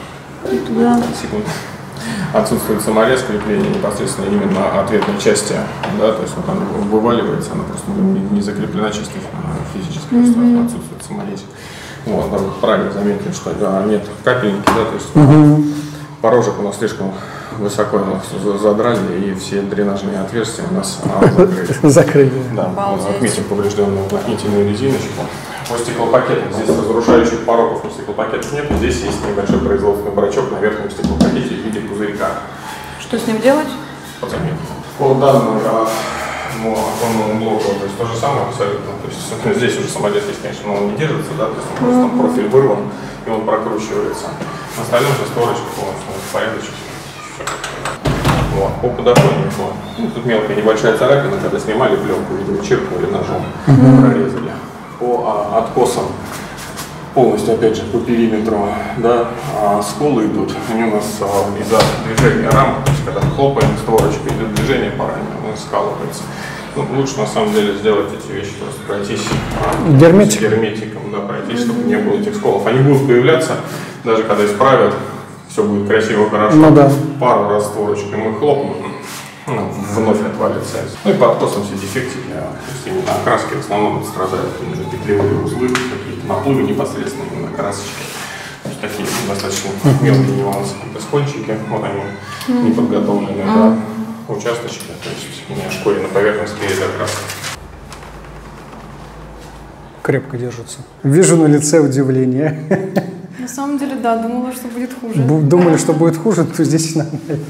отсутствует саморез крепления непосредственно именно ответной части. Да, то есть вот она вываливается, она просто не закреплена чисто физически, отсутствует саморез. Вот, да, правильно заметили, что нет капельники, да, то есть порожек у нас слишком высоко задрали, и все дренажные отверстия у нас закрыли. Да, отметим поврежденную уплотнительную резиночку. По стеклопакетам здесь разрушающих пороков на стеклопакетах нет, здесь есть небольшой производственный брачок на верхнем стеклопакете в виде пузырька. Что с ним делать? Подзаметим. По данному оконному блоку, то есть то же самое абсолютно. То есть здесь уже саморез есть, конечно, но он не держится, да, то есть он просто там профиль вырван, и он прокручивается. На остальном же створочка полностью в порядочке. Вот. По подоконнику. Тут мелкая небольшая царапина, когда снимали пленку, видимо, чиркнули ножом, прорезали. По откосам полностью, опять же, по периметру, да, сколы идут. Они у нас из-за движения рам, то есть когда мы хлопаем створочкой, идет движение по раме, он скалывается. Ну, лучше на самом деле сделать эти вещи, просто пройтись герметиком, да, пройтись, чтобы не было этих сколов. Они будут появляться, даже когда исправят, все будет красиво, хорошо. Ну, да. Пару раз створочкой мы хлопнем, вновь отвалится. Ну и по откосам все дефективные, то есть именно окраски в основном страдают, именно петлевые узлы, какие-то наплывы непосредственно именно красочки. То есть такие достаточно мелкие нюансы, какие-то скольчики, вот они неподготовленные, да, участочки, то есть у меня шкурена поверхность перед окраской. Крепко держится. Вижу на лице удивление. На самом деле, да, думала, что будет хуже. Думали, что будет хуже, то здесь нормально.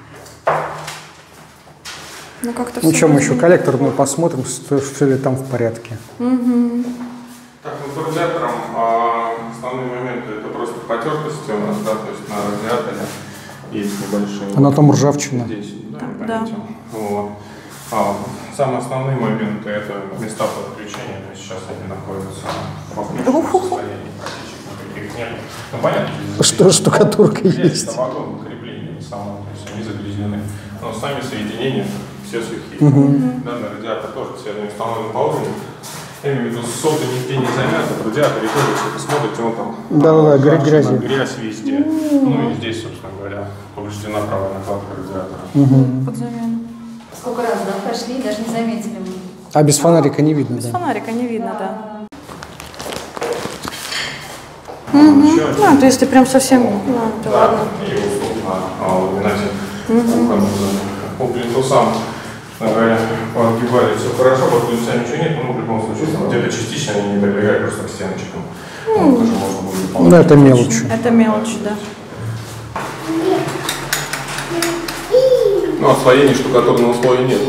Ну, как-то ну что, мы еще коллекторную посмотрим, все ли там в порядке. Так, ну, по радиаторам основные моменты это просто потертости у нас, да, то есть на радиаторе есть небольшие. Она там ржавчина. Здесь, да. Вот. Самые основные моменты это места подключения, то есть сейчас они находятся в обычном состоянии, практически никаких нет. Ну, понятно, что штукатурка есть. Это вагон крепления само, то есть они загрязнены. Но сами соединения все сухие. Данный радиатор тоже все они установлены по уровню. Я имею в виду, соты нигде не замята, в радиаторе тоже, если вы смотрите, он там грязь везде. Ну и здесь, собственно говоря, повреждена правая накладка радиатора. Под замену. Сколько раз, да, прошли, даже не заметили мы. А без фонарика не видно, без да? Без фонарика не видно, да. То есть ты прям совсем, да, ладно. И на ламинате по плинтусам, погибали все хорошо, под плинтуса ничего нет, но в любом случае где-то частично они не прилегают просто к стеночкам. Тоже можно будет ну это мелочь. Это мелочь, да. Ну, отслоений штукатурного слоя нет.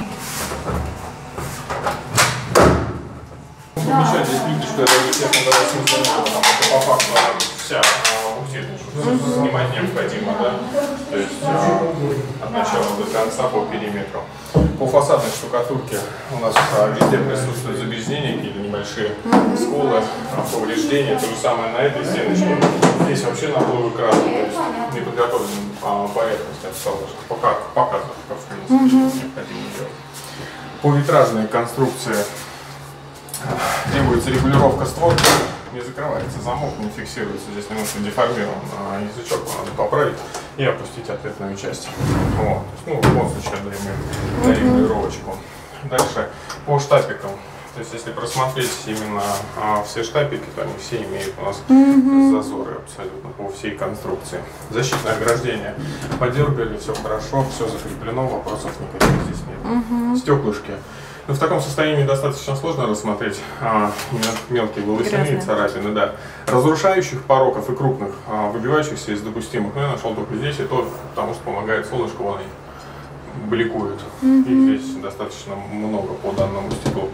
Помещать здесь плиточку, это естественно, даже смысла, потому что по факту вся буксирная снимать необходимо, да? То есть от начала до конца по периметру. По фасадной штукатурке у нас везде присутствуют загрязнения, какие-то небольшие сколы, повреждения. То же самое на этой стеночке. Здесь вообще наплывы краски, то есть неподготовленная поверхность, я сказал, что показывать, как в принципе необходимо делать. По витражной конструкции требуется регулировка створки, не закрывается замок, не фиксируется, здесь немножко деформирован язычок, надо поправить и опустить ответную часть. Вот. Ну, в любом случае отдаем регулировочку. Дальше по штапикам. То есть, если просмотреть именно все штапики, то они все имеют у нас зазоры абсолютно по всей конструкции. Защитное ограждение подергали, все хорошо, все закреплено, вопросов никаких здесь нет. Стеклышки. Но в таком состоянии достаточно сложно рассмотреть мелкие волосяные царапины, да. Разрушающих пороков и крупных, выбивающихся из допустимых, но я нашел только здесь, и то, потому что помогает солнышко, вон они бликуют. И здесь достаточно много по данному стеклу.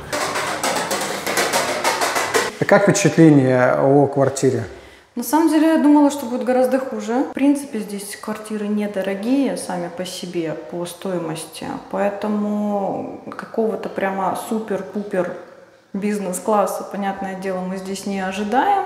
А как впечатление о квартире? На самом деле я думала, что будет гораздо хуже. В принципе, здесь квартиры недорогие сами по себе, по стоимости. Поэтому какого-то прямо супер-пупер бизнес-класса, понятное дело, мы здесь не ожидаем.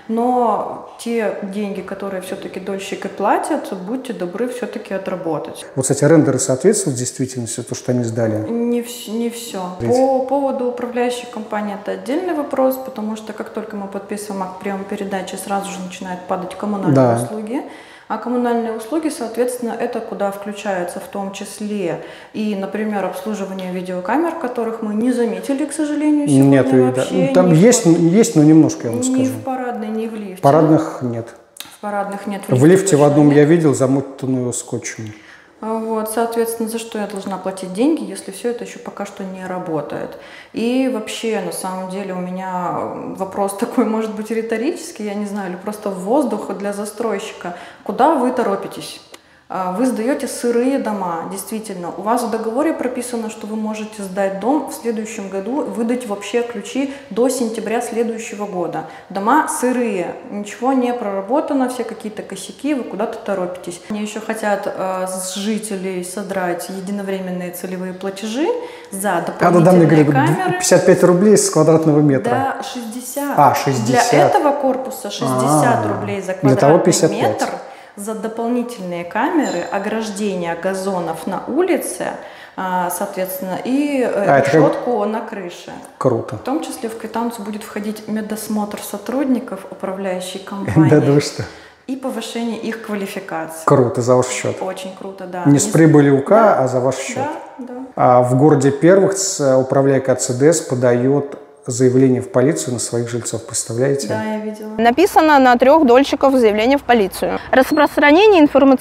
но те деньги, которые все-таки дольщики платят, будьте добры все-таки отработать. Вот, кстати, рендеры соответствуют действительности, то, что они сдали? Не все. По поводу управляющей компании это отдельный вопрос, потому что как только мы подписываем акт приема передачи, сразу же начинают падать коммунальные услуги. А коммунальные услуги, соответственно, это куда включается в том числе и, например, обслуживание видеокамер, которых мы не заметили, к сожалению, сегодня. Нет, вообще. Там есть, но немножко, я вам скажу. Ни в парадной, ни в лифте. Парадных нет. В парадных нет. В лифте в одном я видел замотанную скотчем. Вот, соответственно, за что я должна платить деньги, если все это еще пока что не работает. И вообще, на самом деле, у меня вопрос такой, может быть, риторический, я не знаю, или просто в воздух для застройщика. Куда вы торопитесь? Вы сдаете сырые дома, действительно. У вас в договоре прописано, что вы можете сдать дом в следующем году, выдать вообще ключи до сентября следующего года. Дома сырые, ничего не проработано, все какие-то косяки, вы куда-то торопитесь. Они еще хотят с жителей содрать единовременные целевые платежи за дополнительные камеры. 55 рублей с квадратного метра. Да, 60. 60. Для этого корпуса 60 рублей за квадратный метр. За дополнительные камеры, ограждение газонов на улице, соответственно, и решетку на крыше. Круто. В том числе в квитанцию будет входить медосмотр сотрудников управляющей компании. Да, вы что? И повышение их квалификации. Круто, за ваш счет. Очень круто, да. Не с прибыли УК, а за ваш счет. Да. А в городе Первых управляйка ЦДС подает заявление в полицию на своих жильцов, представляете? Да, я видела. Написано на 3 дольщиков заявление в полицию. Распространение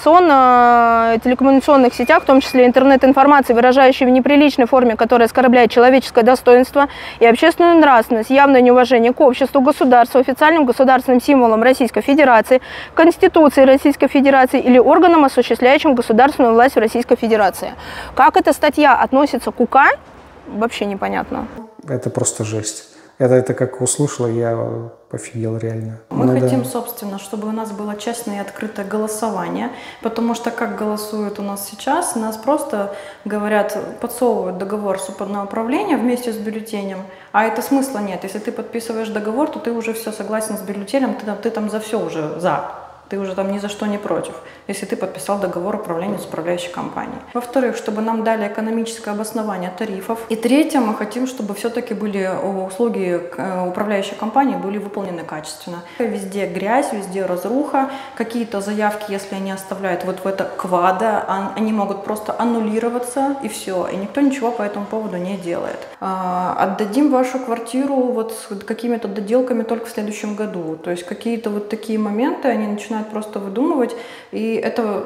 информационно-телекоммуникационных сетях, в том числе интернет-информации, выражающей в неприличной форме, которая оскорбляет человеческое достоинство и общественную нравственность, явное неуважение к обществу, государству, официальным государственным символам Российской Федерации, Конституции Российской Федерации или органам, осуществляющим государственную власть в Российской Федерации. Как эта статья относится к УК, вообще непонятно. Это просто жесть. Это как услышала, я пофигел реально. Мы хотим, собственно, чтобы у нас было честное и открытое голосование, потому что как голосуют у нас сейчас, нас просто, говорят, подсовывают договор на управление вместе с бюллетенем, а это смысла нет. Если ты подписываешь договор, то ты уже все согласен с бюллетенем, ты там за все уже за. Ты уже там ни за что не против, если ты подписал договор управления с управляющей компанией. Во-вторых, чтобы нам дали экономическое обоснование тарифов. И третье, мы хотим, чтобы все-таки были услуги управляющей компании были выполнены качественно. Везде грязь, везде разруха. Какие-то заявки, если они оставляют вот в это квадро, они могут просто аннулироваться и все. И никто ничего по этому поводу не делает. Отдадим вашу квартиру вот с какими-то доделками только в следующем году. То есть какие-то вот такие моменты они начинают просто выдумывать, и это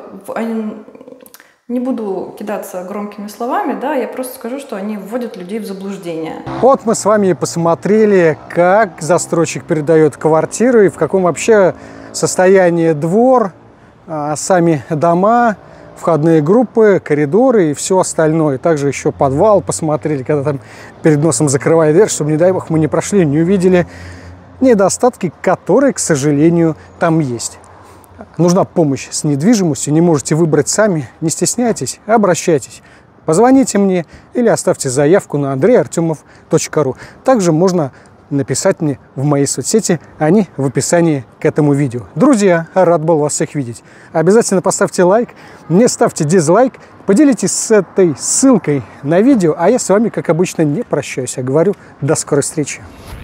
не буду кидаться громкими словами, да, я просто скажу, что они вводят людей в заблуждение. Вот мы с вами и посмотрели, как застройщик передает квартиру и в каком вообще состоянии двор, сами дома, входные группы, коридоры и все остальное. Также еще подвал посмотрели, когда там перед носом закрывая дверь, чтобы, не дай бог, мы не прошли, не увидели недостатки, которые, к сожалению, там есть. Нужна помощь с недвижимостью, не можете выбрать сами, не стесняйтесь, обращайтесь. Позвоните мне или оставьте заявку на andreyartemov.ru. Также можно написать мне в моей соцсети, они в описании к этому видео. Друзья, рад был вас всех видеть. Обязательно поставьте лайк, не ставьте дизлайк, поделитесь с этой ссылкой на видео, а я с вами, как обычно, не прощаюсь, а говорю до скорой встречи.